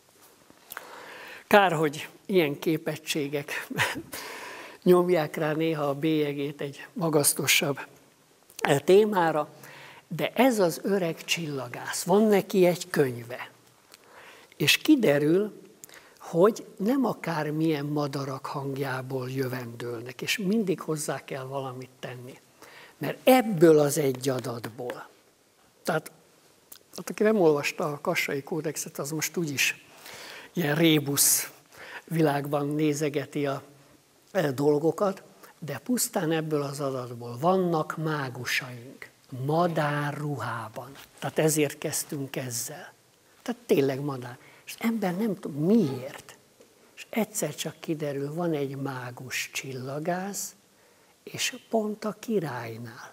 kár, hogy ilyen képességek nyomják rá néha a bélyegét egy magasztosabb témára, de ez az öreg csillagász, van neki egy könyve, és kiderül, hogy nem akármilyen madarak hangjából jövendőlnek, és mindig hozzá kell valamit tenni. Mert ebből az egy adatból, tehát hát aki nem olvasta a Kassai Kódexet, az most úgyis ilyen rébusz világban nézegeti a dolgokat, de pusztán ebből az adatból vannak mágusaink, madárruhában. Tehát ezért kezdtünk ezzel. Tehát tényleg madár. És az ember nem tud miért. És egyszer csak kiderül, van egy mágus csillagász, és pont a királynál.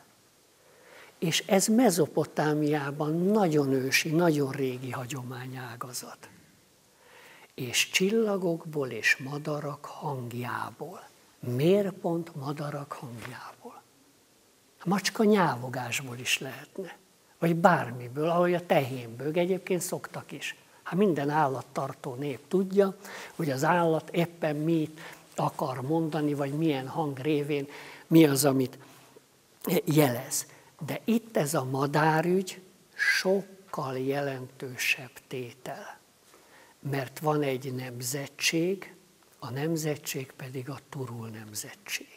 És ez Mezopotámiában nagyon ősi, nagyon régi hagyományágazat. És csillagokból és madarak hangjából. Miért pont madarak hangjából? A macska nyávogásból is lehetne. Vagy bármiből, ahogy a tehénből, egyébként szoktak is. Hát minden állattartó nép tudja, hogy az állat éppen mit akar mondani, vagy milyen hang révén mi az, amit jelez. De itt ez a madárügy sokkal jelentősebb tétel. Mert van egy nemzetség, a nemzetség pedig a Turul nemzetség.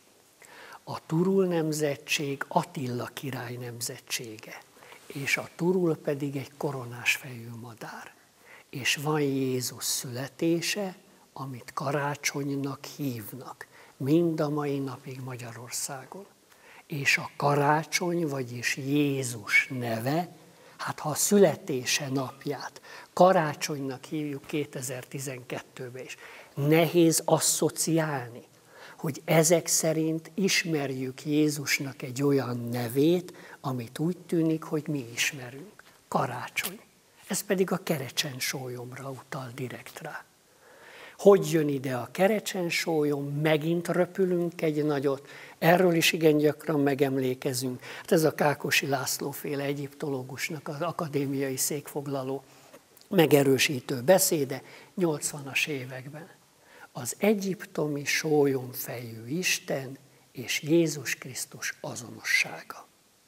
A Turul nemzetség Attila király nemzetsége, és a Turul pedig egy koronás fejű madár. És van Jézus születése, amit karácsonynak hívnak, mind a mai napig Magyarországon. És a karácsony, vagyis Jézus neve, hát ha a születése napját karácsonynak hívjuk kétezer-tizenkettőben is, nehéz asszociálni, hogy ezek szerint ismerjük Jézusnak egy olyan nevét, amit úgy tűnik, hogy mi ismerünk. Karácsony. Ez pedig a kerecsensólyomra utal direkt rá. Hogy jön ide a kerecsensólyom, megint röpülünk egy nagyot, erről is igen gyakran megemlékezünk. Hát ez a Kákosi László féle egyiptológusnak az akadémiai székfoglaló megerősítő beszéde nyolcvanas években. Az egyiptomi sólyomfejű Isten és Jézus Krisztus azonossága.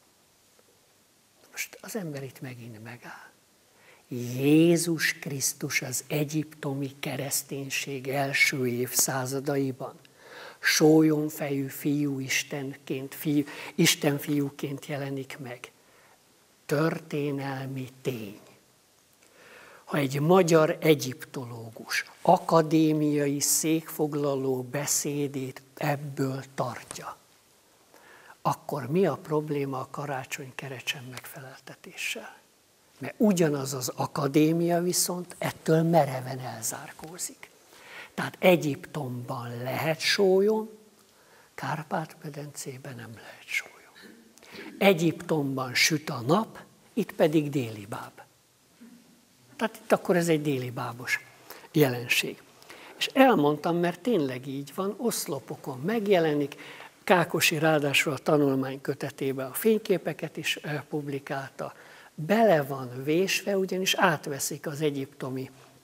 Most az ember itt megint megáll. Jézus Krisztus az egyiptomi kereszténység első évszázadaiban sólyomfejű fiú Istenként, fiú, Isten fiúként jelenik meg. Történelmi tény. Ha egy magyar egyiptológus akadémiai székfoglaló beszédét ebből tartja, akkor mi a probléma a karácsony kerecsen megfeleltetéssel? Mert ugyanaz az akadémia viszont ettől mereven elzárkózik. Tehát Egyiptomban lehet sólyom, Kárpát-medencében nem lehet sólyom. Egyiptomban süt a nap, itt pedig déli báb. Tehát itt akkor ez egy déli bábos jelenség. És elmondtam, mert tényleg így van, oszlopokon megjelenik, Kákosi ráadásul a tanulmány kötetében a fényképeket is publikálta, bele van vésve, ugyanis átveszik az egyiptomi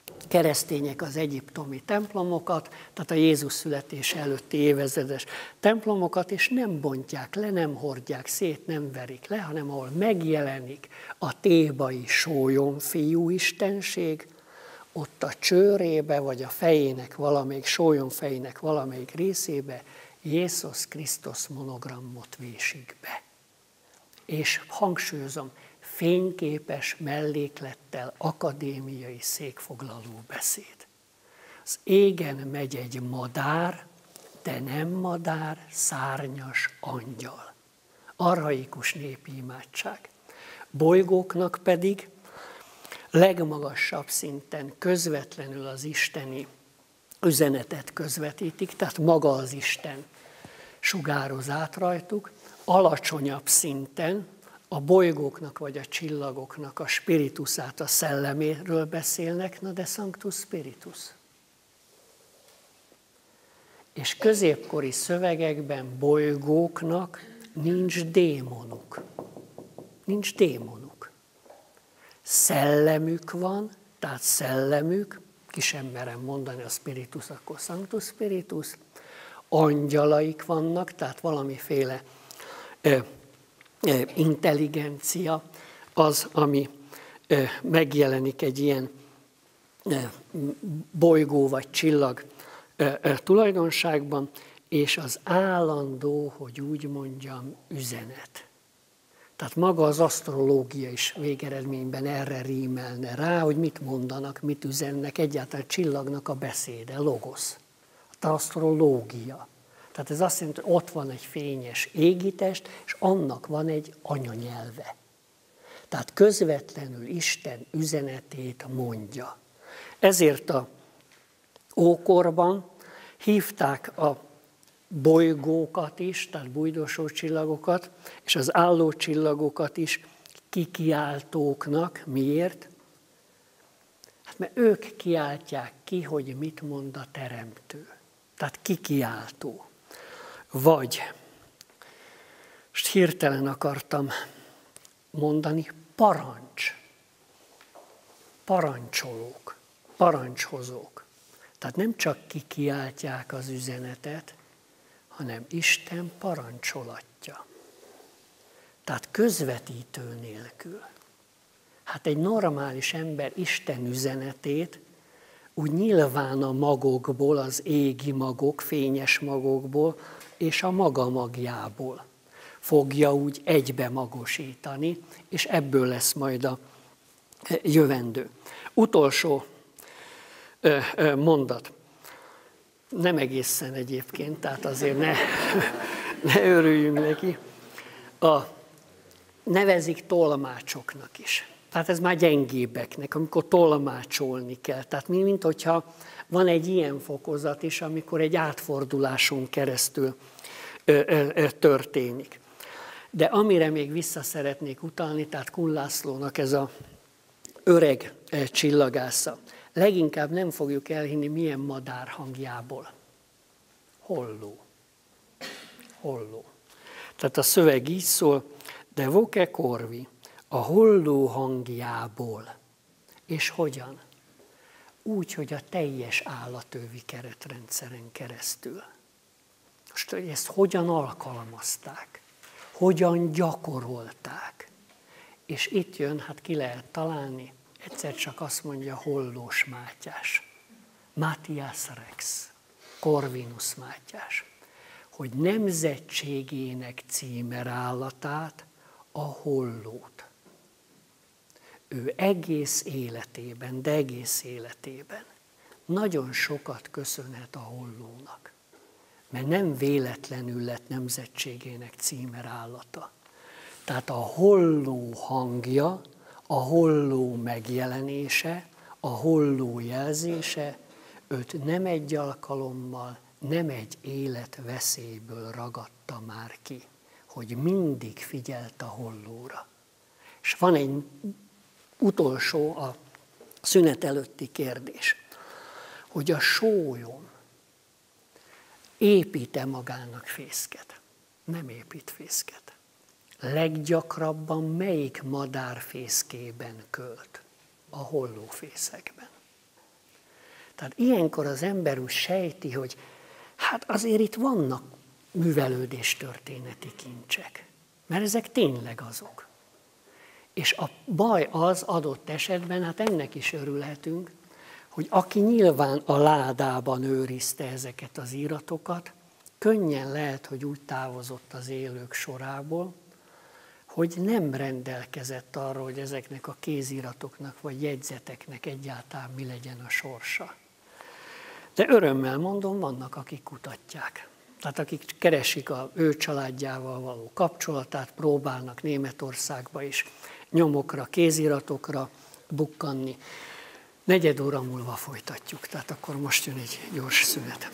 keresztények az egyiptomi templomokat, tehát a Jézus születése előtti évezredes templomokat, és nem bontják le, nem hordják szét, nem verik le, hanem ahol megjelenik a tébai sólyomfiú istenség, ott a csőrébe, vagy a fejének valamelyik, sólyomfejének valamelyik részébe Jézus Krisztus monogrammot vésik be. És hangsúlyozom, fényképes melléklettel akadémiai székfoglaló beszéd. Az égen megy egy madár, de nem madár, szárnyas angyal. Archaikus népi imádság. Bolygóknak pedig legmagasabb szinten közvetlenül az isteni üzenetet közvetítik, tehát maga az Isten sugároz át rajtuk, alacsonyabb szinten a bolygóknak vagy a csillagoknak a spiritusát, a szelleméről beszélnek, na de Sanctus Spiritus. És középkori szövegekben bolygóknak nincs démonuk. Nincs démonuk. Szellemük van, tehát szellemük, ki sem merem mondani a Spiritus, akkor Sanctus Spiritus, angyalaik vannak, tehát valamiféle ö, ö, intelligencia az, ami ö, megjelenik egy ilyen ö, bolygó vagy csillag ö, ö, tulajdonságban, és az állandó, hogy úgy mondjam, üzenet. Tehát maga az asztrológia is végeredményben erre rímelne rá, hogy mit mondanak, mit üzennek, egyáltalán csillagnak a beszéde, logosz. A asztrológia. Tehát ez azt jelenti, hogy ott van egy fényes égitest, és annak van egy anyanyelve. Tehát közvetlenül Isten üzenetét mondja. Ezért a ókorban hívták a bolygókat is, tehát bújdosó csillagokat, és az álló csillagokat is kikiáltóknak. Miért? Hát mert ők kiáltják ki, hogy mit mond a teremtő. Tehát kikiáltó. Vagy, most hirtelen akartam mondani, parancs. Parancsolók, parancshozók. Tehát nem csak kikiáltják az üzenetet, hanem Isten parancsolatja. Tehát közvetítő nélkül. Hát egy normális ember Isten üzenetét úgy nyilván a magokból, az égi magok, fényes magokból, és a maga magjából fogja úgy egybe magosítani, és ebből lesz majd a jövendő. Utolsó mondat. Nem egészen egyébként, tehát azért ne, ne örüljünk neki. A, nevezik tolmácsoknak is. Tehát ez már gyengébbeknek, amikor tolmácsolni kell. Tehát mint hogyha van egy ilyen fokozat is, amikor egy átforduláson keresztül ö, ö, ö, történik. De amire még vissza szeretnék utalni, tehát Kun Lászlónak ez a öreg csillagásza. Leginkább nem fogjuk elhinni, milyen madár hangjából. Holló. Holló. Tehát a szöveg így szól, de voce corvi, a holló hangjából. És hogyan? Úgy, hogy a teljes állatővi keretrendszeren keresztül. Most ezt hogyan alkalmazták? Hogyan gyakorolták? És itt jön, hát ki lehet találni, egyszer csak azt mondja Hollós Mátyás, Matthias Rex, Corvinus Mátyás, hogy nemzetségének címerállatát, a hollót. Ő egész életében, de egész életében nagyon sokat köszönhet a hollónak, mert nem véletlenül lett nemzetségének címerállata. Tehát a holló hangja, a holló megjelenése, a holló jelzése őt nem egy alkalommal, nem egy életveszélyből ragadta már ki, hogy mindig figyelt a hollóra. És van egy utolsó, a szünet előtti kérdés, hogy a sólyom épít-e magának fészket? Nem épít fészket. Leggyakrabban melyik madár fészkében költ? A hollófészekben. Tehát ilyenkor az ember úgy sejti, hogy hát azért itt vannak művelődés történeti kincsek, mert ezek tényleg azok. És a baj az adott esetben, hát ennek is örülhetünk, hogy aki nyilván a ládában őrizte ezeket az íratokat, könnyen lehet, hogy úgy távozott az élők sorából, hogy nem rendelkezett arról, hogy ezeknek a kéziratoknak vagy jegyzeteknek egyáltalán mi legyen a sorsa. De örömmel mondom, vannak, akik kutatják. Tehát akik keresik az ő családjával való kapcsolatát, próbálnak Németországba is nyomokra, kéziratokra bukkanni. Negyed óra múlva folytatjuk, tehát akkor most jön egy gyors szünet.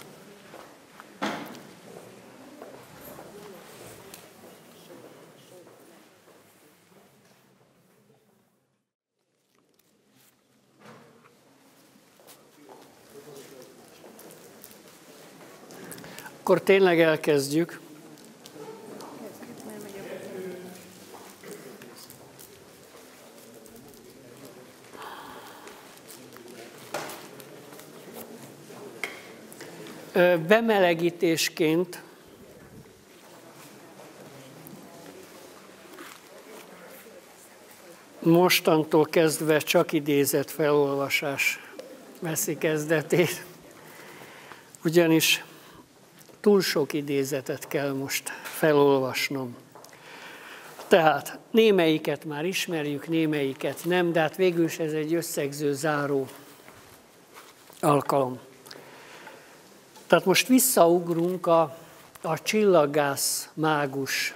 Akkor tényleg elkezdjük. Bemelegítésként mostantól kezdve csak idézett felolvasás veszi kezdetét, ugyanis túl sok idézetet kell most felolvasnom. Tehát némelyiket már ismerjük, némelyiket nem, de hát végül is ez egy összegző, záró alkalom. Tehát most visszaugrunk a, a csillaggász mágus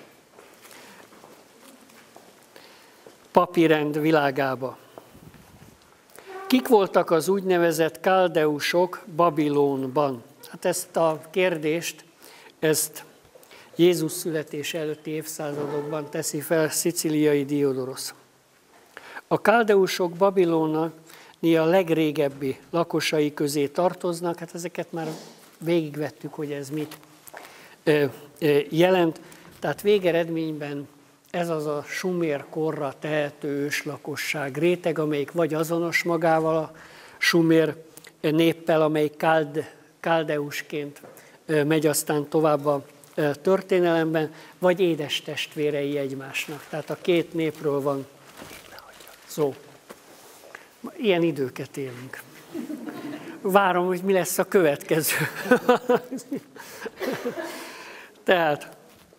papírrend világába. Kik voltak az úgynevezett káldeusok Babilonban? Hát ezt a kérdést, ezt Jézus születés előtti évszázadokban teszi fel Szicíliai Diodorosz. A káldeusok Babilonnak a legrégebbi lakosai közé tartoznak, hát ezeket már végigvettük, hogy ez mit jelent. Tehát végeredményben ez az a sumér korra tehető őslakosság réteg, amelyik vagy azonos magával a sumér néppel, amelyik káld, káldeusként megy aztán tovább a történelemben, vagy édes testvérei egymásnak. Tehát a két népről van szó. Ilyen időket élünk. Várom, hogy mi lesz a következő. Tehát,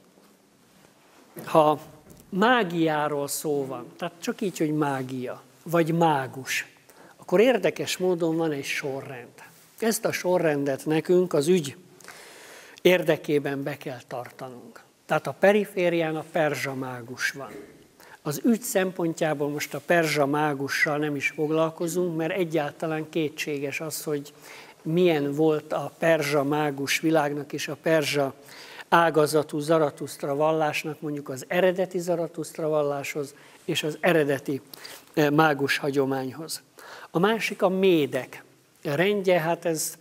ha mágiáról szó van, tehát csak így, hogy mágia, vagy mágus, akkor érdekes módon van egy sorrend. Ezt a sorrendet nekünk az ügy érdekében be kell tartanunk. Tehát a periférián a perzsa mágus van. Az ügy szempontjából most a perzsa mágussal nem is foglalkozunk, mert egyáltalán kétséges az, hogy milyen volt a perzsa mágus világnak és a perzsa ágazatú Zaratusztra vallásnak, mondjuk az eredeti Zaratusztra valláshoz és az eredeti mágus hagyományhoz. A másik a médek rendje, hát ez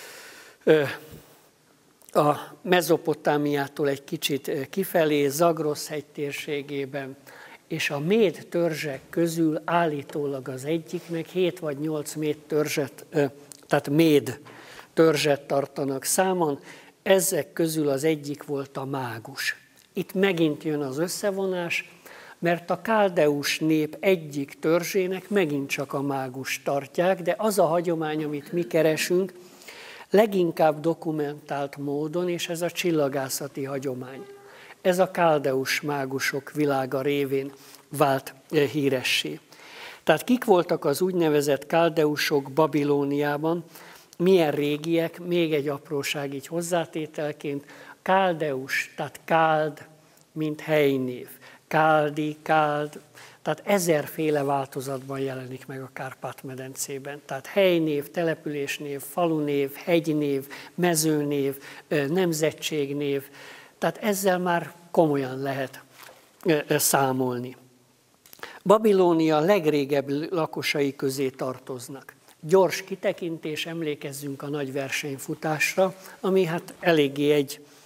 a Mezopotámiától egy kicsit kifelé, Zagrosz hegy térségében, és a méd törzsek közül állítólag az egyiknek hét vagy nyolc méd törzset, tehát méd törzset tartanak számon, ezek közül az egyik volt a mágus. Itt megint jön az összevonás, mert a káldeus nép egyik törzsének megint csak a mágus tartják, de az a hagyomány, amit mi keresünk, leginkább dokumentált módon, és ez a csillagászati hagyomány. Ez a káldeus mágusok világa révén vált híressé. Tehát kik voltak az úgynevezett káldeusok Babilóniában, milyen régiek, még egy apróság így hozzátételként, káldeus, tehát káld, mint helynév, káldi, káld, tehát ezerféle változatban jelenik meg a Kárpát-medencében. Tehát helynév, településnév, falunév, hegynév, mezőnév, nemzetségnév, tehát ezzel már komolyan lehet számolni. Babilónia legrégebbi lakosai közé tartoznak. Gyors kitekintés, emlékezzünk a nagy versenyfutásra, ami hát eléggé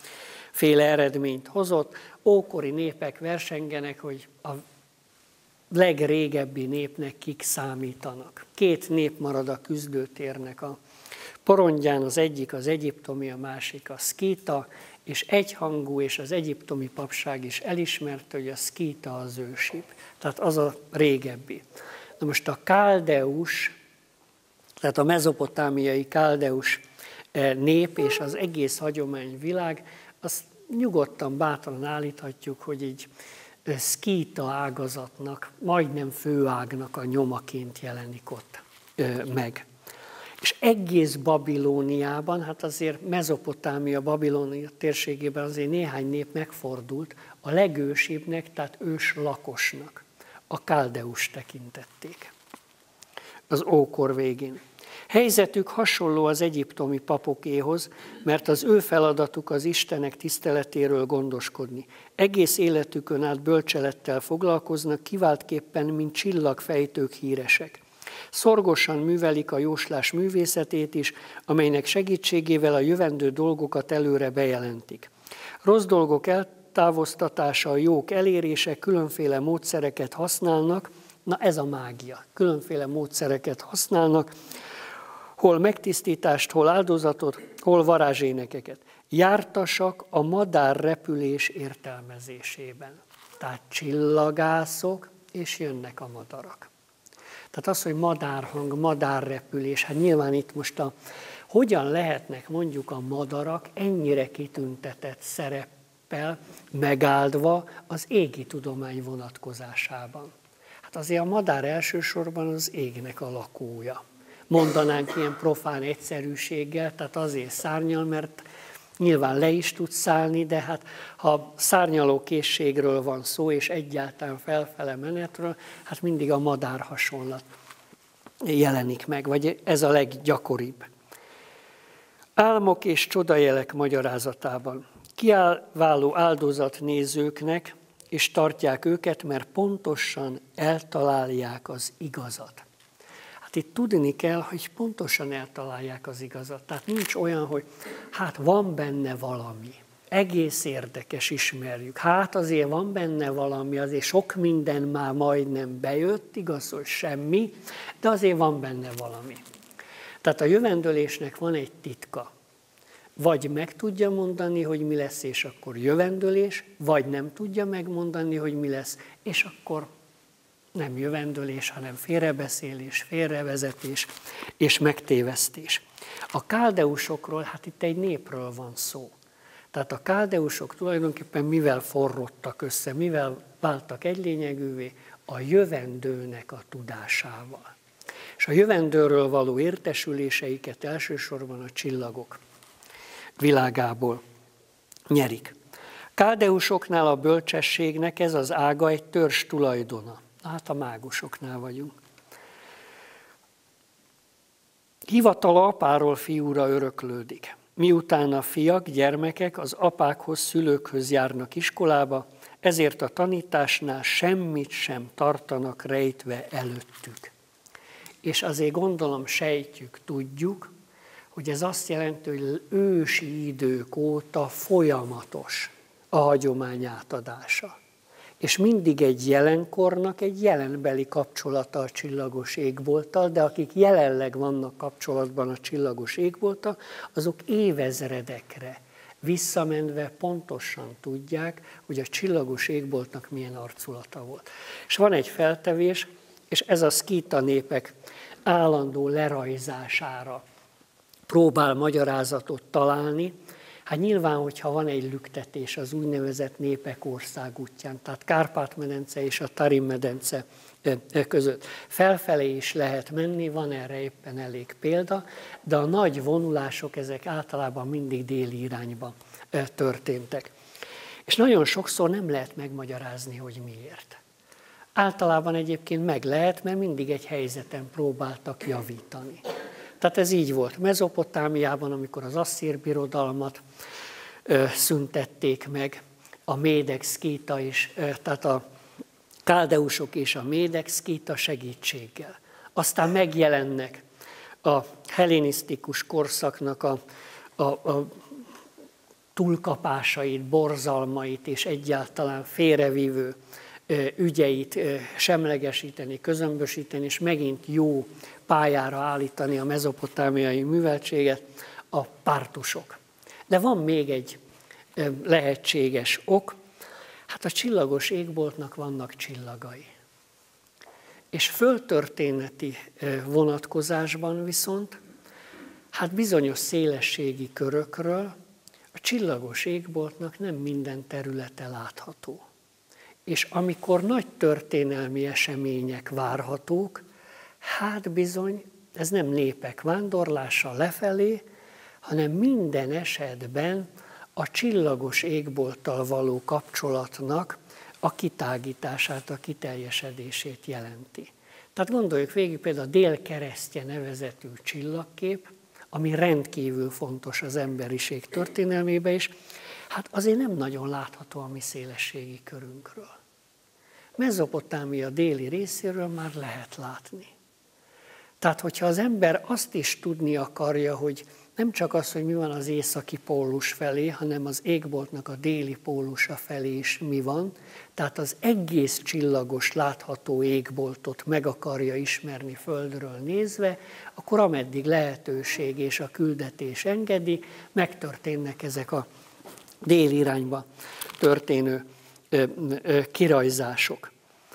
egyféle eredményt hozott. Ókori népek versengenek, hogy a legrégebbi népnek kik számítanak. Két nép marad a küzdőtérnek a porondján, az egyik az egyiptomi, a másik a szkíta, és egyhangú, és az egyiptomi papság is elismerte, hogy a szkíta az ősibb. Tehát az a régebbi. Na most a káldeus, tehát a mezopotámiai káldeus nép és az egész hagyományvilág, azt nyugodtan, bátran állíthatjuk, hogy így szkíta ágazatnak, majdnem főágnak a nyomaként jelenik ott meg. És egész Babilóniában, hát azért Mezopotámia, Babilónia térségében azért néhány nép megfordult, a legősibbnek, tehát ős lakosnak a káldeus tekintették az ókor végén. Helyzetük hasonló az egyiptomi papokéhoz, mert az ő feladatuk az Istenek tiszteletéről gondoskodni. Egész életükön át bölcselettel foglalkoznak, kiváltképpen, mint csillagfejtők híresek. Szorgosan művelik a jóslás művészetét is, amelynek segítségével a jövendő dolgokat előre bejelentik. Rossz dolgok eltávoztatása, a jók elérése, különféle módszereket használnak, na ez a mágia, különféle módszereket használnak, hol megtisztítást, hol áldozatot, hol varázsénekeket. Jártasak a madárrepülés értelmezésében. Tehát csillagászok, és jönnek a madarak. Tehát az, hogy madárhang, madárrepülés, hát nyilván itt most a, hogyan lehetnek mondjuk a madarak ennyire kitüntetett szereppel megáldva az égi tudomány vonatkozásában. Hát azért a madár elsősorban az égnek a lakója. Mondanánk ilyen profán egyszerűséggel, tehát azért szárnyal, mert nyilván le is tud szállni, de hát ha szárnyaló készségről van szó, és egyáltalán felfele menetről, hát mindig a madár hasonlat jelenik meg, vagy ez a leggyakoribb. Álmok és csodajelek magyarázatában. Kiálváló áldozatnézőknek, és tartják őket, mert pontosan eltalálják az igazat. Itt tudni kell, hogy pontosan eltalálják az igazat. Tehát nincs olyan, hogy hát van benne valami, egész érdekes, ismerjük. Hát azért van benne valami, azért sok minden már majdnem bejött, igaz, hogy semmi, de azért van benne valami. Tehát a jövendőlésnek van egy titka. Vagy meg tudja mondani, hogy mi lesz, és akkor jövendőlés, vagy nem tudja megmondani, hogy mi lesz, és akkor nem jövendőlés, hanem félrebeszélés, félrevezetés és megtévesztés. A káldeusokról, hát itt egy népről van szó. Tehát a káldeusok tulajdonképpen mivel forrodtak össze, mivel váltak egylényegűvé? A jövendőnek a tudásával. És a jövendőről való értesüléseiket elsősorban a csillagok világából nyerik. Káldeusoknál a bölcsességnek ez az ága egy törzs tulajdona. Hát a mágusoknál vagyunk. Hivatala apáról fiúra öröklődik. Miután a fiak, gyermekek az apákhoz, szülőkhöz járnak iskolába, ezért a tanításnál semmit sem tartanak rejtve előttük. És azért gondolom, sejtjük, tudjuk, hogy ez azt jelenti, hogy ősi idők óta folyamatos a hagyomány átadása. És mindig egy jelenkornak egy jelenbeli kapcsolata a csillagos égbolttal, de akik jelenleg vannak kapcsolatban a csillagos égbolttal, azok évezredekre visszamenve pontosan tudják, hogy a csillagos égboltnak milyen arculata volt. És van egy feltevés, és ez a szkíta népek állandó lerajzására próbál magyarázatot találni. Hát nyilván, hogyha van egy lüktetés az úgynevezett népek országútján, tehát Kárpát-medence és a Tarim-medence között felfelé is lehet menni, van erre éppen elég példa, de a nagy vonulások ezek általában mindig déli irányba történtek. És nagyon sokszor nem lehet megmagyarázni, hogy miért. Általában egyébként meg lehet, mert mindig egy helyzeten próbáltak javítani. Tehát ez így volt Mezopotámiában, amikor az asszír birodalmat ö, szüntették meg, a médek szkíta is, ö, tehát a káldeusok és a médek szkíta segítséggel. Aztán megjelennek a hellenisztikus korszaknak a, a, a túlkapásait, borzalmait és egyáltalán félrevívő ügyeit semlegesíteni, közömbösíteni, és megint jó pályára állítani a mezopotámiai műveltséget, a pártusok. De van még egy lehetséges ok, hát a csillagos égboltnak vannak csillagai. És földtörténeti vonatkozásban viszont, hát bizonyos szélességi körökről a csillagos égboltnak nem minden területe látható. És amikor nagy történelmi események várhatók, hát bizony, ez nem népek vándorlása lefelé, hanem minden esetben a csillagos égbolttal való kapcsolatnak a kitágítását, a kiteljesedését jelenti. Tehát gondoljuk végig például a Dél-keresztje nevezetű csillagkép, ami rendkívül fontos az emberiség történelmében is, hát azért nem nagyon látható a mi szélességi körünkről. Mezopotámia déli részéről már lehet látni. Tehát, hogyha az ember azt is tudni akarja, hogy nem csak az, hogy mi van az északi pólus felé, hanem az égboltnak a déli pólusa felé is mi van, tehát az egész csillagos látható égboltot meg akarja ismerni földről nézve, akkor ameddig lehetőség és a küldetés engedi, megtörténnek ezek a déli irányba történő ö, ö, kirajzások.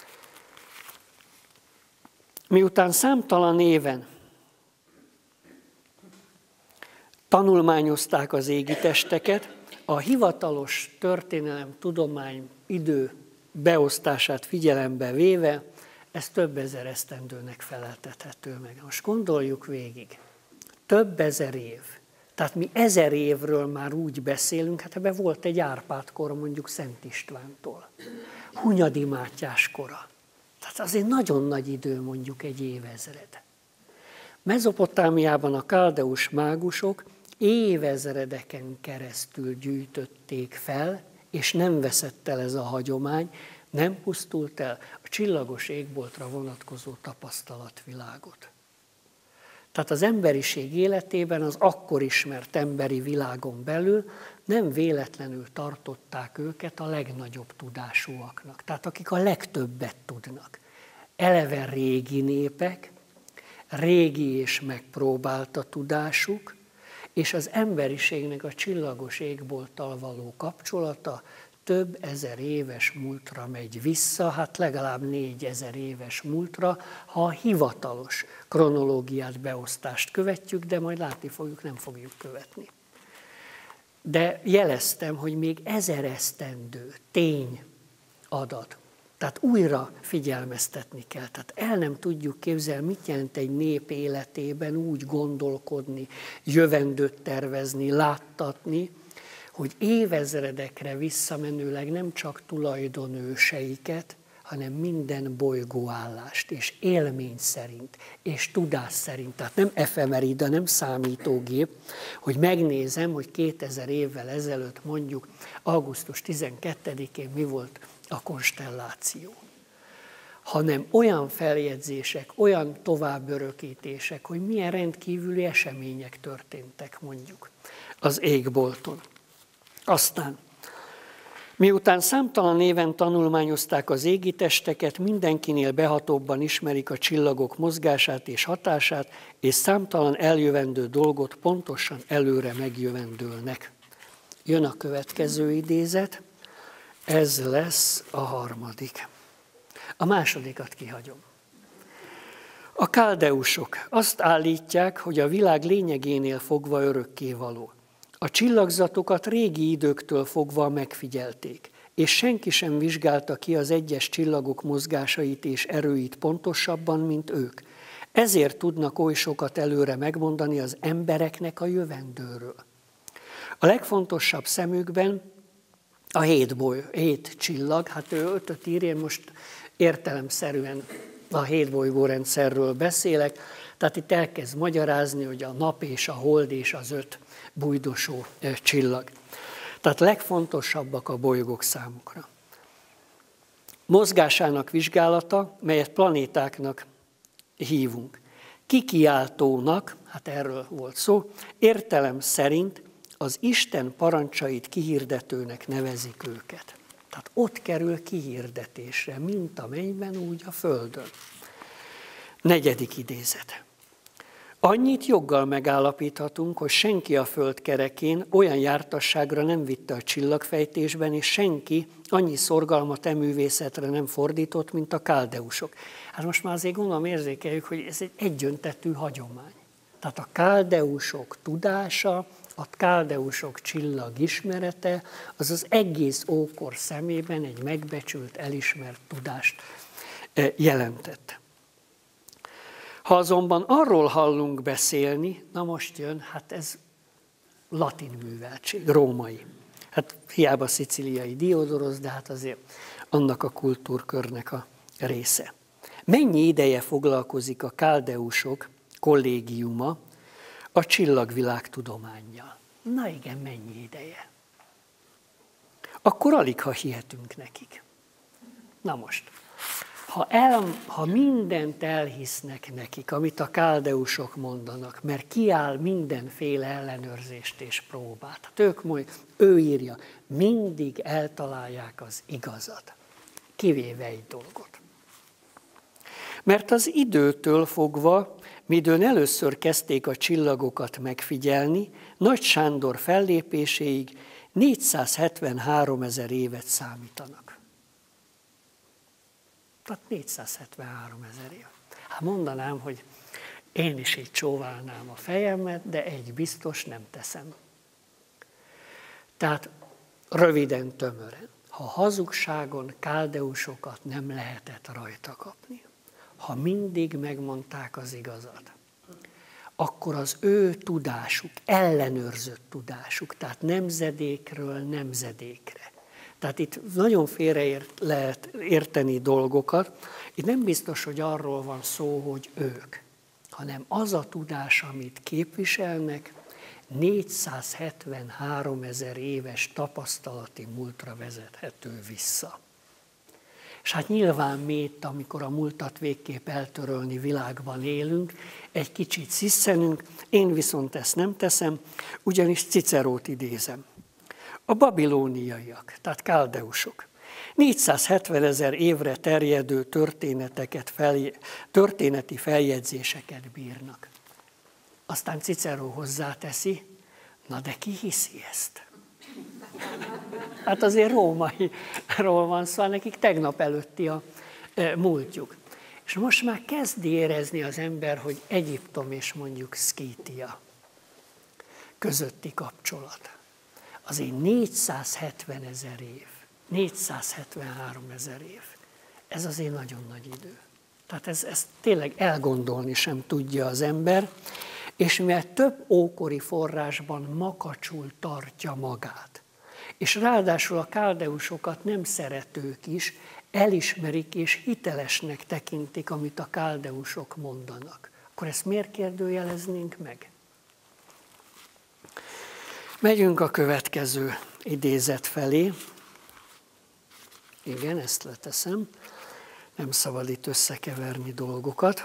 Miután számtalan éven tanulmányozták az égitesteket, a hivatalos történelem, tudomány, idő beosztását figyelembe véve, ez több ezer esztendőnek feleltethető meg. Most gondoljuk végig, több ezer év. Tehát mi ezer évről már úgy beszélünk, hát ebben volt egy Árpád-kor mondjuk Szent Istvántól, Hunyadi Mátyás kora. Tehát azért nagyon nagy idő mondjuk egy évezred. Mezopotámiában a káldeus mágusok évezredeken keresztül gyűjtötték fel, és nem veszett el ez a hagyomány, nem pusztult el a csillagos égboltra vonatkozó tapasztalatvilágot. Tehát az emberiség életében az akkor ismert emberi világon belül nem véletlenül tartották őket a legnagyobb tudásúaknak. Tehát akik a legtöbbet tudnak. Eleve régi népek, régi és megpróbált a tudásuk, és az emberiségnek a csillagos égbolttal való kapcsolata több ezer éves múltra megy vissza, hát legalább négyezer éves múltra, ha a hivatalos kronológiát, beosztást követjük, de majd látni fogjuk, nem fogjuk követni. De jeleztem, hogy még ezer esztendő tény adat. Tehát újra figyelmeztetni kell. Tehát el nem tudjuk képzelni, mit jelent egy nép életében úgy gondolkodni, jövendőt tervezni, láttatni, hogy évezredekre visszamenőleg nem csak tulajdonőseiket, hanem minden bolygóállást, és élmény szerint, és tudás szerint, tehát nem efemerida, nem számítógép, hogy megnézem, hogy kétezer évvel ezelőtt mondjuk augusztus tizenkettedikén mi volt a konstelláció, hanem olyan feljegyzések, olyan továbbörökítések, hogy milyen rendkívüli események történtek mondjuk az égbolton. Aztán, miután számtalan éven tanulmányozták az égitesteket, mindenkinél behatóbban ismerik a csillagok mozgását és hatását, és számtalan eljövendő dolgot pontosan előre megjövendőlnek. Jön a következő idézet, ez lesz a harmadik. A másodikat kihagyom. A káldeusok azt állítják, hogy a világ lényegénél fogva örökkévaló. A csillagzatokat régi időktől fogva megfigyelték, és senki sem vizsgálta ki az egyes csillagok mozgásait és erőit pontosabban, mint ők. Ezért tudnak oly sokat előre megmondani az embereknek a jövendőről. A legfontosabb szemükben a hét, boly, hét csillag, hát ő ötöt ír, én most értelemszerűen a hét bolygórendszerről beszélek, tehát itt elkezd magyarázni, hogy a nap és a hold és az öt bujdosó csillag. Tehát legfontosabbak a bolygók számukra. Mozgásának vizsgálata, melyet planétáknak hívunk. Kikiáltónak, hát erről volt szó, értelem szerint az Isten parancsait kihirdetőnek nevezik őket. Tehát ott kerül kihirdetésre, mint a mennyben, úgy a földön. Negyedik idézet. Annyit joggal megállapíthatunk, hogy senki a föld kerekén olyan jártasságra nem vitte a csillagfejtésben, és senki annyi szorgalmat e művészetre nem fordított, mint a káldeusok. Hát most már azért gondolom érzékeljük, hogy ez egy egyöntetű hagyomány. Tehát a káldeusok tudása, a káldeusok csillagismerete, az az egész ókor szemében egy megbecsült, elismert tudást jelentett. Ha azonban arról hallunk beszélni, na most jön, hát ez latin műveltség, római. Hát hiába szicíliai Diodorosz, de hát azért annak a kultúrkörnek a része. Mennyi ideje foglalkozik a káldeusok kollégiuma a csillagvilág tudománnyal? Na igen, mennyi ideje? Akkor alig, ha hihetünk nekik. Na most, ha, el, ha mindent elhisznek nekik, amit a káldeusok mondanak, mert kiáll mindenféle ellenőrzést és próbát. Hát ők mondják, ő írja, mindig eltalálják az igazat, kivéve egy dolgot. Mert az időtől fogva, midőn először kezdték a csillagokat megfigyelni, Nagy Sándor fellépéséig négyszázhetvenhárom ezer évet számítanak. Tehát négyszázhetvenhárom ezer év. Hát mondanám, hogy én is így csóválnám a fejemet, de egy biztos nem teszem. Tehát röviden, tömören, ha hazugságon káldeusokat nem lehetett rajta kapni, ha mindig megmondták az igazat, akkor az ő tudásuk, ellenőrzött tudásuk, tehát nemzedékről nemzedékre. Tehát itt nagyon félre lehet érteni dolgokat. Itt nem biztos, hogy arról van szó, hogy ők, hanem az a tudás, amit képviselnek, négyszázhetvenhárom ezer éves tapasztalati múltra vezethető vissza. És hát nyilván mi itt, amikor a múltat végképp eltörölni világban élünk, egy kicsit sziszenünk, én viszont ezt nem teszem, ugyanis Cicerót idézem. A babilóniaiak, tehát káldeusok, négyszázhetven ezer évre terjedő történeteket, felj, történeti feljegyzéseket bírnak. Aztán Cicero hozzáteszi, na de ki hiszi ezt? Hát azért rómairól van szó, nekik tegnap előtti a e, múltjuk. És most már kezd érezni az ember, hogy Egyiptom és mondjuk Szkítia közötti kapcsolat. Azért négyszázhetven ezer év, négyszázhetvenhárom ezer év. Ez azért nagyon nagy idő. Tehát ez, ezt tényleg elgondolni sem tudja az ember, és mivel több ókori forrásban makacsul tartja magát, és ráadásul a káldeusokat nem szeretők is elismerik és hitelesnek tekintik, amit a káldeusok mondanak, akkor ezt miért kérdőjeleznénk meg? Megyünk a következő idézet felé. Igen, ezt leteszem. Nem szabad itt összekeverni dolgokat.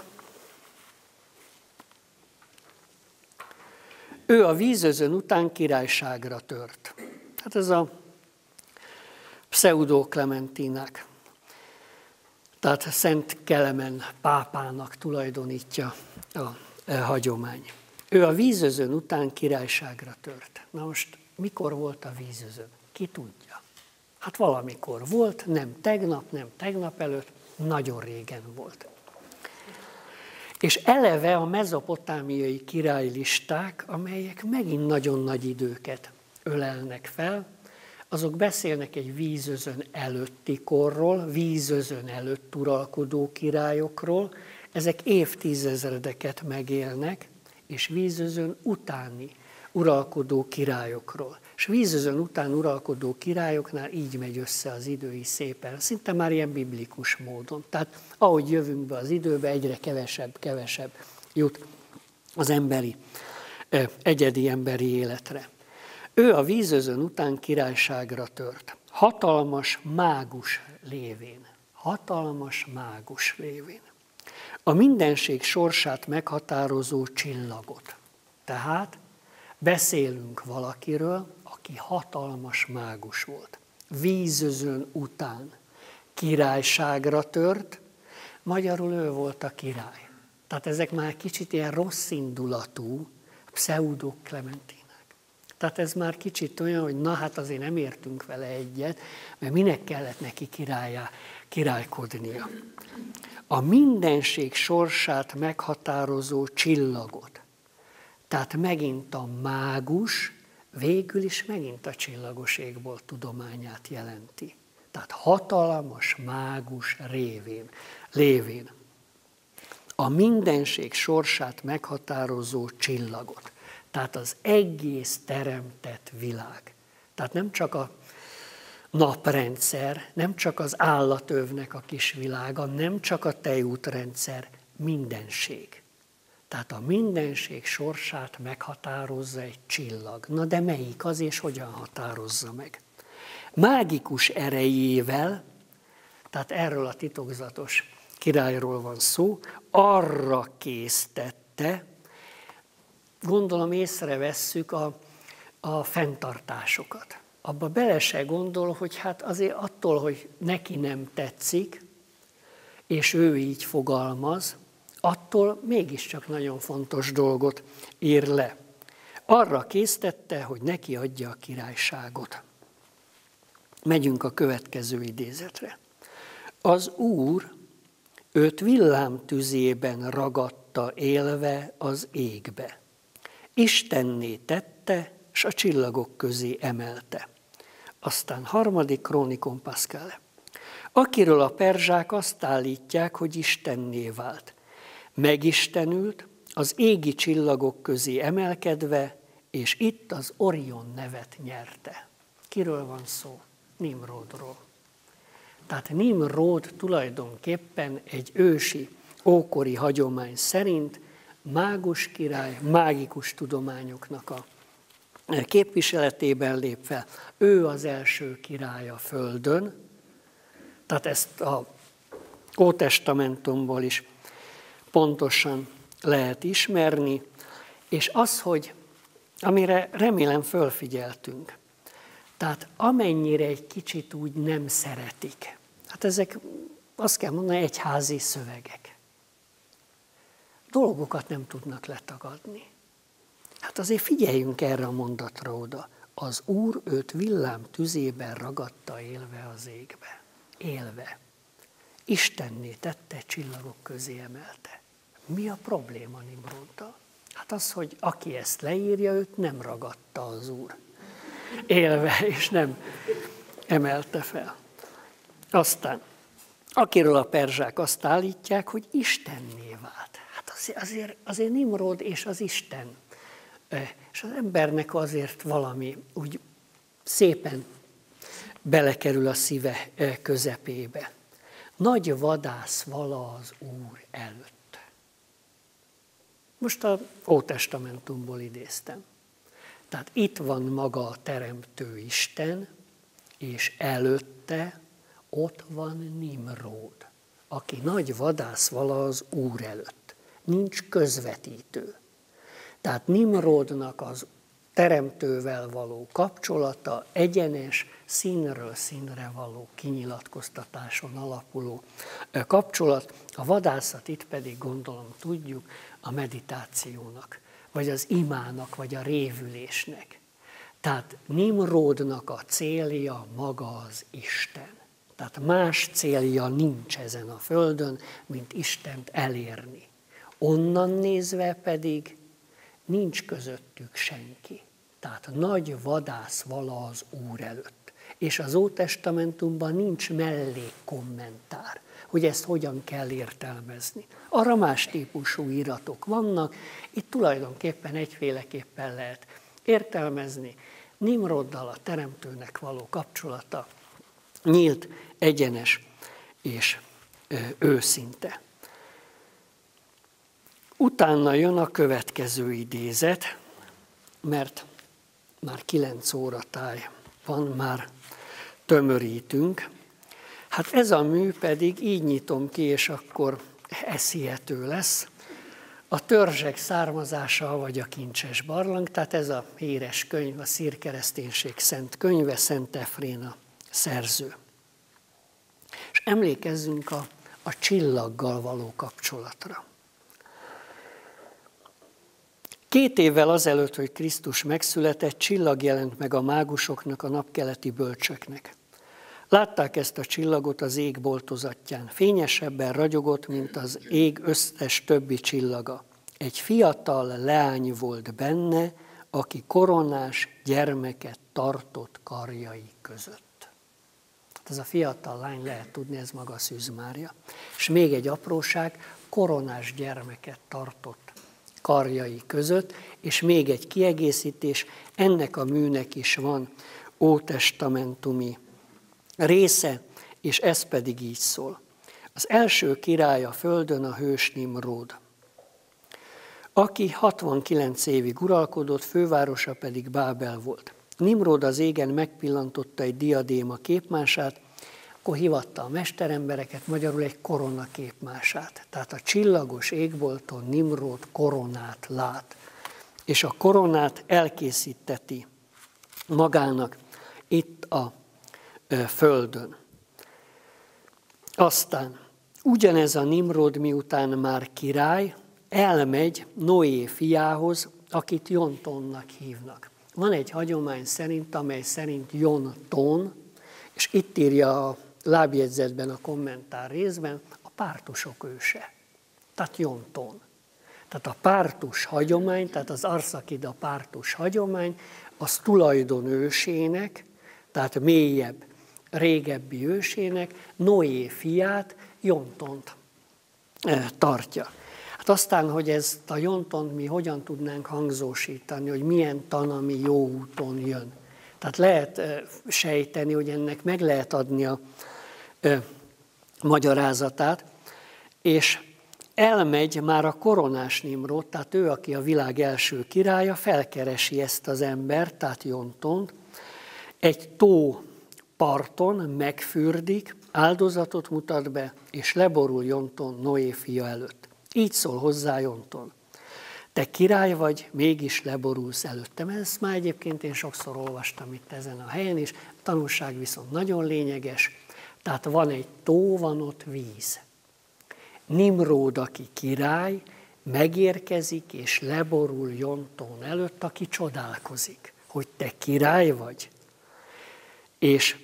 Ő a vízözön után királyságra tört. Hát ez a Pseudo-Klementinák, tehát Szent Kelemen pápának tulajdonítja a hagyomány. Ő a vízözön után királyságra tört. Na most mikor volt a vízözön? Ki tudja? Hát valamikor volt, nem tegnap, nem tegnap előtt, nagyon régen volt. És eleve a mezopotámiai királylisták, amelyek megint nagyon nagy időket ölelnek fel, azok beszélnek egy vízözön előtti korról, vízözön előtt uralkodó királyokról, ezek évtizedeket megélnek, és vízözön utáni uralkodó királyokról. És vízözön után uralkodó királyoknál így megy össze az idő is szépen, szinte már ilyen biblikus módon. Tehát ahogy jövünk be az időbe, egyre kevesebb, kevesebb jut az emberi, egyedi emberi életre. Ő a vízözön után királyságra tört. Hatalmas mágus lévén. Hatalmas mágus lévén. A mindenség sorsát meghatározó csillagot. Tehát beszélünk valakiről, aki hatalmas mágus volt. vízözön után királyságra tört, magyarul ő volt a király. Tehát ezek már kicsit ilyen rossz indulatú pseudok Clementinek. Tehát ez már kicsit olyan, hogy na hát azért nem értünk vele egyet, mert minek kellett neki királyá, királykodnia. A mindenség sorsát meghatározó csillagot. Tehát megint a mágus, végül is megint a csillagos égbolt tudományát jelenti. Tehát hatalmas mágus révén, lévén. A mindenség sorsát meghatározó csillagot. Tehát az egész teremtett világ. Tehát nem csak a naprendszer, nem csak az állatövnek a kis világa, nem csak a tejútrendszer, mindenség. Tehát a mindenség sorsát meghatározza egy csillag. Na de melyik az és hogyan határozza meg? Mágikus erejével, tehát erről a titokzatos királyról van szó, arra késztette, gondolom észrevesszük a, a fenntartásokat. Abba bele se gondol, hogy hát azért attól, hogy neki nem tetszik, és ő így fogalmaz, attól mégiscsak nagyon fontos dolgot ír le. Arra késztette, hogy neki adja a királyságot. Megyünk a következő idézetre. Az Úr őt villámtüzében ragadta élve az égbe. Istenné tette, s a csillagok közé emelte. Aztán harmadik Krónikon Pascale. Akiről a perzsák azt állítják, hogy istenné vált. Megistenült, az égi csillagok közé emelkedve, és itt az Orion nevet nyerte. Kiről van szó? Nimrodról. Tehát Nimrod tulajdonképpen egy ősi, ókori hagyomány szerint mágus király, mágikus tudományoknak a képviseletében lép fel. Ő az első király a Földön, tehát ezt a Ótestamentumból is pontosan lehet ismerni, és az, hogy amire remélem fölfigyeltünk, tehát amennyire egy kicsit úgy nem szeretik, hát ezek azt kell mondani egyházi szövegek. Dolgokat nem tudnak letagadni. Hát azért figyeljünk erre a mondatra oda. Az Úr őt villám tüzében ragadta élve az égbe. Élve. Istenné tette, csillagok közé emelte. Mi a probléma Nimroddal? Hát az, hogy aki ezt leírja, őt nem ragadta az Úr. Élve, és nem emelte fel. Aztán, akiről a perzsák azt állítják, hogy istenné vált. Hát azért, azért, azért Nimrod és az Isten. És az embernek azért valami úgy szépen belekerül a szíve közepébe. Nagy vadász vala az Úr előtt. Most az Ótestamentumból idéztem. Tehát itt van maga a Teremtő Isten, és előtte ott van Nimrod, aki nagy vadász vala az Úr előtt. Nincs közvetítő. Tehát Nimrodnak az Teremtővel való kapcsolata egyenes, színről színre való kinyilatkoztatáson alapuló kapcsolat. A vadászat itt pedig gondolom tudjuk a meditációnak, vagy az imának, vagy a révülésnek. Tehát Nimrodnak a célja maga az Isten. Tehát más célja nincs ezen a földön, mint Istent elérni. Onnan nézve pedig nincs közöttük senki. Tehát nagy vadász vala az Úr előtt. És az Ótestamentumban nincs mellékkommentár, hogy ezt hogyan kell értelmezni. Arra más típusú iratok vannak, itt tulajdonképpen egyféleképpen lehet értelmezni. Nimroddal a Teremtőnek való kapcsolata nyílt, egyenes és őszinte. Utána jön a következő idézet, mert már kilenc óra táj van, már tömörítünk. Hát ez a mű pedig, így nyitom ki, és akkor eszhihető lesz, a törzsek származása vagy a kincses barlang, tehát ez a híres könyv, a szírkereszténység szent könyve, Szent Efrén a szerző. És emlékezzünk a, a csillaggal való kapcsolatra. Két évvel azelőtt, hogy Krisztus megszületett, csillag jelent meg a mágusoknak, a napkeleti bölcsöknek. Látták ezt a csillagot az ég boltozatján. Fényesebben ragyogott, mint az ég összes többi csillaga. Egy fiatal leány volt benne, aki koronás gyermeket tartott karjai között. Ez a fiatal lány, lehet tudni, ez maga Szűz Mária. És még egy apróság, koronás gyermeket tartott karjai között, és még egy kiegészítés, ennek a műnek is van ótestamentumi része, és ez pedig így szól. Az első király a földön a hős Nimród, aki hatvankilenc évig uralkodott, fővárosa pedig Bábel volt. Nimród az égen megpillantotta egy diadéma képmását, akkor hivatta a mesterembereket, magyarul egy korona képmását. Tehát a csillagos égbolton Nimród koronát lát, és a koronát elkészíteti magának itt a földön. Aztán ugyanez a Nimród, miután már király, elmegy Noé fiához, akit Jontonnak hívnak. Van egy hagyomány szerint, amely szerint Jonton, és itt írja a lábjegyzetben, a kommentár részben, a pártusok őse. Tehát Jonton. Tehát a pártus hagyomány, tehát az Arszakida pártus hagyomány, az tulajdon ősének, tehát mélyebb, régebbi ősének, Noé fiát, Jontont tartja. Hát aztán, hogy ezt a Jontont mi hogyan tudnánk hangzósítani, hogy milyen tan, ami jó úton jön. Tehát lehet sejteni, hogy ennek meg lehet adni a ö, magyarázatát, és elmegy már a koronás Nimród, tehát ő, aki a világ első királya, felkeresi ezt az embert, tehát Jontont, egy tó parton megfürdik, áldozatot mutat be, és leborul Jonton Noé fia előtt. Így szól hozzá Jonton. Te király vagy, mégis leborulsz előttem. Ezt már egyébként én sokszor olvastam itt ezen a helyen is. A tanulság viszont nagyon lényeges. Tehát van egy tó, van ott víz. Nimród, aki király, megérkezik és leborul Jonton előtt, aki csodálkozik, hogy te király vagy. És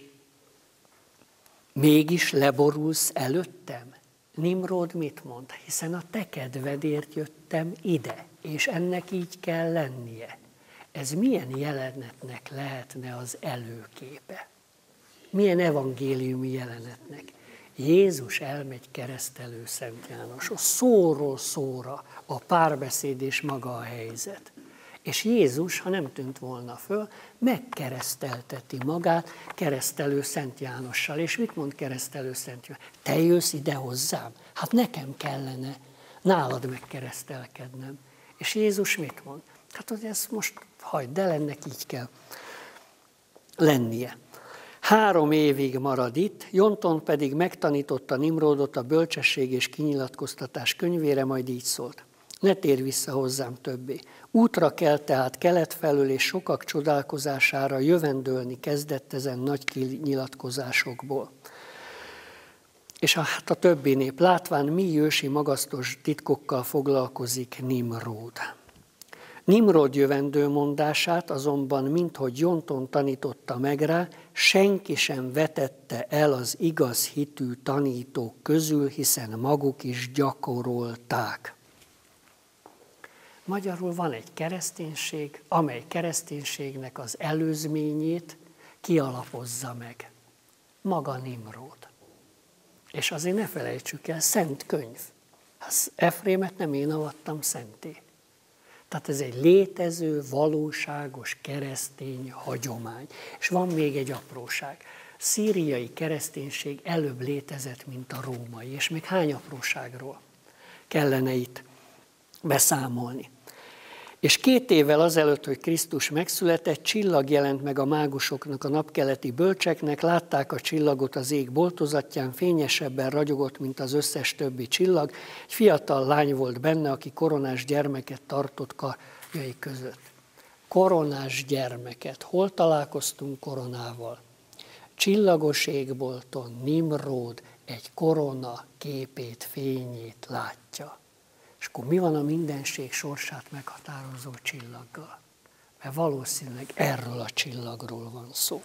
mégis leborulsz előttem? Nimród mit mond? Hiszen a te kedvedért jöttem ide, és ennek így kell lennie. Ez milyen jelenetnek lehetne az előképe? Milyen evangéliumi jelenetnek? Jézus elmegy keresztelő Szent Jánoshoz, szóról szóra a párbeszéd és maga a helyzet. És Jézus, ha nem tűnt volna föl, megkeresztelteti magát keresztelő Szent Jánossal. És mit mond keresztelő Szent János? Te jössz ide hozzám? Hát nekem kellene nálad megkeresztelkednem. És Jézus mit mond? Hát, hogy ezt most hagyd el, ennek így kell lennie. Három évig marad itt, Jonton pedig megtanította Nimródot a bölcsesség és kinyilatkoztatás könyvére, majd így szólt. Ne térj vissza hozzám többé. Útra kell tehát kelet felől, és sokak csodálkozására jövendőlni kezdett ezen nagy kinyilatkozásokból. És a, hát a többi nép látván mi ősi magasztos titkokkal foglalkozik Nimród. Nimród jövendő mondását azonban, minthogy Jonton tanította meg rá, senki sem vetette el az igaz hitű tanítók közül, hiszen maguk is gyakorolták. Magyarul van egy kereszténység, amely kereszténységnek az előzményét kialapozza meg. Maga Nimród. És azért ne felejtsük el, szent könyv. Efrémet nem én avattam szenté. Tehát ez egy létező, valóságos keresztény hagyomány. És van még egy apróság. Szíriai kereszténység előbb létezett, mint a római. És még hány apróságról kellene itt beszámolni. És két évvel azelőtt, hogy Krisztus megszületett, csillag jelent meg a mágusoknak, a napkeleti bölcseknek, látták a csillagot az ég boltozatján, fényesebben ragyogott, mint az összes többi csillag. Egy fiatal lány volt benne, aki koronás gyermeket tartott karjai között. Koronás gyermeket. Hol találkoztunk koronával? csillagos égbolton Nimród egy korona képét, fényét látja. És akkor mi van a mindenség sorsát meghatározó csillaggal? Mert valószínűleg erről a csillagról van szó.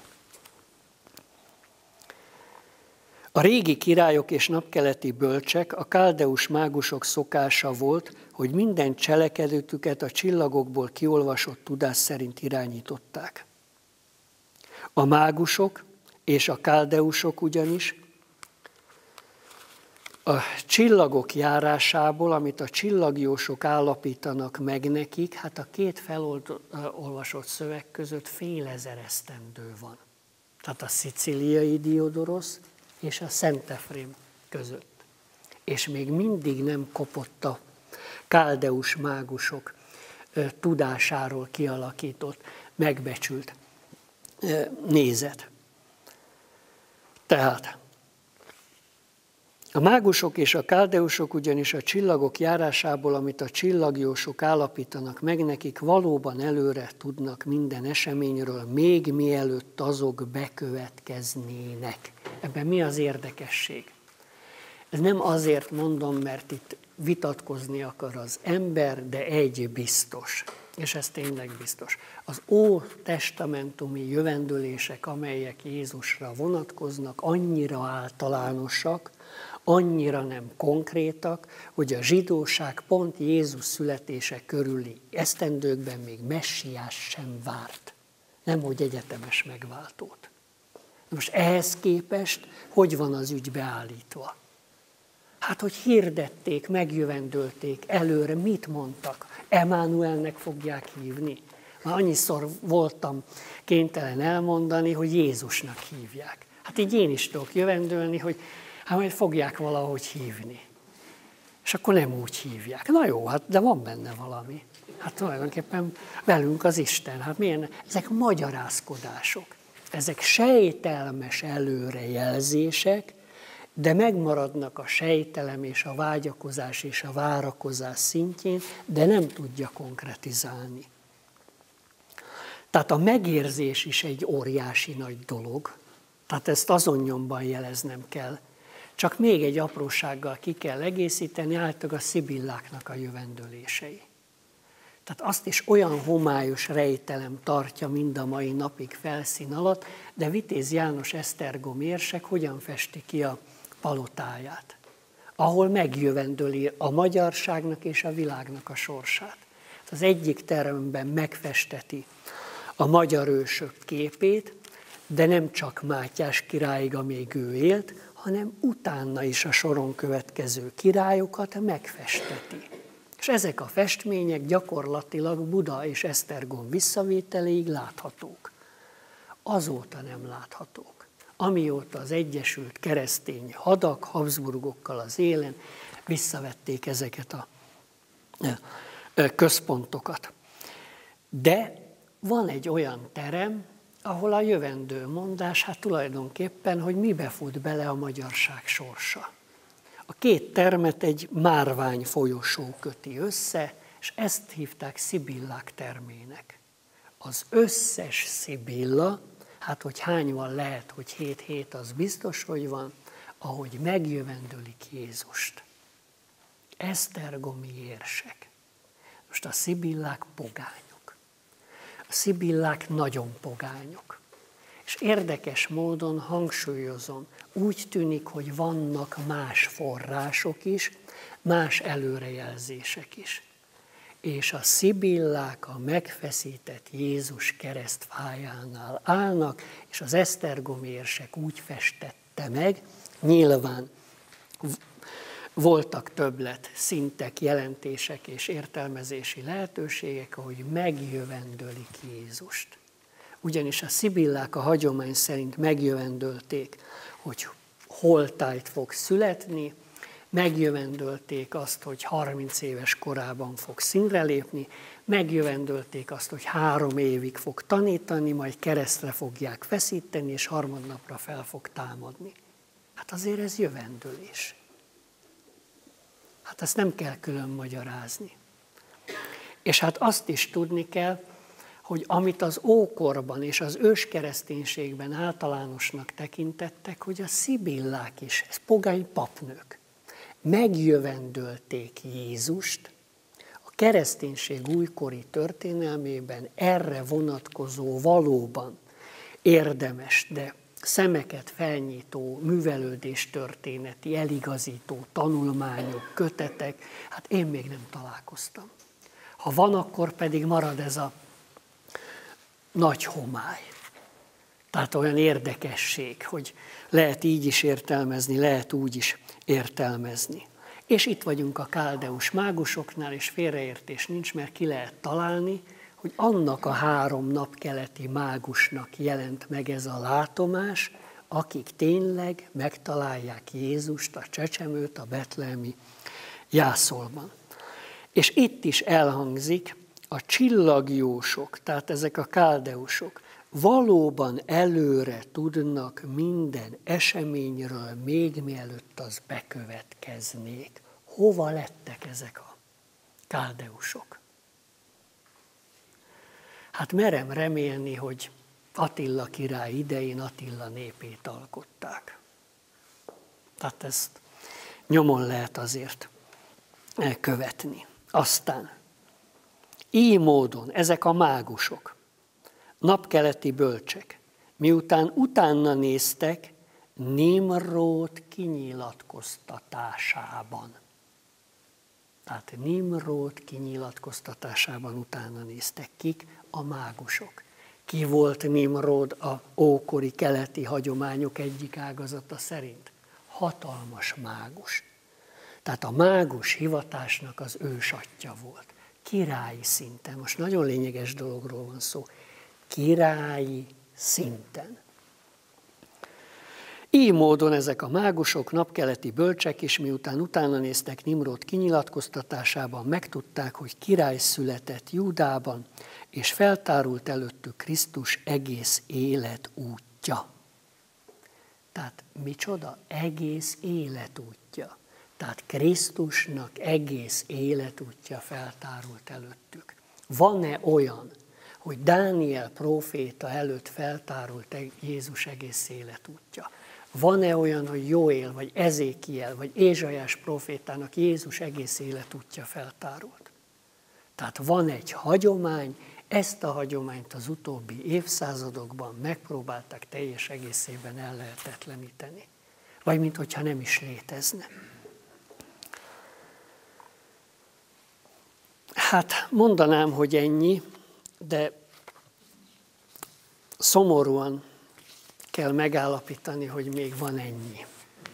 A régi királyok és napkeleti bölcsek, a káldeus mágusok szokása volt, hogy minden cselekedetüket a csillagokból kiolvasott tudás szerint irányították. A mágusok és a káldeusok ugyanis a csillagok járásából, amit a csillagjósok állapítanak meg nekik, hát a két felolvasott szöveg között fél ezer esztendő van. Tehát a szicíliai Diodorosz és a Szent Efrém között. És még mindig nem kopott a káldeus mágusok tudásáról kialakított, megbecsült nézet. Tehát a mágusok és a káldeusok ugyanis a csillagok járásából, amit a csillagjósok állapítanak meg nekik, valóban előre tudnak minden eseményről, még mielőtt azok bekövetkeznének. Ebben mi az érdekesség? Ez nem azért mondom, mert itt vitatkozni akar az ember, de egy biztos, és ez tényleg biztos. Az ótestamentumi jövendőlések, amelyek Jézusra vonatkoznak, annyira általánosak, annyira nem konkrétak, hogy a zsidóság pont Jézus születése körüli esztendőkben még messiás sem várt. Nemhogy egyetemes megváltót. Most ehhez képest hogy van az ügy beállítva? Hát, hogy hirdették, megjövendölték előre, mit mondtak? Emánuelnek fogják hívni. Már annyiszor voltam kénytelen elmondani, hogy Jézusnak hívják. Hát így én is tudok jövendölni, hogy hát majd fogják valahogy hívni. És akkor nem úgy hívják. Na jó, hát de van benne valami. Hát tulajdonképpen velünk az Isten. Hát milyen? Ezek magyarázkodások. Ezek sejtelmes előrejelzések, de megmaradnak a sejtelem és a vágyakozás és a várakozás szintjén, de nem tudja konkretizálni. Tehát a megérzés is egy óriási nagy dolog, tehát ezt azon nyomban jeleznem kell. Csak még egy aprósággal ki kell egészíteni, általában a szibilláknak a jövendőlései. Tehát azt is olyan homályos rejtelem tartja mind a mai napig felszín alatt, de Vitéz János esztergom érsek hogyan festi ki a palotáját, ahol megjövendöli a magyarságnak és a világnak a sorsát. Az egyik teremben megfesteti a magyar ősök képét, de nem csak Mátyás királyig, amíg ő élt, hanem utána is a soron következő királyokat megfesteti. És ezek a festmények gyakorlatilag Buda és Esztergom visszavételéig láthatók. Azóta nem láthatók. Amióta az Egyesült Keresztény Hadak Habsburgokkal az élen visszavették ezeket a központokat. De van egy olyan terem, ahol a jövendő mondás, hát tulajdonképpen, hogy mibe fut bele a magyarság sorsa. A két termet egy márvány folyosó köti össze, és ezt hívták Szibillák termének. Az összes Szibilla, hát hogy hány van lehet, hogy hét hét, az biztos, hogy van, ahogy megjövendölik Jézust. Esztergomi érsek. Most a szibillák pogányok. A szibillák nagyon pogányok. És érdekes módon hangsúlyozom, úgy tűnik, hogy vannak más források is, más előrejelzések is. És a szibillák a megfeszített Jézus keresztfájánál állnak, és az esztergomi érsek úgy festette meg, nyilván voltak többlet szintek, jelentések és értelmezési lehetőségek, ahogy megjövendölik Jézust. Ugyanis a szibillák a hagyomány szerint megjövendölték, hogy holtájt fog születni, megjövendölték azt, hogy harminc éves korában fog színre lépni, megjövendölték azt, hogy három évig fog tanítani, majd keresztre fogják feszíteni, és harmadnapra fel fog támadni. Hát azért ez jövendőlés. Hát ezt nem kell külön magyarázni. És hát azt is tudni kell, hogy amit az ókorban és az őskereszténységben általánosnak tekintettek, hogy a szibillák is, ez pogány papnők, megjövendölték Jézust, a kereszténység újkori történelmében erre vonatkozó valóban érdemes, de szemeket felnyitó, művelődés történeti, eligazító tanulmányok, kötetek, hát én még nem találkoztam. Ha van, akkor pedig marad ez a nagy homály. Tehát olyan érdekesség, hogy lehet így is értelmezni, lehet úgy is értelmezni. És itt vagyunk a káldeus mágusoknál, és félreértés nincs, mert ki lehet találni, hogy annak a három napkeleti mágusnak jelent meg ez a látomás, akik tényleg megtalálják Jézust, a csecsemőt a betlehemi jászolban. És itt is elhangzik, a csillagjósok, tehát ezek a káldeusok valóban előre tudnak minden eseményről, még mielőtt az bekövetkeznék. Hova lettek ezek a káldeusok? Hát merem remélni, hogy Attila király idején Attila népét alkották. Tehát ezt nyomon lehet azért követni. Aztán így módon ezek a mágusok, napkeleti bölcsek, miután utána néztek Nimród kinyilatkoztatásában. Tehát Nimród kinyilatkoztatásában utána néztek. Kik? A mágusok. Ki volt Nimród a ókori keleti hagyományok egyik ágazata szerint? Hatalmas mágus. Tehát a mágus hivatásnak az ősatja volt. Királyi szinten. Most nagyon lényeges dologról van szó. Királyi szinten. Így módon ezek a mágusok, napkeleti bölcsek is, miután utána néztek Nimród kinyilatkoztatásában, megtudták, hogy király született Júdában, és feltárult előttük Krisztus egész életútja. Tehát micsoda? Egész életútja. Tehát Krisztusnak egész életútja feltárult előttük. Van-e olyan, hogy Dániel próféta előtt feltárult Jézus egész életútja? Van-e olyan, hogy Jóél, vagy Ezékiel, vagy Ézsaiás prófétának Jézus egész életútja feltárult? Tehát van egy hagyomány, ezt a hagyományt az utóbbi évszázadokban megpróbálták teljes egészében ellehetetleníteni. Vagy minthogyha nem is létezne. Hát mondanám, hogy ennyi, de szomorúan kell megállapítani, hogy még van ennyi.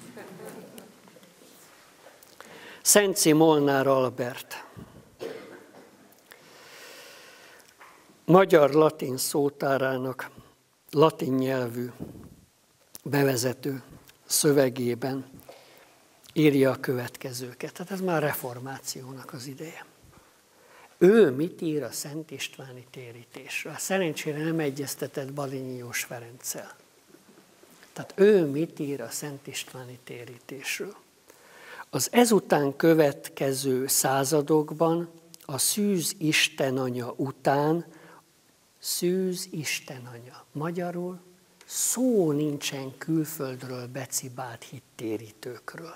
Szenci Molnár Albert, magyar-latin szótárának latin nyelvű bevezető szövegében írja a következőket. Tehát ez már reformációnak az ideje. Ő mit ír a Szent Istváni térítésről? Szerencsére nem egyeztetett Balinyi Jós Ferenccel. Tehát ő mit ír a Szent Istváni térítésről? Az ezután következő századokban a Szűz Istenanya után, Szűz Istenanya, magyarul szó nincsen külföldről becibált hittérítőkről.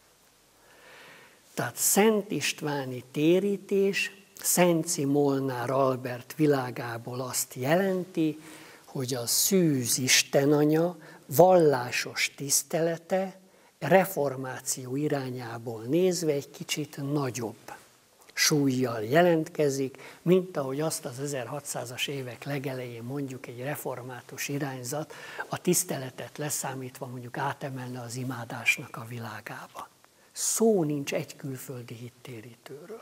Tehát Szent Istváni térítés Szenci Molnár Albert világából azt jelenti, hogy a Szűz Istenanya vallásos tisztelete reformáció irányából nézve egy kicsit nagyobb súllyal jelentkezik, mint ahogy azt az ezerhatszázas évek legelején mondjuk egy református irányzat a tiszteletet leszámítva mondjuk átemelne az imádásnak a világába. Szó nincs egy külföldi hittérítőről.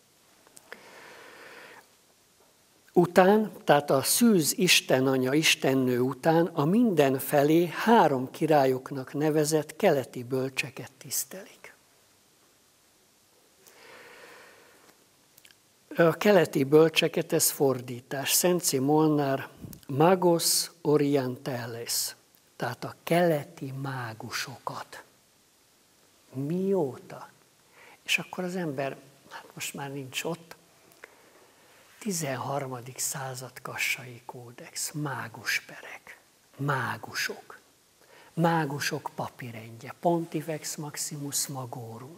Után, tehát a Szűz Istenanya, Istennő után a mindenfelé három királyoknak nevezett keleti bölcseket tisztelik. A keleti bölcseket, ez fordítás. Szenci Molnár Magos Orientales, tehát a keleti mágusokat. Mióta? És akkor az ember, hát most már nincs ott, tizenharmadik század kassai kódex, mágusperek, mágusok, mágusok papírendje, Pontifex Maximus Magorum,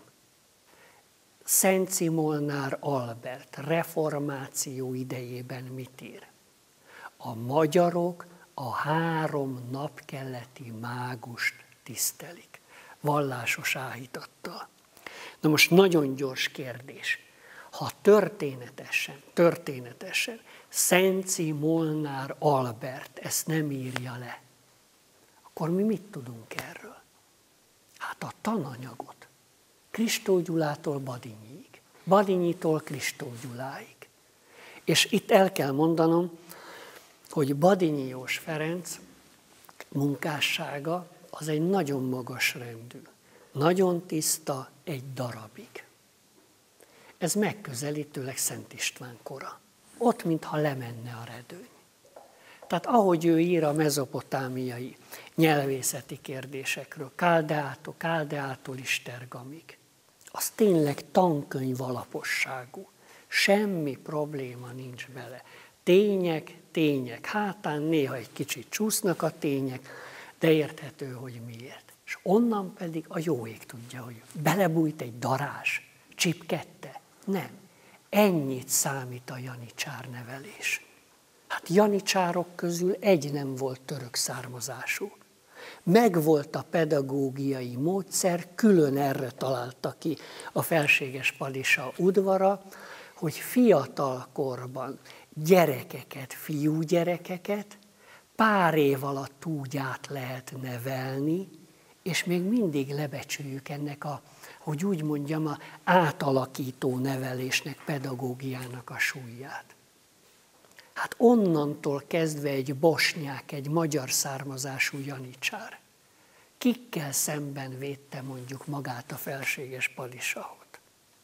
Szent Molnár Albert reformáció idejében mit ír? A magyarok a három napkeleti mágust tisztelik, vallásos áhítattal. Na most nagyon gyors kérdés. Ha történetesen, történetesen Szent Molnár Albert ezt nem írja le, akkor mi mit tudunk erről? Hát a tananyagot. Kristó Gyulától Badinyig, Badinyitól Kristó Gyuláig. És itt el kell mondanom, hogy Badinyi Jós Ferenc munkássága az egy nagyon magas rendű, nagyon tiszta egy darabig. Ez megközelítőleg Szent István kora. Ott, mintha lemenne a redőny. Tehát ahogy ő ír a mezopotámiai nyelvészeti kérdésekről, Káldeától, Káldeától Istergamig, az tényleg tankönyv alaposságú. Semmi probléma nincs bele. Tények, tények. Hátán néha egy kicsit csúsznak a tények, de érthető, hogy miért. És onnan pedig a jó ég tudja, hogy belebújt egy darázs, csipkedte. Nem. Ennyit számít a janicsár nevelés. Hát janicsárok közül egy nem volt török származású. Megvolt a pedagógiai módszer, külön erre találta ki a felséges padisa udvara, hogy fiatal korban gyerekeket, fiúgyerekeket pár év alatt úgy át lehet nevelni, és még mindig lebecsüljük ennek a, hogy úgy mondjam, a átalakító nevelésnek, pedagógiának a súlyát. Hát onnantól kezdve egy bosnyák, egy magyar származású janicsár, kikkel szemben védte mondjuk magát a felséges padisahot.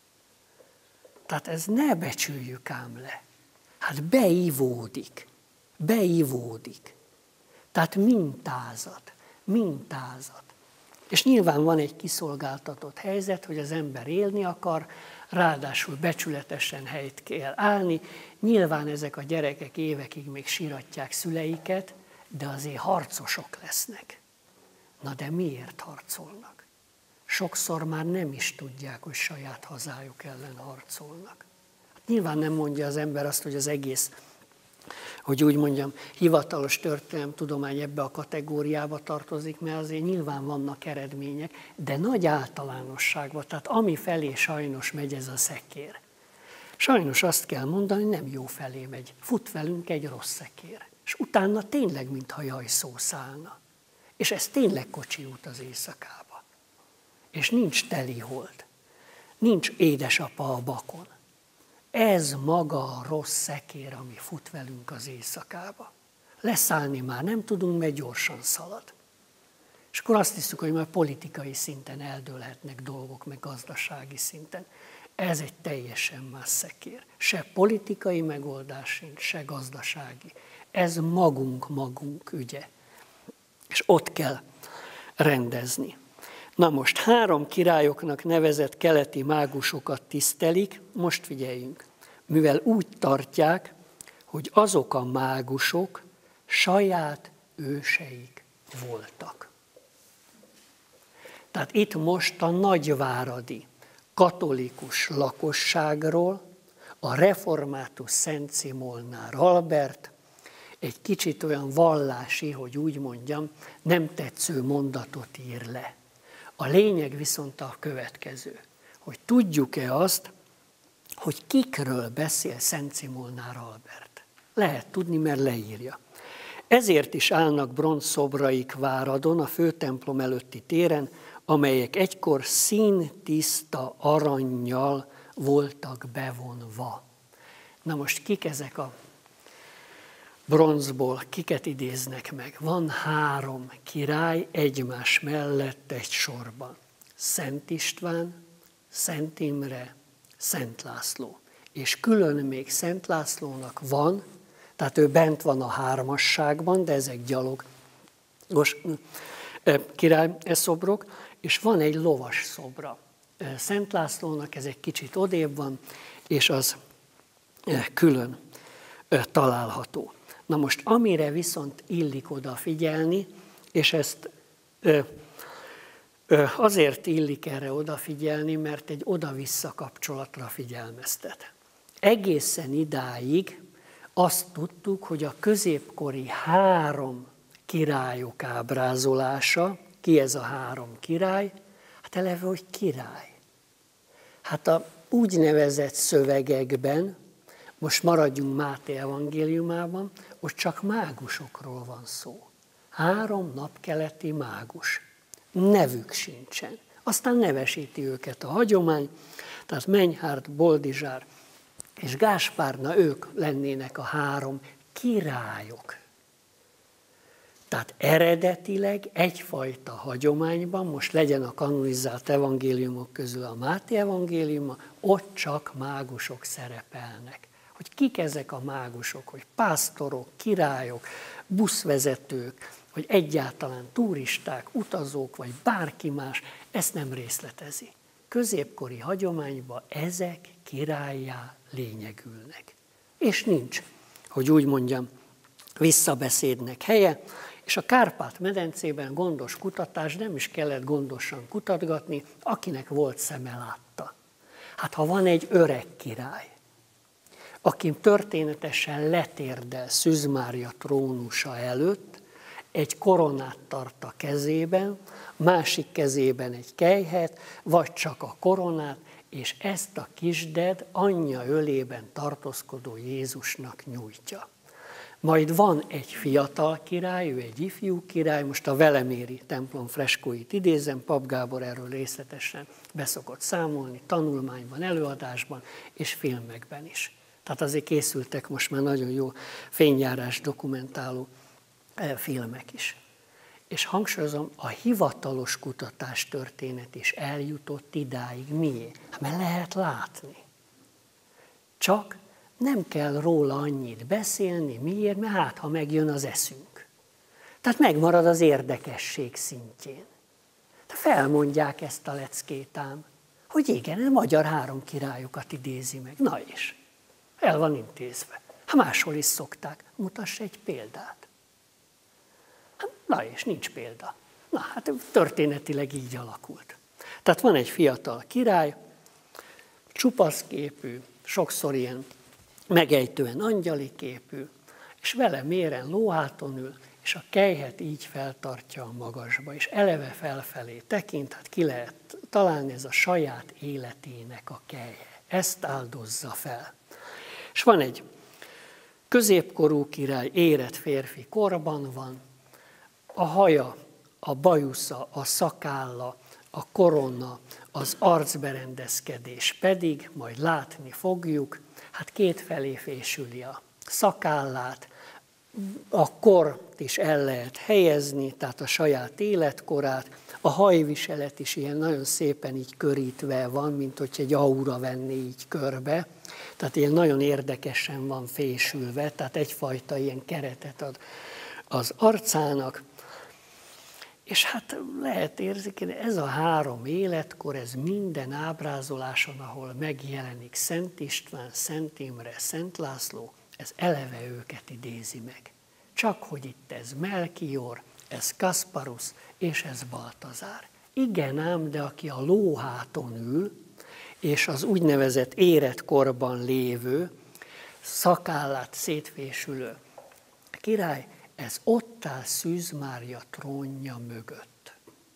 Tehát ez ne becsüljük ám le. Hát beivódik, beivódik. Tehát mintázat, mintázat. És nyilván van egy kiszolgáltatott helyzet, hogy az ember élni akar, ráadásul becsületesen helyt kell állni. Nyilván ezek a gyerekek évekig még síratják szüleiket, de azért harcosok lesznek. Na de miért harcolnak? Sokszor már nem is tudják, hogy saját hazájuk ellen harcolnak. Hát nyilván nem mondja az ember azt, hogy az egész, hogy úgy mondjam, hivatalos történelemtudomány ebbe a kategóriába tartozik, mert azért nyilván vannak eredmények, de nagy általánosságban, tehát ami felé sajnos megy ez a szekér. Sajnos azt kell mondani, nem jó felé megy. Fut velünk egy rossz szekér. És utána tényleg, mintha jajszó szállna. És ez tényleg kocsi út az éjszakába. És nincs telihold. Nincs édesapa a bakon. Ez maga a rossz szekér, ami fut velünk az éjszakába. Leszállni már nem tudunk, mert gyorsan szalad. És akkor azt hiszük, hogy már politikai szinten eldőlhetnek dolgok, meg gazdasági szinten. Ez egy teljesen más szekér. Se politikai megoldás sincs, se gazdasági. Ez magunk-magunk ügye. És ott kell rendezni. Na most három királyoknak nevezett keleti mágusokat tisztelik, most figyeljünk, mivel úgy tartják, hogy azok a mágusok saját őseik voltak. Tehát itt most a nagyváradi katolikus lakosságról a református Szent Molnár Albert egy kicsit olyan vallási, hogy úgy mondjam, nem tetsző mondatot ír le. A lényeg viszont a következő, hogy tudjuk-e azt, hogy kikről beszél Szent Molnár Albert. Lehet tudni, mert leírja. Ezért is állnak bronzszobraik Váradon, a főtemplom előtti téren, amelyek egykor színtiszta arannyal voltak bevonva. Na most kik ezek a bronzból, kiket idéznek meg? Van három király egymás mellett egy sorban. Szent István, Szent Imre, Szent László. És külön még Szent Lászlónak van, tehát ő bent van a hármasságban, de ezek gyalogos király szobrok, és van egy lovas szobra. Szent Lászlónak ez egy kicsit odébb van, és az külön. található. Na most, amire viszont illik odafigyelni, és ezt ö, ö, azért illik erre odafigyelni, mert egy oda-vissza kapcsolatra figyelmeztet. Egészen idáig azt tudtuk, hogy a középkori három királyok ábrázolása, ki ez a három király? Hát eleve, hogy király. Hát a úgynevezett szövegekben, most maradjunk Máté evangéliumában, ott csak mágusokról van szó. Három napkeleti mágus. Nevük sincsen. Aztán nevesíti őket a hagyomány, tehát Menyhárd, Boldizsár és Gáspár, ők lennének a három királyok. Tehát eredetileg egyfajta hagyományban, most legyen a kanonizált evangéliumok közül a Máté evangéliuma, ott csak mágusok szerepelnek. Hogy kik ezek a mágusok, hogy pásztorok, királyok, buszvezetők, hogy egyáltalán turisták, utazók, vagy bárki más, ezt nem részletezi. Középkori hagyományban ezek királlyá lényegülnek. És nincs, hogy úgy mondjam, visszabeszédnek helye, és a Kárpát-medencében gondos kutatás, nem is kellett gondosan kutatgatni, akinek volt szeme látta. Hát ha van egy öreg király, aki történetesen letérdel Szűz Mária trónusa előtt, egy koronát tart a kezében, másik kezében egy kelyhet, vagy csak a koronát, és ezt a kisded anyja ölében tartózkodó Jézusnak nyújtja. Majd van egy fiatal király, ő egy ifjú király, most a veleméri templom freskóit idézem, Pap Gábor erről részletesen beszokott számolni, tanulmányban, előadásban és filmekben is. Tehát azért készültek most már nagyon jó fényjárás dokumentáló filmek is. És hangsúlyozom, a hivatalos kutatás történet is eljutott idáig. Miért? Hát mert lehet látni. Csak nem kell róla annyit beszélni, miért? Mert hát, ha megjön az eszünk. Tehát megmarad az érdekesség szintjén. De felmondják ezt a leckét ám, hogy igen, a magyar három királyokat idézi meg. Na és, el van intézve. Ha máshol is szokták, mutass egy példát. Na és nincs példa. Na hát történetileg így alakult. Tehát van egy fiatal király, csupaszképű, sokszor ilyen megejtően angyali képű, és vele méren lóháton ül, és a kelyhet így feltartja a magasba, és eleve felfelé tekint, hát ki lehet találni, ez a saját életének a kelyhe. Ezt áldozza fel. És van egy középkorú király, érett férfi korban van, a haja, a bajusza, a szakálla, a korona, az arcberendezkedés pedig, majd látni fogjuk, hát kétfelé fésüli a szakállát, a kort is el lehet helyezni, tehát a saját életkorát, a hajviselet is ilyen nagyon szépen így körítve van, mint hogy egy aura venné így körbe, tehát ilyen nagyon érdekesen van fésülve, tehát egyfajta ilyen keretet ad az arcának. És hát lehet érzékelni, ez a három életkor, ez minden ábrázoláson, ahol megjelenik Szent István, Szent Imre, Szent László, ez eleve őket idézi meg. Csak hogy itt ez Melchior, ez Kasparus, és ez Baltazár. Igen ám, de aki a lóháton ül, és az úgynevezett életkorban lévő, szakállát szétfésülő király, ez ott áll Szűz Mária trónja mögött.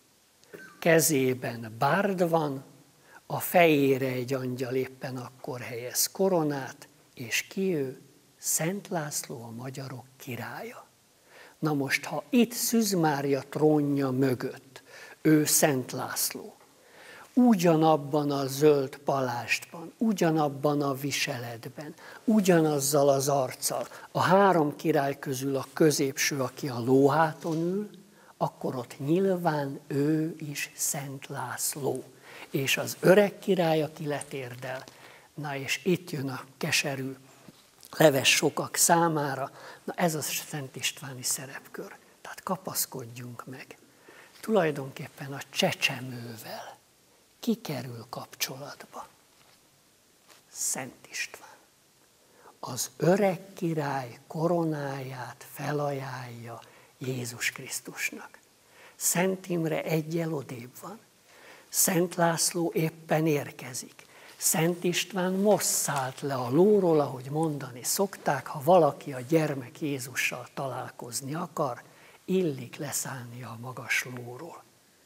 Kezében bárd van, a fejére egy angyal éppen akkor helyez koronát, és ki ő? Szent László, a magyarok királya. Na most, ha itt Szűz Mária trónja mögött ő Szent László, ugyanabban a zöld palástban, ugyanabban a viseletben, ugyanazzal az arccal, a három király közül a középső, aki a lóháton ül, akkor ott nyilván ő is Szent László. És az öreg király, aki letérdel. Na és itt jön a keserű leves sokak számára, na ez a Szent Istváni szerepkör. Tehát kapaszkodjunk meg. Tulajdonképpen a csecsemővel ki kerül kapcsolatba? Szent István. az öreg király koronáját felajánlja Jézus Krisztusnak. Szent Imre eggyel odébb van. Szent László éppen érkezik. Szent István most szállt le a lóról, ahogy mondani szokták, ha valaki a gyermek Jézussal találkozni akar, illik leszállnia a magas lóról.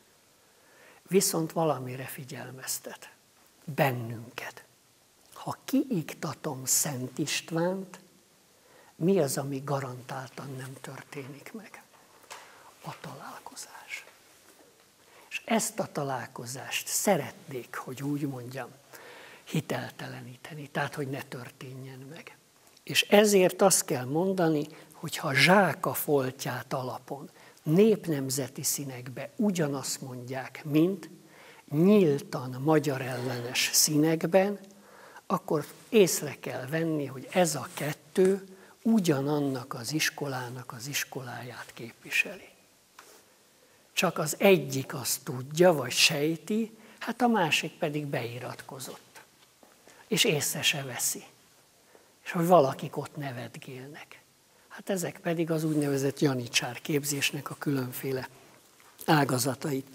Viszont valamire figyelmeztet, bennünket. Ha kiiktatom Szent Istvánt, mi az, ami garantáltan nem történik meg? A találkozás. És ezt a találkozást szeretnék, hogy úgy mondjam, hitelteleníteni, tehát hogy ne történjen meg. És ezért azt kell mondani, hogy ha zsáka foltját alapon, népnemzeti színekbe ugyanazt mondják, mint nyíltan magyar ellenes színekben, akkor észre kell venni, hogy ez a kettő ugyanannak az iskolának az iskoláját képviseli. Csak az egyik azt tudja, vagy sejti, hát a másik pedig beiratkozott. És észre se veszi. És hogy valakik ott nevetgélnek. Hát ezek pedig az úgynevezett janicsár képzésnek a különféle ágazatait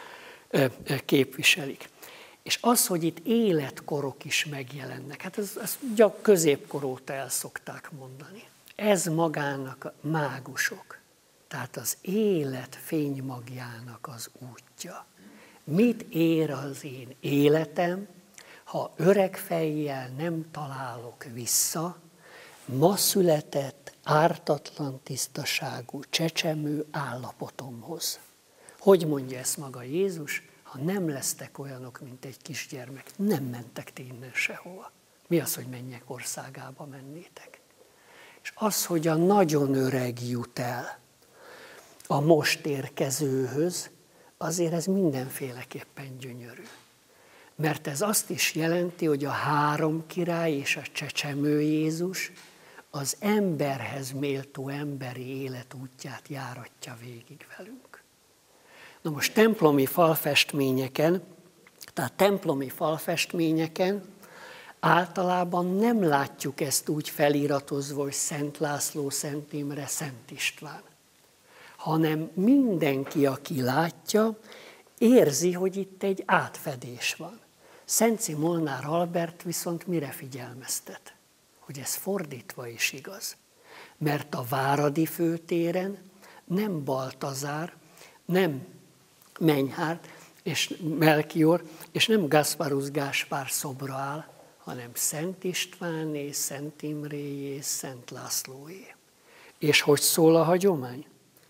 képviselik. És az, hogy itt életkorok is megjelennek, hát ez, ez gyak középkor óta el szokták mondani. Ez magának a mágusok, tehát az élet fénymagjának az útja. Mit ér az én életem, ha öreg fejjel nem találok vissza, ma született, ártatlan tisztaságú, csecsemő állapotomhoz? Hogy mondja ezt maga Jézus? Ha nem lesztek olyanok, mint egy kisgyermek, nem mentek ti innen sehova. Mi az, hogy mennyek országába mennétek? És az, hogy a nagyon öreg jut el a most érkezőhöz, azért ez mindenféleképpen gyönyörű. Mert ez azt is jelenti, hogy a három király és a csecsemő Jézus az emberhez méltó emberi élet útját járatja végig velünk. Na most templomi falfestményeken, tehát templomi falfestményeken általában nem látjuk ezt úgy feliratozva, hogy Szent László, Szent Imre, Szent István, hanem mindenki, aki látja, érzi, hogy itt egy átfedés van. Szenci Molnár Albert viszont mire figyelmeztet? Hogy ez fordítva is igaz. Mert a Váradi főtéren nem Baltazár, nem Menyhárt és Melchior, és nem Gasparus Gáspár szobra áll, hanem Szent Istváné, Szent Imréjé, Szent Lászlóé. És hogy szól a hagyomány?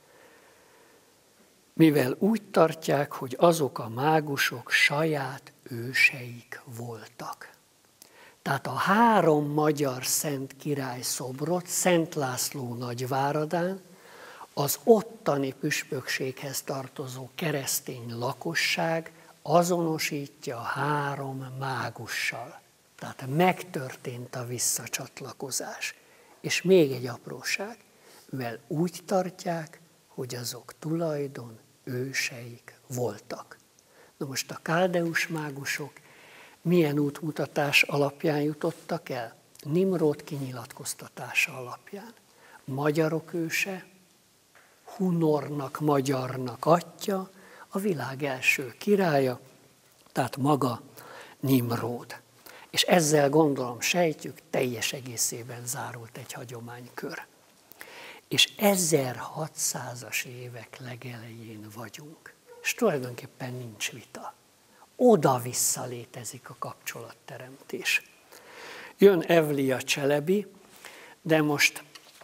Mivel úgy tartják, hogy azok a mágusok saját őseik voltak. Tehát a három magyar szent király szobrot Szent László Nagyváradán az ottani püspökséghez tartozó keresztény lakosság azonosítja a három mágussal. Tehát megtörtént a visszacsatlakozás. És még egy apróság, mivel úgy tartják, hogy azok tulajdon őseik voltak. Na most a káldeus mágusok milyen útmutatás alapján jutottak el? Nimród kinyilatkoztatása alapján. Magyarok őse, Hunornak, magyarnak atya, a világ első királya, tehát maga Nimród. És ezzel gondolom sejtjük, teljes egészében zárult egy hagyománykör. És ezerhatszázas évek legelején vagyunk. És tulajdonképpen nincs vita. Oda-vissza létezik a kapcsolatteremtés. Jön Evlia Cselebi, de most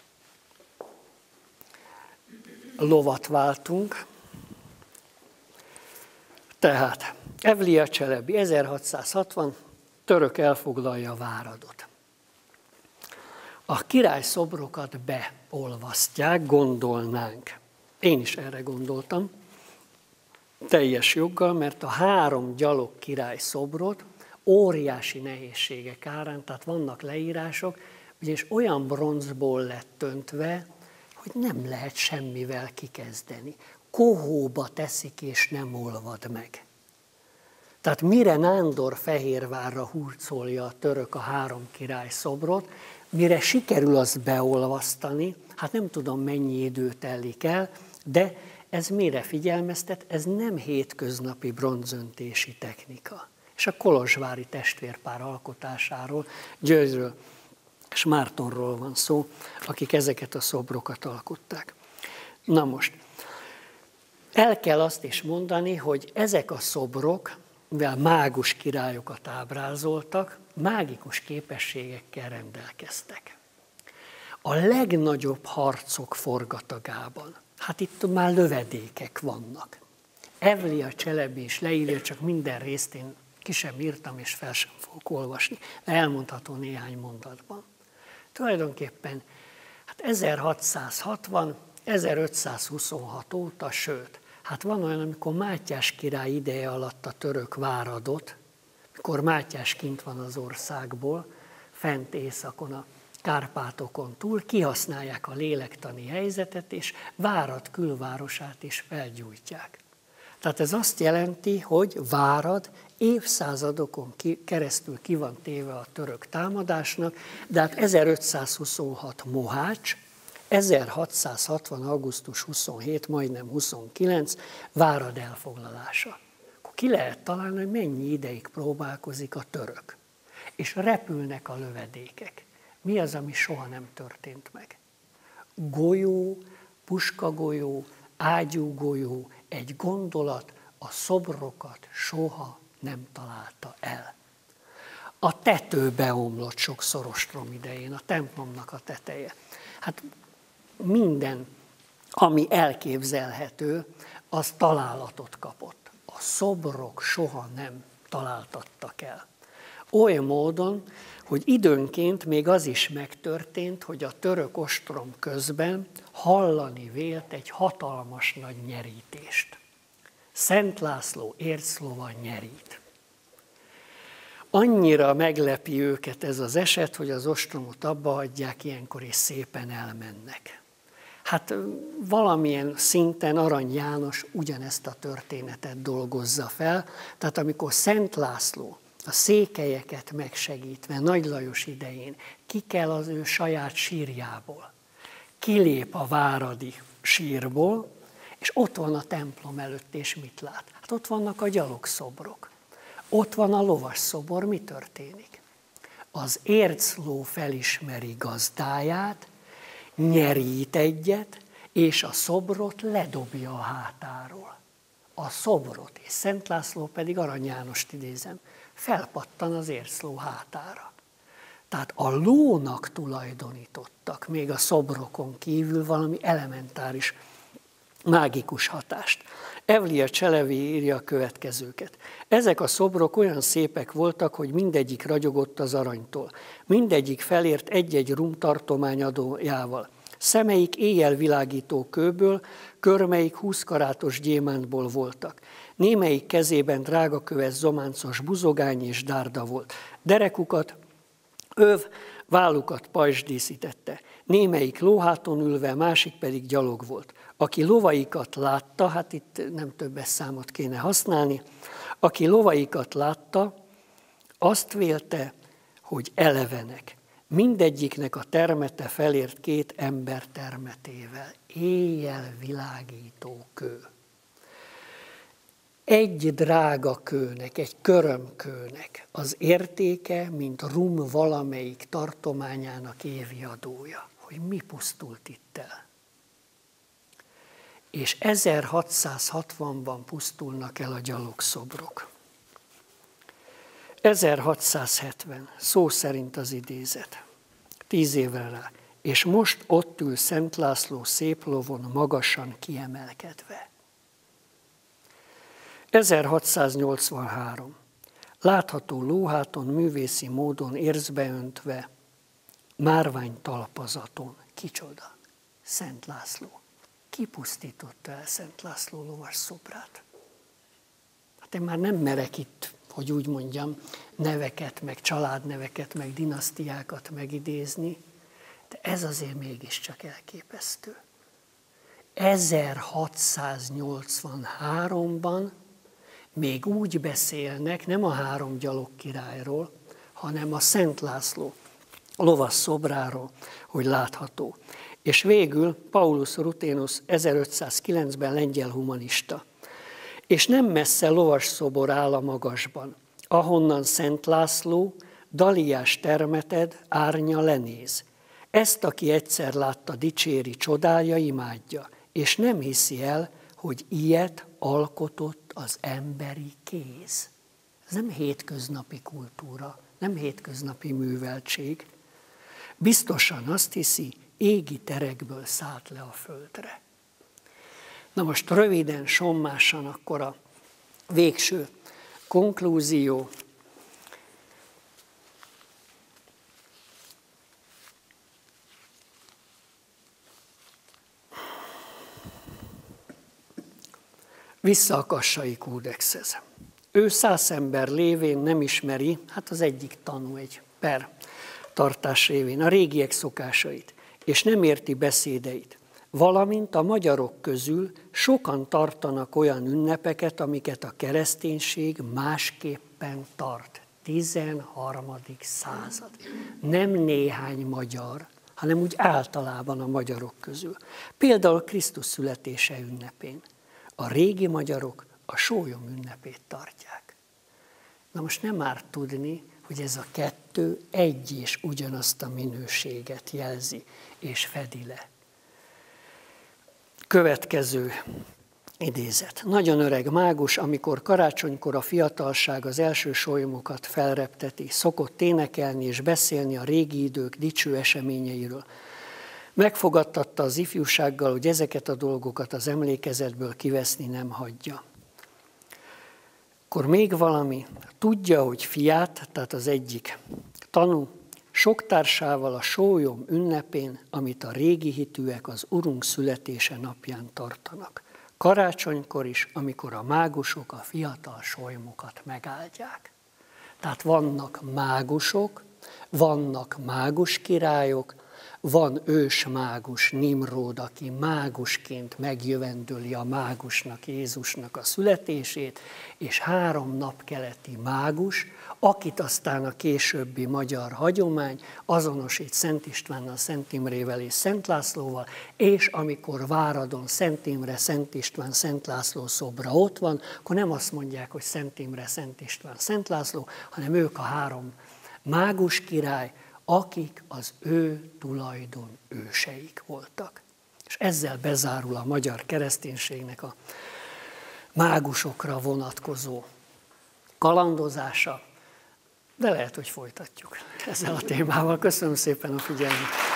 lovat váltunk. Tehát Evlia Cselebi, ezerhatszázhatvan, török elfoglalja Váradot. A királyszobrokat beolvasztják, gondolnánk. Én is erre gondoltam, teljes joggal, mert a három gyalog király szobrot óriási nehézségek árán, tehát vannak leírások, ugyanis olyan bronzból lett öntve, hogy nem lehet semmivel kikezdeni. Kohóba teszik, és nem olvad meg. Tehát mire Nándor Fehérvárra hurcolja a török a három király szobrot, mire sikerül azt beolvasztani, hát nem tudom mennyi idő telik el, de ez mire figyelmeztet? Ez nem hétköznapi bronzöntési technika. És a kolozsvári testvérpár alkotásáról, Győzről és Mártonról van szó, akik ezeket a szobrokat alkották. Na most, el kell azt is mondani, hogy ezek a szobrok, mivel mágus királyokat ábrázoltak, mágikus képességekkel rendelkeztek. A legnagyobb harcok forgatagában, hát itt már lövedékek vannak. Evlia Cselebi is leírja, csak minden részt én ki sem írtam, és fel sem fogok olvasni, de elmondható néhány mondatban. Tulajdonképpen hát ezerhatszázhatvan ezerötszázhuszonhat óta, sőt, hát van olyan, amikor Mátyás király ideje alatt a török váradot, mikor Mátyás kint van az országból, fent északon a Kárpátokon túl, kihasználják a lélektani helyzetet, és Várad külvárosát is felgyújtják. Tehát ez azt jelenti, hogy Várad évszázadokon keresztül ki van téve a török támadásnak, de hát ezerötszázhuszonhat Mohács, ezerhatszázhatvan augusztus huszonhét, majdnem huszonkilenc, Várad elfoglalása. Akkor ki lehet találni, hogy mennyi ideig próbálkozik a török. És repülnek a lövedékek. Mi az, ami soha nem történt meg? Golyó, puskagolyó, ágyúgolyó, egy gondolat a szobrokat soha nem találta el. A tető beomlott sokszor ostrom idején, a templomnak a teteje. Hát minden, ami elképzelhető, az találatot kapott. A szobrok soha nem találtattak el. Oly módon, hogy időnként még az is megtörtént, hogy a török ostrom közben hallani vélt egy hatalmas nagy nyerítést. Szent László érclova nyerít. Annyira meglepi őket ez az eset, hogy az ostromot abba hagyják ilyenkor, és szépen elmennek. Hát valamilyen szinten Arany János ugyanezt a történetet dolgozza fel, tehát amikor Szent László a székelyeket megsegítve Nagy Lajos idején ki kell az ő saját sírjából, kilép a váradi sírból, és ott van a templom előtt, és mit lát? Hát ott vannak a gyalogszobrok. Ott van a lovas szobor, mi történik? Az ércló felismeri gazdáját, nyerít egyet, és a szobrot ledobja a hátáról. A szobrot, és Szent László pedig Arany Jánost idézem, felpattan az ércló hátára. Tehát a lónak tulajdonítottak még a szobrokon kívül valami elementáris, mágikus hatást. Evlia Cselebi írja a következőket. Ezek a szobrok olyan szépek voltak, hogy mindegyik ragyogott az aranytól. Mindegyik felért egy-egy rum tartományadójával. Szemeik éjjel világító kőből, körmeik húszkarátos gyémántból voltak. Némelyik kezében drágaköves zománcos buzogány és dárda volt. Derekukat, öv, vállukat pajzs díszítette. Némelyik lóháton ülve, másik pedig gyalog volt. Aki lovaikat látta, hát itt nem többes számot kéne használni, aki lovaikat látta, azt vélte, hogy elevenek. Mindegyiknek a termete felért két ember termetével. Éjjel világító kő. Egy drága kőnek, egy körömkőnek az értéke, mint rum valamelyik tartományának évi adója. Hogy mi pusztult itt el. És ezerhatszázhatvanban pusztulnak el a gyalogszobrok. ezerhatszázhetven, szó szerint az idézet, tíz évre rá, és most ott ül Szent László szép lovon magasan kiemelkedve. ezerhatszáznyolcvanhárom, látható lóháton művészi módon érzbeöntve, márvány talpazaton, kicsoda, Szent László. Ki pusztította el Szent László lovas szobrát? Hát én már nem merek itt, hogy úgy mondjam, neveket, meg családneveket, meg dinasztiákat megidézni, de ez azért mégiscsak elképesztő. ezerhatszáznyolcvanháromban még úgy beszélnek, nem a három gyalog királyról, hanem a Szent László lovas szobráról, hogy látható. És végül Paulus Ruténus ezerötszázkilencben lengyel humanista. És nem messze lovas szobor áll a magasban, ahonnan Szent László daliás termeted árnya lenéz. Ezt, aki egyszer látta, dicséri, csodálja, imádja, és nem hiszi el, hogy ilyet alkotott az emberi kéz. Ez nem hétköznapi kultúra, nem hétköznapi műveltség. Biztosan azt hiszi, égi terekből szállt le a földre. Na most röviden, sommásan akkor a végső konklúzió. Vissza a Kassai kódexhez. Ő száz ember lévén nem ismeri, hát az egyik tanú egy per tartás révén, a régiek szokásait, és nem érti beszédeit. Valamint a magyarok közül sokan tartanak olyan ünnepeket, amiket a kereszténység másképpen tart. tizenharmadik század. Nem néhány magyar, hanem úgy általában a magyarok közül. Például Krisztus születése ünnepén. A régi magyarok a sólyom ünnepét tartják. Na most nem árt tudni, hogy ez a kettő egy és ugyanazt a minőséget jelzi és fedi le. Következő idézet. Nagyon öreg mágus, amikor karácsonykor a fiatalság az első sólyomokat felrepteti, szokott énekelni és beszélni a régi idők dicső eseményeiről. Megfogadtatta az ifjúsággal, hogy ezeket a dolgokat az emlékezetből kiveszni nem hagyja. Akkor még valami, tudja, hogy fiát, tehát az egyik tanú, sok társával a sólyom ünnepén, amit a régi hitűek az Urunk születése napján tartanak. Karácsonykor is, amikor a mágusok a fiatal sólyomokat megáldják. Tehát vannak mágusok, vannak mágus királyok, van ősmágus Nimród, aki mágusként megjövendöli a mágusnak, Jézusnak a születését, és három napkeleti mágus, akit aztán a későbbi magyar hagyomány azonosít Szent Istvánnal, Szent Imrével és Szent Lászlóval, és amikor Váradon Szent Imre, Szent István, Szent László szobra ott van, akkor nem azt mondják, hogy Szent Imre, Szent István, Szent László, hanem ők a három mágus király, akik az ő tulajdon őseik voltak. És ezzel bezárul a magyar kereszténységnek a mágusokra vonatkozó kalandozása, de lehet, hogy folytatjuk ezzel a témával. Köszönöm szépen a figyelmet!